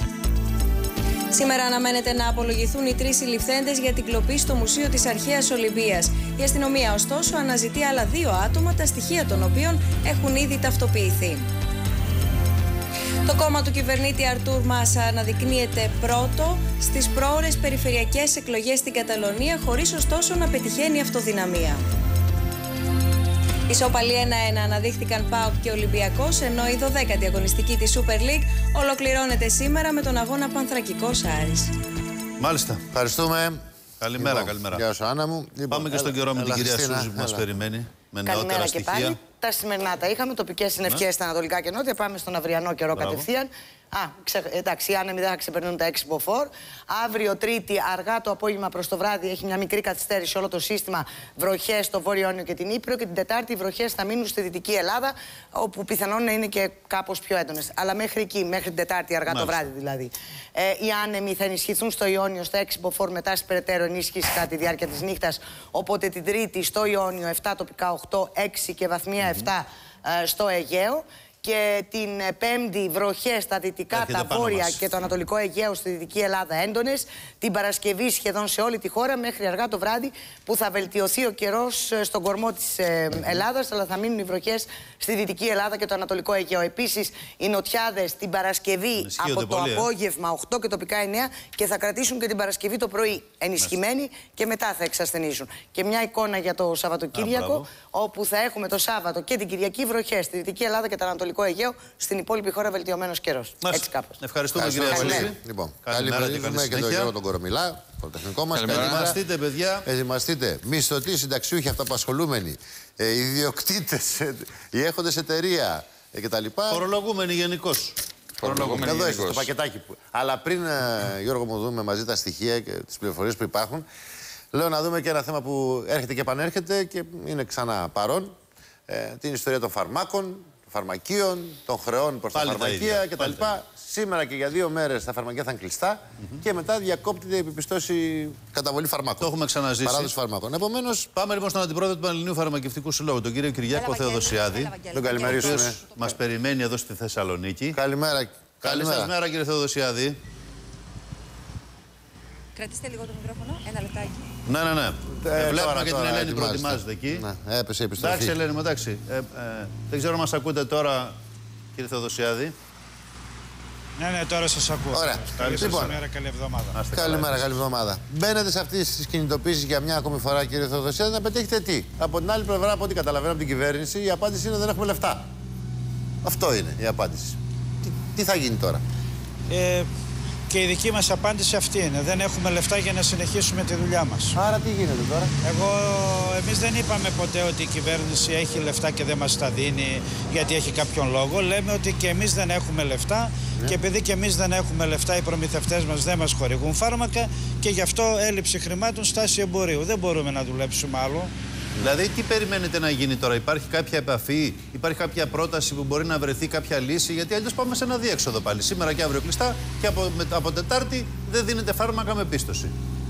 Σήμερα αναμένεται να απολογηθούν οι 3 συλληφθέντες για την κλοπή στο Μουσείο της Αρχαίας Ολυμπίας. Η αστυνομία, ωστόσο, αναζητεί άλλα 2 άτομα, τα στοιχεία των οποίων έχουν ήδη ταυτοποιηθεί. Το κόμμα του κυβερνήτη Αρτούρ Μάσα αναδεικνύεται πρώτο στις πρόωρες περιφερειακές εκλογές στην Καταλωνία, χωρίς ωστόσο να πετυχαίνει αυτοδυναμία. Ισόπαλοι 1-1 αναδείχθηκαν ΠΑΟΚ και Ολυμπιακός, ενώ η 12η αγωνιστική της Super League ολοκληρώνεται σήμερα με τον αγώνα Πανθρακικός Άρης. Μάλιστα. Ευχαριστούμε. Καλημέρα. Γεια σου, Άννα μου. Πάμε και στον καιρό με την κυρία Σούζη που μας περιμένει. Με νεότερα στοιχεία. Πάλι. Τα σημερινά τα είχαμε. Τοπικές συννεφιές στα ανατολικά και νότια. Πάμε στον αυριανό καιρό κατευθείαν. Εντάξει, οι άνεμοι δεν θα ξεπερνούν τα 6 μποφόρ. Αύριο Τρίτη, αργά το απόγευμα προς το βράδυ, έχει μια μικρή καθυστέρηση όλο το σύστημα. Βροχές στο Βόρειο Ιόνιο και την Ήπειρο. Και την Τετάρτη οι βροχές θα μείνουν στη Δυτική Ελλάδα, όπου πιθανόν να είναι και κάπως πιο έντονες. Αλλά μέχρι εκεί, μέχρι την Τετάρτη, αργά το βράδυ δηλαδή. Οι άνεμοι θα ενισχυθούν στο Ιόνιο στα 6 μποφόρ, μετά στη περαιτέρω ενίσχυση κατά τη διάρκεια της νύχτας. Οπότε την Τρίτη στο Ιόνιο 7 τοπικά 8, 6 και βαθμία 7 στο Αιγαίο. Και την Πέμπτη βροχές στα δυτικά, τα βόρεια και το ανατολικό Αιγαίο στη Δυτική Ελλάδα έντονες. Την Παρασκευή σχεδόν σε όλη τη χώρα μέχρι αργά το βράδυ, που θα βελτιωθεί ο καιρός στον κορμό της Ελλάδας, αλλά θα μείνουν οι βροχές στη Δυτική Ελλάδα και το ανατολικό Αιγαίο. Επίσης, οι νοτιάδες την Παρασκευή από το απόγευμα 8 και τοπικά 9 και θα κρατήσουν και την Παρασκευή το πρωί ενισχυμένοι και μετά θα εξασθενήσουν. Και μια εικόνα για το Σαββατοκύριακο, όπου θα έχουμε το Σάββατο και την Κυριακή βροχές στη Δυτική Ελλάδα και το ανατολικό Αιγαίο, στην υπόλοιπη χώρα βελτιωμένος καιρός. Έτσι κάπως. Ευχαριστούμε, κυρία Σούζη. Λοιπόν, καλημερίζουμε και τον Γιώργο τον Κορομιλά, το τεχνικό μας. Ετοιμαστείτε, παιδιά. Ετοιμαστείτε. Μισθωτοί, συνταξιούχοι, αυταπασχολούμενοι, ιδιοκτήτες, οι έχοντες εταιρεία κτλ. Φορολογούμενοι γενικώς. Εδώ έχετε το πακετάκι. Αλλά πριν, Γιώργο μου, δούμε μαζί τα στοιχεία και τις πληροφορίες που υπάρχουν, λέω να δούμε και ένα θέμα που έρχεται και επανέρχεται και είναι ξανά παρόν. Την ιστορία των φαρμάκων. φαρμακείων, των χρεών προς τα φαρμακεία κτλ. Σήμερα και για 2 μέρες τα φαρμακεία θα είναι κλειστά και μετά διακόπτεται η επιπιστώση καταβολή φαρμάκων. Το έχουμε ξαναζήσει. Παράδοση φαρμάκων. Επομένως, πάμε λοιπόν στον αντιπρόεδρο του Πανελληνίου Φαρμακευτικού Συλλόγου, τον κύριο Κυριάκο Θεοδοσιάδη. Τον καλημερίσουμε. Μας περιμένει εδώ στη Θεσσαλονίκη. Καλημέρα. Καλή σας μέρα, κύριε Θεοδοσιάδη. Κρατήστε λίγο το μικρόφωνο, ένα λεπτάκι. Ναι. Βλέπουμε και την Ελένη προετοιμάζεται εκεί. Ναι, έπεσε η επιστροφή. Εντάξει, Ελένη, εντάξει. Δεν ξέρω αν μας ακούτε τώρα, κύριε Θεοδοσιάδη. Ναι, τώρα σας ακούω. Ωραία. Καλή μέρα, καλή εβδομάδα. Καλημέρα, καλή εβδομάδα. Μπαίνετε σε αυτές τις κινητοποίησεις για μια ακόμη φορά, κύριε Θεοδοσιάδη, να πετύχετε τι? Από την άλλη πλευρά, από ό,τι καταλαβαίνω από την κυβέρνηση, η απάντηση είναι δεν έχουμε λεφτά. Αυτό είναι η απάντηση. Τι θα γίνει τώρα? Και η δική μας απάντηση αυτή είναι. Δεν έχουμε λεφτά για να συνεχίσουμε τη δουλειά μας. Άρα τι γίνεται τώρα? Εμείς δεν είπαμε ποτέ ότι η κυβέρνηση έχει λεφτά και δεν μας τα δίνει γιατί έχει κάποιον λόγο. Λέμε ότι και εμείς δεν έχουμε λεφτά και επειδή και εμείς δεν έχουμε λεφτά, οι προμηθευτές μας δεν μας χορηγούν φάρμακα και γι' αυτό έλλειψη χρημάτων, στάση εμπορίου. Δεν μπορούμε να δουλέψουμε άλλο. Δηλαδή, τι περιμένετε να γίνει τώρα? Υπάρχει κάποια επαφή, υπάρχει κάποια πρόταση που μπορεί να βρεθεί κάποια λύση? Γιατί αλλιώς πάμε σε ένα διέξοδο πάλι. Σήμερα και αύριο κλειστά και από Τετάρτη δεν δίνεται φάρμακα με πίστοση.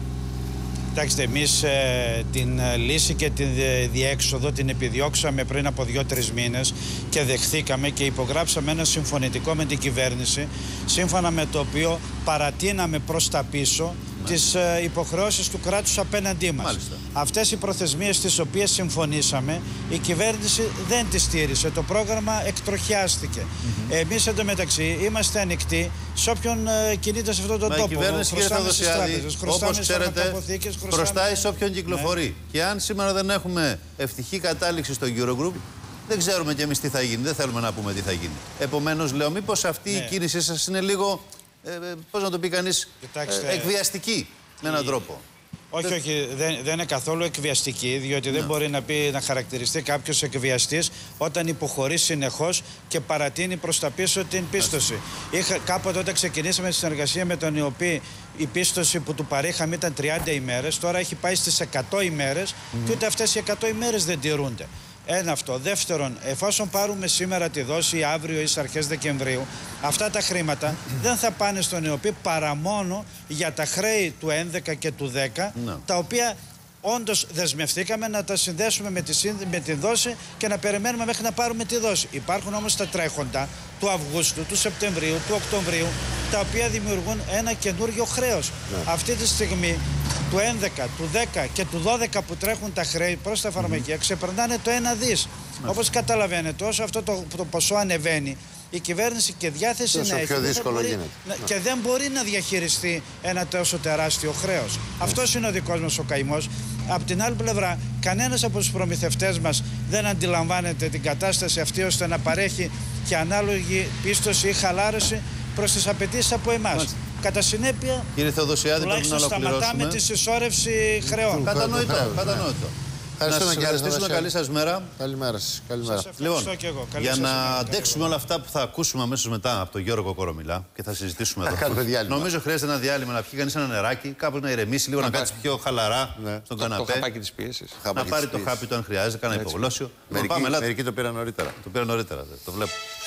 Κοιτάξτε, εμείς την λύση και την διέξοδο την επιδιώξαμε πριν από 2-3 μήνες και δεχθήκαμε και υπογράψαμε ένα συμφωνητικό με την κυβέρνηση, σύμφωνα με το οποίο παρατείναμε προς τα πίσω τις υποχρεώσεις του κράτους απέναντί μας. Μάλιστα. Αυτές οι προθεσμίες τις οποίες συμφωνήσαμε, η κυβέρνηση δεν τις στήρισε. Το πρόγραμμα εκτροχιάστηκε. Εμείς εντωμεταξύ είμαστε ανοιχτοί σε όποιον κινείται σε αυτόν τον τόπο. Η κυβέρνηση, κύριε Θεοδοσιάδη, όπως ξέρετε, χρωστάει σε όποιον κυκλοφορεί. Ναι. Και αν σήμερα δεν έχουμε ευτυχή κατάληξη στο Eurogroup, δεν ξέρουμε κι εμείς τι θα γίνει. Δεν θέλουμε να πούμε τι θα γίνει. Επομένως, λέω, μήπως αυτή η κίνησή σας είναι λίγο, πώς να το πει κανείς, εκβιαστική με έναν τρόπο? Όχι, δεν είναι καθόλου εκβιαστική, διότι δεν μπορεί να χαρακτηριστεί κάποιος εκβιαστής όταν υποχωρεί συνεχώς και παρατείνει προς τα πίσω την πίστοση. Κάποτε όταν ξεκινήσαμε τη συνεργασία με τον ΙΟΠΗ, η πίστοση που του παρήχαμε ήταν 30 ημέρες, τώρα έχει πάει στις 100 ημέρες και ούτε αυτές οι 100 ημέρες δεν τηρούνται. Ένα αυτό. Δεύτερον, εφόσον πάρουμε σήμερα τη δόση ή αύριο ή στις αρχές Δεκεμβρίου, αυτά τα χρήματα δεν θα πάνε στον ΕΟΠΗ παρά μόνο για τα χρέη του 11 και του 10, τα οποία όντως δεσμευτήκαμε να τα συνδέσουμε με τη δόση και να περιμένουμε μέχρι να πάρουμε τη δόση. Υπάρχουν όμως τα τρέχοντα του Αυγούστου, του Σεπτεμβρίου, του Οκτωβρίου, τα οποία δημιουργούν ένα καινούριο χρέος. Αυτή τη στιγμή του 11, του 10 και του 12 που τρέχουν τα χρέη προς τα φαρμακεία ξεπερνάνε το 1 δις. Όπως καταλαβαίνετε, όσο αυτό το ποσό ανεβαίνει, η κυβέρνηση και διάθεση να έχει και δεν μπορεί να διαχειριστεί ένα τόσο τεράστιο χρέος. Αυτός είναι ο δικός μας ο καημός. Απ' την άλλη πλευρά, κανένας από τους προμηθευτές μας δεν αντιλαμβάνεται την κατάσταση αυτή ώστε να παρέχει και ανάλογη πίστοση ή χαλάρωση προς τις απαιτήσεις από εμάς. Κατά συνέπεια, τουλάχιστον σταματάμε τη συσσόρευση χρεών. Κατανοητό. Να σας ευχαριστήσουμε. Καλή σας μέρα. Καλημέρα σας. Καλημέρα. Λοιπόν, για να αντέξουμε όλα αυτά που θα ακούσουμε αμέσως μετά από τον Γιώργο Κορομιλά και θα συζητήσουμε εδώ. Νομίζω χρειάζεται ένα διάλειμμα, να πιει κανείς ένα νεράκι, κάπου να ηρεμήσει λίγο, να κάτσει πιο χαλαρά στον καναπέ. Το χαπάκι της πίεσης. Να πάρει το χάπι του αν χρειάζεται, κάνα υπογλώσσιο. Μερικοί το πήραν νωρίτερα. Το πήραν νωρίτερα, το βλέπω.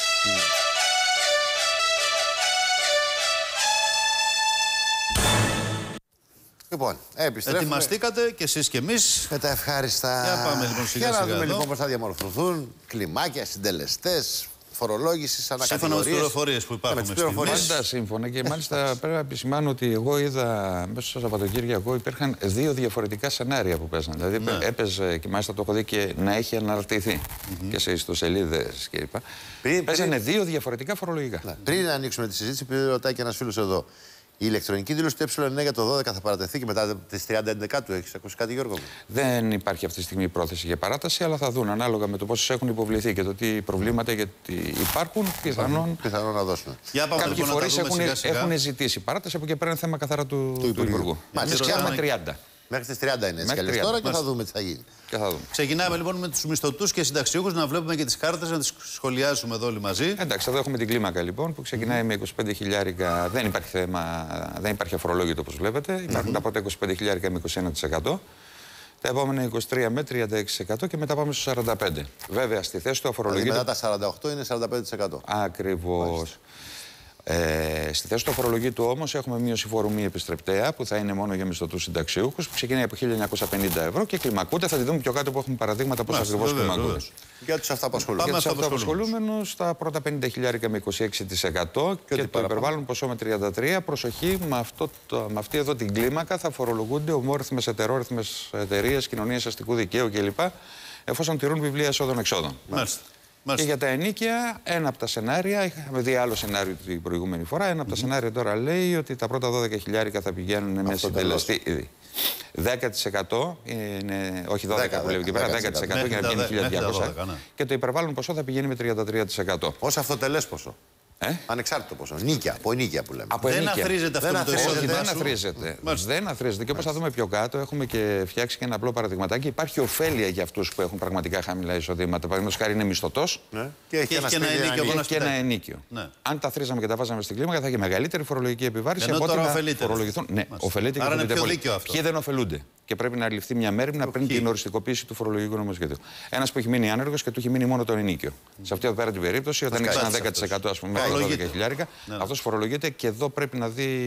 Λοιπόν, επιστρέφουμε. Ετοιμαστήκατε κι εσείς κι εμείς. Με τα ευχάριστα. Για πάμε λοιπόν σιγά σιγά. Για να δούμε λοιπόν πώς θα διαμορφωθούν κλιμάκια, συντελεστές, φορολόγηση, ανακατηγορίες. Σύμφωνα με τις πληροφορίες που υπάρχουν. Πάντα σύμφωνα και μάλιστα πρέπει να επισημάνω ότι εγώ είδα μέσα στο Σαββατοκύριακο υπήρχαν 2 διαφορετικά σενάρια που παίζαν. Δηλαδή έπαιζε και μάλιστα το έχω δει και να έχει αναρτηθεί και σε ιστοσελίδες κλπ. Παίζανε 2 διαφορετικά φορολογικά. Πριν ανοίξουμε τη συζήτηση, επειδή ρωτάει και ένας φίλος εδώ. Η ηλεκτρονική δήλωση του Ε9 για το 12 θα παρατεθεί και μετά τις 30 του. Έχεις ακούσει κάτι, Γιώργο? Δεν υπάρχει αυτή τη στιγμή πρόθεση για παράταση, αλλά θα δουν ανάλογα με το πόσες έχουν υποβληθεί και το τι προβλήματα γιατί υπάρχουν. Πιθανόν να δώσουν. Κάποιοι φορείς έχουν ζητήσει παράταση, από εκεί πέρα είναι θέμα καθαρά του Υπουργού. Εμείς πιάνουμε 30. Μέχρι τις 30 είναι έτσι τώρα και θα δούμε τι θα γίνει. Ξεκινάμε λοιπόν με τους μισθωτούς και συνταξιούχους, να βλέπουμε και τις κάρτες, να τις σχολιάσουμε εδώ όλοι μαζί. Εντάξει, εδώ έχουμε την κλίμακα λοιπόν που ξεκινάει με 25 χιλιάρικα. Δεν υπάρχει θέμα, δεν υπάρχει αφορολόγητο όπως βλέπετε. Υπάρχουν τα πρώτα 25 χιλιάρικα με 21%. Τα επόμενα 23 με 36% και μετά πάμε στο 45%. Βέβαια, στη θέση του αφορολογείται. Μετά τα 48 είναι 45%. Ακριβώς. Στη θέση του αφορολογήτου όμως έχουμε μείωση φόρου μη επιστρεπτέα που θα είναι μόνο για μισθωτούς συνταξιούχους που ξεκινάει από 1.950 ευρώ και κλιμακούνται. Θα τη δούμε πιο κάτω που έχουμε παραδείγματα πώς ακριβώς κλιμακούνται. Για τους αυταπασχολούμενους. Για τους αυταπασχολούμενους τα πρώτα 50.000 με 26% και το υπερβάλλον ποσό με 33%. Προσοχή, με αυτή εδώ την κλίμακα θα φορολογούνται ομόρυθμες, ετερόρυθμες εταιρείες, κοινωνίες αστικού δικαίου κλπ. Εφόσον τηρούν βιβλία εσόδων-εξόδων. Και για τα ενίκαια, ένα από τα σενάρια, είχαμε δει άλλο σενάριο την προηγούμενη φορά. Ένα από τα σενάρια τώρα λέει ότι τα πρώτα 12.000 θα πηγαίνουν με συντελεστή 10%, όχι 12 που λέει εκεί πέρα, 10% για να πηγαίνει 1.200. Και το υπερβάλλον ποσό θα πηγαίνει με 33%. Ως αυτοτελές ποσό. Ανεξάρτητο ποσό. Νίκια, από ενίκια που λέμε. Δεν αθρίζεται αυτό το εισόδημα. Δεν αθρίζεται. Και όπως θα δούμε πιο κάτω, έχουμε και φτιάξει και ένα απλό παραδειγματάκι. Υπάρχει ωφέλεια για αυτούς που έχουν πραγματικά χαμηλά εισοδήματα. Παραδείγματος χάρη είναι μισθωτός και έχει ένα ενίκιο. Αν τα αθρίζαμε και τα βάζαμε στην κλίμακα, θα έχει μεγαλύτερη φορολογική επιβάρηση από ό,τι να φορολογηθούν. Ναι, ωφελείται και ωφελείται πολύ. Ποιοι δεν ωφελούνται. Και πρέπει να ληφθεί μια μέρημνα πριν την οριστικοποίηση του φορολογικού νομοσχεδίου. Ένας που έχει μείνει άνεργος και του έχει μείνει μόνο το ενίκιο. Σε αυτή εδώ πέρα την περίπτωση, όταν έχει ένα 10% ας πούμε, 12.000, αυτός φορολογείται και εδώ πρέπει να δει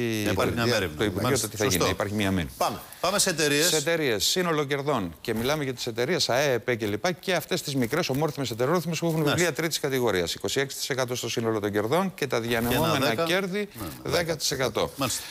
το Υπουργείο τι θα γίνει. Υπάρχει μια μέρημνα. Πάμε σε εταιρείες. Σε εταιρείες, σύνολο κερδών. Και μιλάμε για τις εταιρείες ΑΕ, ΕΠ κλπ. Και αυτές τις μικρές ομόρυθμες ετερόρυθμες που έχουν βιβλία τρίτης κατηγορίας. 26% στο σύνολο των κερδών και τα διανεμόμενα κέρδη 10%.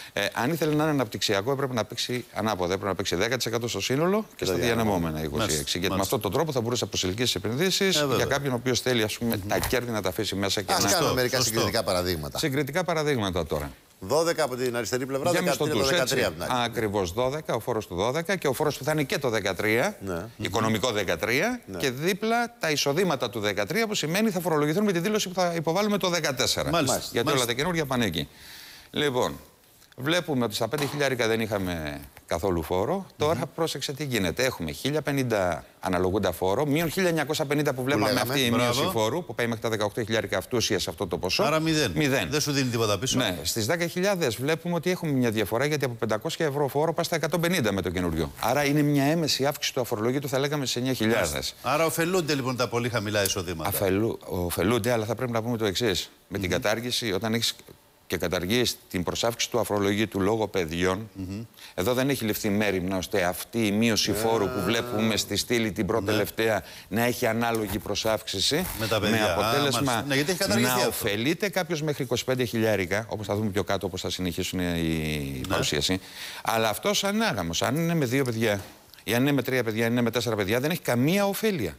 Αν ήθελε να είναι αναπτυξιακό, έπρεπε να παίξει ανάποδα. Έπρεπε να παίξει 10% στο σύνολο και στα διανεμόμενα 26%. Γιατί με αυτόν τον τρόπο θα μπορούσε να προσελκύσει επενδύσεις για κάποιον ο οποίος θέλει τα κέρδη να τα αφήσει μέσα και να. Κάνουμε μερικά συγκριτικά παραδείγματα. Συγκριτικά παραδείγματα τώρα. 12 από την αριστερή πλευρά, 13 από την άλλη. Ακριβώς 12, ο φόρος του 12 και ο φόρος που θα είναι και το 13, οικονομικό 13 και δίπλα τα εισοδήματα του 13 που σημαίνει θα φορολογηθούν με τη δήλωση που θα υποβάλουμε το 14. Γιατί όλα τα καινούργια πάνε εκεί. Λοιπόν, βλέπουμε ότι στα 5.000 δεν είχαμε καθόλου φόρο. Τώρα πρόσεξε τι γίνεται. Έχουμε 1.050 αναλογούντα φόρο, μείον 1.950 που βλέπαμε αυτή η μείωση φόρου, που πάει μέχρι τα 18.000 αυτούσια σε αυτό το ποσό. Άρα 0. Δεν σου δίνει τίποτα πίσω. Ναι. Στις 10.000 βλέπουμε ότι έχουμε μια διαφορά γιατί από 500 ευρώ φόρο πάει στα 150 με το καινούριο. Άρα είναι μια έμεση αύξηση του αφορολόγητου, θα λέγαμε, σε 9.000. Άρα ωφελούνται λοιπόν τα πολύ χαμηλά εισοδήματα. Ωφελούνται, αλλά θα πρέπει να πούμε το εξής. Με την κατάργηση, όταν έχει και καταργείς την προσάυξη του αφορολογήτου λόγω παιδιών, εδώ δεν έχει ληφθεί μέριμνα ώστε αυτή η μείωση φόρου που βλέπουμε στη στήλη την πρώτη τελευταία να έχει ανάλογη προσάυξηση με αποτέλεσμα να ωφελείται κάποιος μέχρι 25.000, όπως θα δούμε πιο κάτω, όπως θα συνεχίσουν η παρουσίαση. Αλλά αυτός αν είναι άγαμος, αν είναι με 2 παιδιά ή αν είναι με 3 παιδιά, αν είναι με 4 παιδιά, δεν έχει καμία ωφέλεια.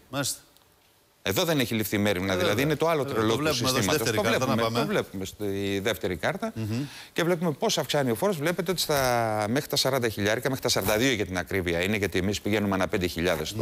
Εδώ δεν έχει ληφθεί μέρημνα, δηλαδή είναι το άλλο τρελό του συστήματος. Το βλέπουμε στη δεύτερη κάρτα και βλέπουμε πώς αυξάνει ο φόρος. Βλέπετε ότι μέχρι τα 40.000, μέχρι τα 42 για την ακρίβεια είναι, γιατί εμείς πηγαίνουμε ανά 5.000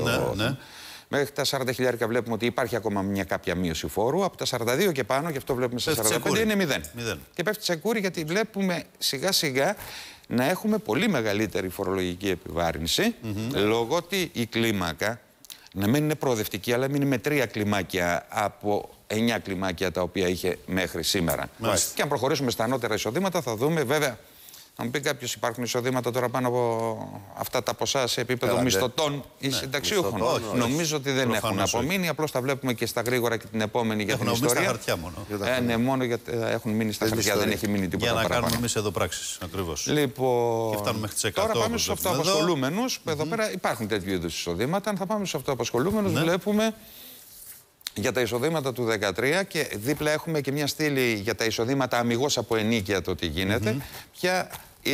μέχρι τα 40.000 βλέπουμε ότι υπάρχει ακόμα μια κάποια μείωση φόρου. Από τα 42 και πάνω, γι' αυτό βλέπουμε στα 45 είναι 0. Και πέφτει σε κούρι γιατί βλέπουμε σιγά σιγά να έχουμε πολύ μεγαλύτερη φορολογική επιβάρυνση λόγω ότι η κλίμακα να μην είναι προοδευτική, αλλά μην είναι με 3 κλιμάκια από 9 κλιμάκια τα οποία είχε μέχρι σήμερα. Και αν προχωρήσουμε στα ανώτερα εισοδήματα, θα δούμε, βέβαια, θα μου πει κάποιος, υπάρχουν εισοδήματα τώρα πάνω από αυτά τα ποσά σε επίπεδο μισθωτών ή συνταξιούχων. Νομίζω ότι δεν έχουν απομείνει, απλώς τα βλέπουμε και στα γρήγορα και την επόμενη για την ιστορία. Έχουν μείνει στα χαρτιά μόνο. Ναι, μόνο γιατί έχουν μείνει στα χαρτιά, δεν έχει μείνει τίποτα παραπάνω. Για να κάνουμε εμείς εδώ πράξεις, ακριβώς. Λοιπόν, και φτάνουμε μέχρι τις 100. Τώρα πάμε στους αυτοαπασχολούμενους, που εδώ πέρα υπάρχουν τέτοιου είδους εισοδήματα. Αν θα πάμε στους αυτοαπασχολούμενους, βλέπουμε για τα εισοδήματα του 2013 και δίπλα έχουμε και μια στήλη για τα εισοδήματα αμιγώς από ενίκαια, το τι γίνεται. Ποια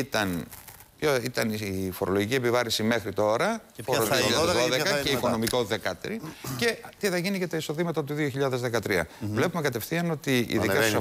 ήταν η φορολογική επιβάρηση μέχρι τώρα, και φόρο 2012 και οικονομικό 2013, και τι θα γίνει για τα εισοδήματα του 2013. Βλέπουμε κατευθείαν ότι ειδικά στους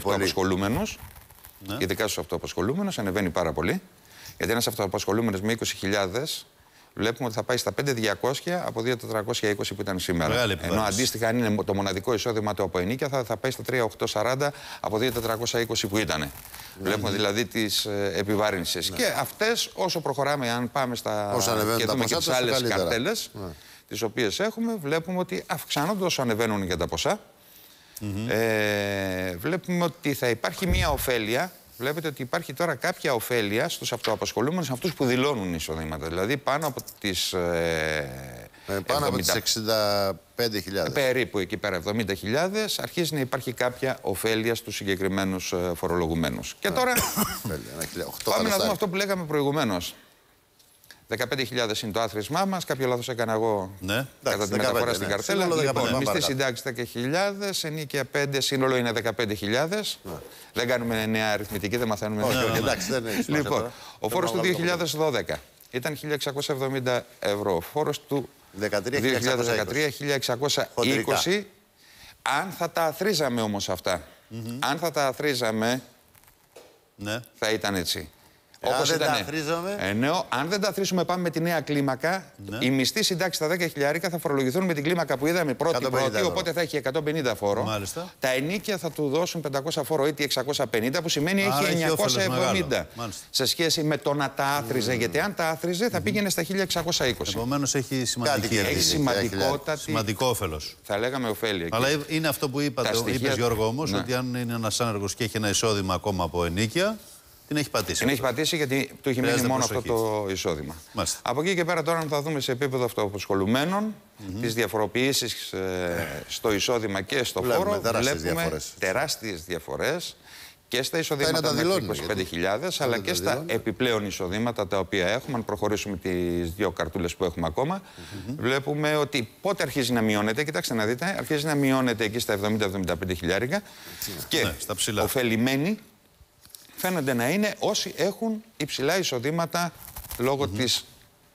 αυτοαπασχολούμενους ανεβαίνει πάρα πολύ, γιατί ένας αυτοαπασχολούμενος με 20.000 βλέπουμε ότι θα πάει στα 5.200 από 2.420 που ήταν σήμερα. Ενώ αντίστοιχα, αν είναι το μοναδικό εισόδημα του από ενίκια, θα πάει στα 3.840 από 2.420 που ήταν. Βλέπουμε δηλαδή τις επιβάρυνσεις. Και αυτές, όσο προχωράμε, αν πάμε και δούμε και τις άλλες καρτέλες, τις οποίες έχουμε, βλέπουμε ότι αυξάνονται όσο ανεβαίνουν και τα ποσά. Βλέπουμε ότι θα υπάρχει μία ωφέλεια βλέπετε ότι υπάρχει τώρα κάποια ωφέλεια στους αυτοαπασχολούμενους, αυτούς που δηλώνουν εισοδήματα. Δηλαδή πάνω από τις... πάνω από τις 65.000. Περίπου εκεί πέρα, 70.000, αρχίζει να υπάρχει κάποια ωφέλεια στους συγκεκριμένους φορολογουμένους. Και τώρα πάμε να δούμε αυτό που λέγαμε προηγουμένως. 15.000 είναι το άθροισμά μας, κάποιο λάθος έκανα εγώ κατά τη μεταφορά στην καρτέλα. Λοιπόν, μισθή συντάξη 10.000, ενίκεια 5, σύνολο είναι 15.000. Δεν κάνουμε νέα αριθμητική, δεν μαθαίνουμε. Λοιπόν, ο φόρος του 2012 ήταν 1.670 ευρώ. Ο φόρος του 2013 1.620. Αν θα τα αθρίζαμε όμως αυτά, αν θα τα αθρίζαμε, θα ήταν έτσι. Όπως δεν ήταν. τα αθρίζαμε. Αν δεν τα αθροίσουμε, πάμε με τη νέα κλίμακα. Η μισθή συντάξη στα 10.000 θα φορολογηθούν με την κλίμακα που είδαμε πρώτη, οπότε θα έχει 150 φόρο. Μάλιστα. Τα ενίκια θα του δώσουν 500 φόρο ή 650, που σημαίνει έχει 970 σε σχέση με το να τα άθριζε. Γιατί αν τα άθριζε θα πήγαινε στα 1.620. Επομένως έχει σημαντικό όφελος. Θα λέγαμε ωφέλεια. Αλλά είναι αυτό που είπες, Γιώργο, όμως, ότι αν είναι ένας άνεργος και έχει ένα εισόδημα ακόμα από ενίκια. Την έχει πατήσει. Την έχει πατήσει γιατί του έχει μείνει μόνο αυτό το εισόδημα. Μάλιστα. Από εκεί και πέρα, τώρα, αν θα δούμε σε επίπεδο αυτοαπασχολουμένων, τις διαφοροποιήσεις στο εισόδημα και στο φόρο, βλέπουμε τεράστιες διαφορές και στα εισοδήματα μέχρι 25.000, αλλά και στα επιπλέον εισοδήματα τα οποία έχουμε. Αν προχωρήσουμε τις δύο καρτούλες που έχουμε ακόμα, βλέπουμε ότι πότε αρχίζει να μειώνεται. Κοιτάξτε να δείτε, αρχίζει να μειώνεται εκεί στα 70-75 χιλιάρικα και ωφελημένοι φαίνονται να είναι όσοι έχουν υψηλά εισοδήματα λόγω της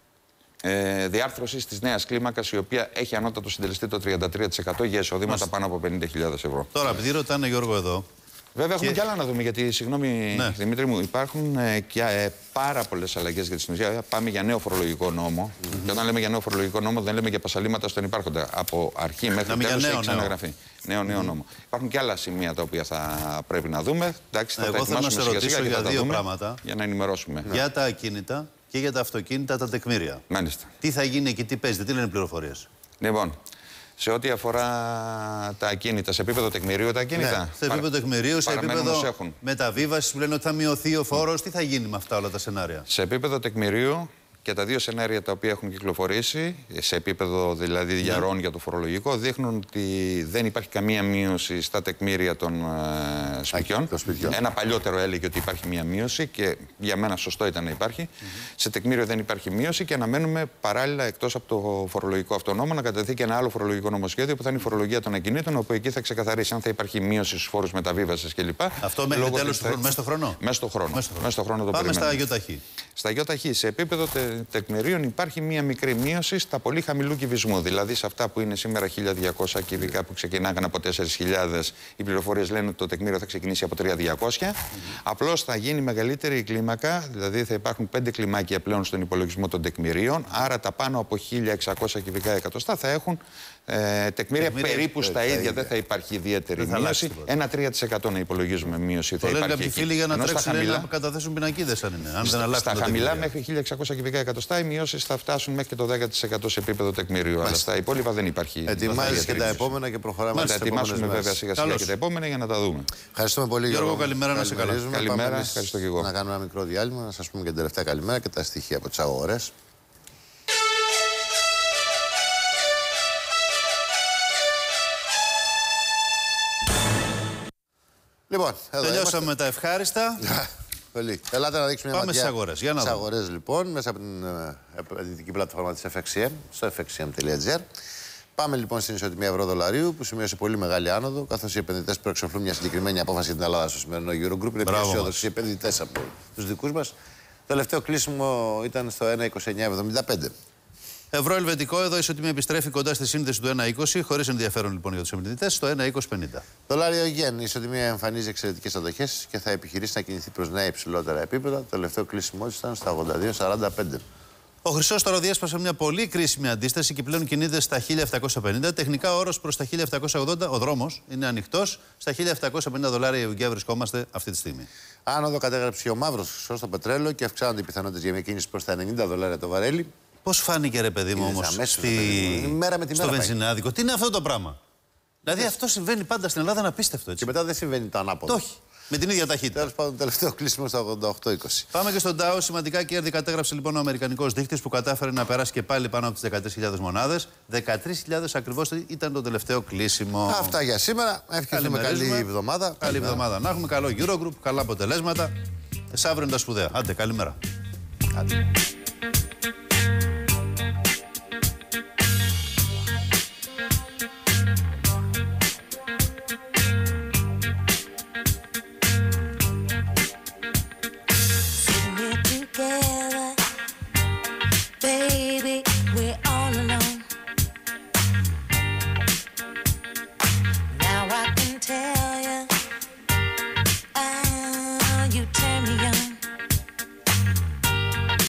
διάρθρωσης της νέας κλίμακας, η οποία έχει ανώτατο συντελεστή το 33% για εισοδήματα πάνω από 50.000 ευρώ. Τώρα, επειδή ρωτάνε, Γιώργο, εδώ. Βέβαια, έχουμε κι άλλα να δούμε, γιατί, συγγνώμη, Δημήτρη μου, υπάρχουν και πάρα πολλές αλλαγές για την ουσία. Πάμε για νέο φορολογικό νόμο. Και όταν λέμε για νέο φορολογικό νόμο, δεν λέμε για πασαλήματα στον υπάρχοντα. Από αρχή μέχρι τέλος έχει ξαναγραφεί. Νέο νόμο. Υπάρχουν και άλλα σημεία τα οποία θα πρέπει να δούμε. Εντάξει, θα τα ετοιμάσουμε σιγά-σιγά και θα τα δούμε για να ενημερώσουμε. Για τα ακίνητα και για τα αυτοκίνητα τα τεκμήρια. Μάλιστα. Τι θα γίνει εκεί, τι παίζεται, τι λένε πληροφορίες. Λοιπόν, σε ό,τι αφορά τα ακίνητα, σε επίπεδο τεκμηρίου τα ακίνητα. Ναι, σε επίπεδο τεκμηρίου, σε επίπεδο μεταβίβασης που λένε ότι θα μειωθεί ο φόρος, τι θα γίνει με αυτά όλα τα σενάρια. Σε επίπεδο τεκμηρίου και τα δύο σενάρια τα οποία έχουν κυκλοφορήσει, σε επίπεδο δηλαδή διαρροών για το φορολογικό, δείχνουν ότι δεν υπάρχει καμία μείωση στα τεκμήρια των σπιτιών. Ένα παλιότερο έλεγε ότι υπάρχει μία μείωση και για μένα σωστό ήταν να υπάρχει. Σε τεκμήριο δεν υπάρχει μείωση και αναμένουμε παράλληλα, εκτός από το φορολογικό αυτό νόμο, να κατατεθεί και ένα άλλο φορολογικό νομοσχέδιο που θα είναι η φορολογία των ακινήτων, όπου εκεί θα ξεκαθαρίσει αν θα υπάρχει μείωση στους φόρους μεταβίβασης κλπ. Αυτό μέχρι τέλος του χρόνου, μέσα στο χρόνο. Μέσα στο χρόνο το Πάμε στα ΙΟΤΑΧΗ. Στα ΙΟΤΑΧΗ, σε επίπεδο τεκμηρίων υπάρχει μία μικρή μείωση στα πολύ χαμηλού κυβισμού. Δηλαδή σε αυτά που είναι σήμερα 1.200 κυβικά που ξεκινάγαν από 4.000, οι πληροφορίες λένε ότι το τεκμήριο θα ξεκινήσει από 3.200. Απλώς θα γίνει μεγαλύτερη η κλίμακα, δηλαδή θα υπάρχουν 5 κλιμάκια πλέον στον υπολογισμό των τεκμηρίων. Άρα τα πάνω από 1.600 κυβικά εκατοστά θα έχουν τεκμήρια περίπου στα ίδια, δεν θα υπάρχει ιδιαίτερη μείωση. Ένα 3% να υπολογίζουμε μείωση. Το λένε κάποιοι φίλοι για να τρέξουν να καταθέσουν πινακίδες αν είναι. Στα χαμηλά μέχρι 1.600 κυβικά εκατοστά οι μειώσεις θα φτάσουν μέχρι και το 10% σε επίπεδο τεκμηρίου. Αλλά στα υπόλοιπα δεν υπάρχει. Ετοιμάζεις και τα επόμενα και προχωράμε. Θα ετοιμάσουμε βέβαια σιγά-σιγά και τα επόμενα για να τα δούμε. Ευχαριστούμε πολύ, Γιώργο. Καλημέρα, να σε καλά. Καλημέρα, ευχαριστώ και εγώ. Να κάνουμε ένα μικρό διάλειμμα, να σας πούμε και την τελευταία καλημέρα και τα στοιχεία από τις αγορές. Λοιπόν, τελειώσαμε με τα ευχάριστα. Πολύ. Ελάτε να δείξουμε μια ματιά στις αγορές. Για να δούμε. Στις αγορές, λοιπόν, μέσα από την επενδυτική πλατφόρμα της FXM, στο fxm.gr. Πάμε λοιπόν στην ισοτιμία ευρώ-δολαρίου που σημείωσε πολύ μεγάλη άνοδο, καθώς οι επενδυτές προεξοφλούν μια συγκεκριμένη απόφαση για την Ελλάδα στο σημερινό Eurogroup. Είναι πιο αισιόδοξοι οι επενδυτές από τους δικούς μας. Το τελευταίο κλείσιμο ήταν στο 1,2975. Ευρώ-ελβετικό, εδώ η ισοτιμία επιστρέφει κοντά στη σύνδεση του 1,20, χωρίς ενδιαφέρον λοιπόν για τους επενδυτές, στο 1,2050. Δολάριο-γεν, η ισοτιμία εμφανίζει εξαιρετικές αντοχές και θα επιχειρήσει να κινηθεί προς νέα υψηλότερα επίπεδα. Το τελευταίο κλείσιμό ήταν στα 82,45. Ο χρυσός τώρα διέσπασε μια πολύ κρίσιμη αντίσταση και πλέον κινείται στα 1.750. Τεχνικά ο όρος προς τα 1.780, ο δρόμος είναι ανοιχτός. Στα 1.750 δολάρια η ουγγιά βρισκόμαστε αυτή τη στιγμή. Άνοδο κατέγραψε ο μαύρος χρυσός στο πετρέλαιο και αυξάνονται οι πιθανότητες για μια κίνηση προς τα 90 δολάρια το βαρέλι. Πώς φάνηκε, ρε παιδί μου, όμως στο βενζινάδικο? Τι είναι αυτό το πράγμα? Δηλαδή αυτό συμβαίνει πάντα στην Ελλάδα, είναι απίστευτο έτσι. Και μετά δεν συμβαίνει το ανάποδο. Όχι. Με την ίδια ταχύτητα. Τέλος πάντων, τελευταίο κλείσιμο στα 88-20. Πάμε και στον Dow. Σημαντικά κέρδη κατέγραψε λοιπόν ο αμερικανικός δείκτης που κατάφερε να περάσει και πάλι πάνω από τις 13.000 μονάδες. 13.000 ακριβώς ήταν το τελευταίο κλείσιμο. Αυτά για σήμερα. Ευχαριστούμε. Καλή εβδομάδα. Καλή εβδομάδα. Να έχουμε καλό Eurogroup, καλά αποτελέσματα. Αύριο είναι τα σπουδαία. Άντε, καλημέρα. Άντε.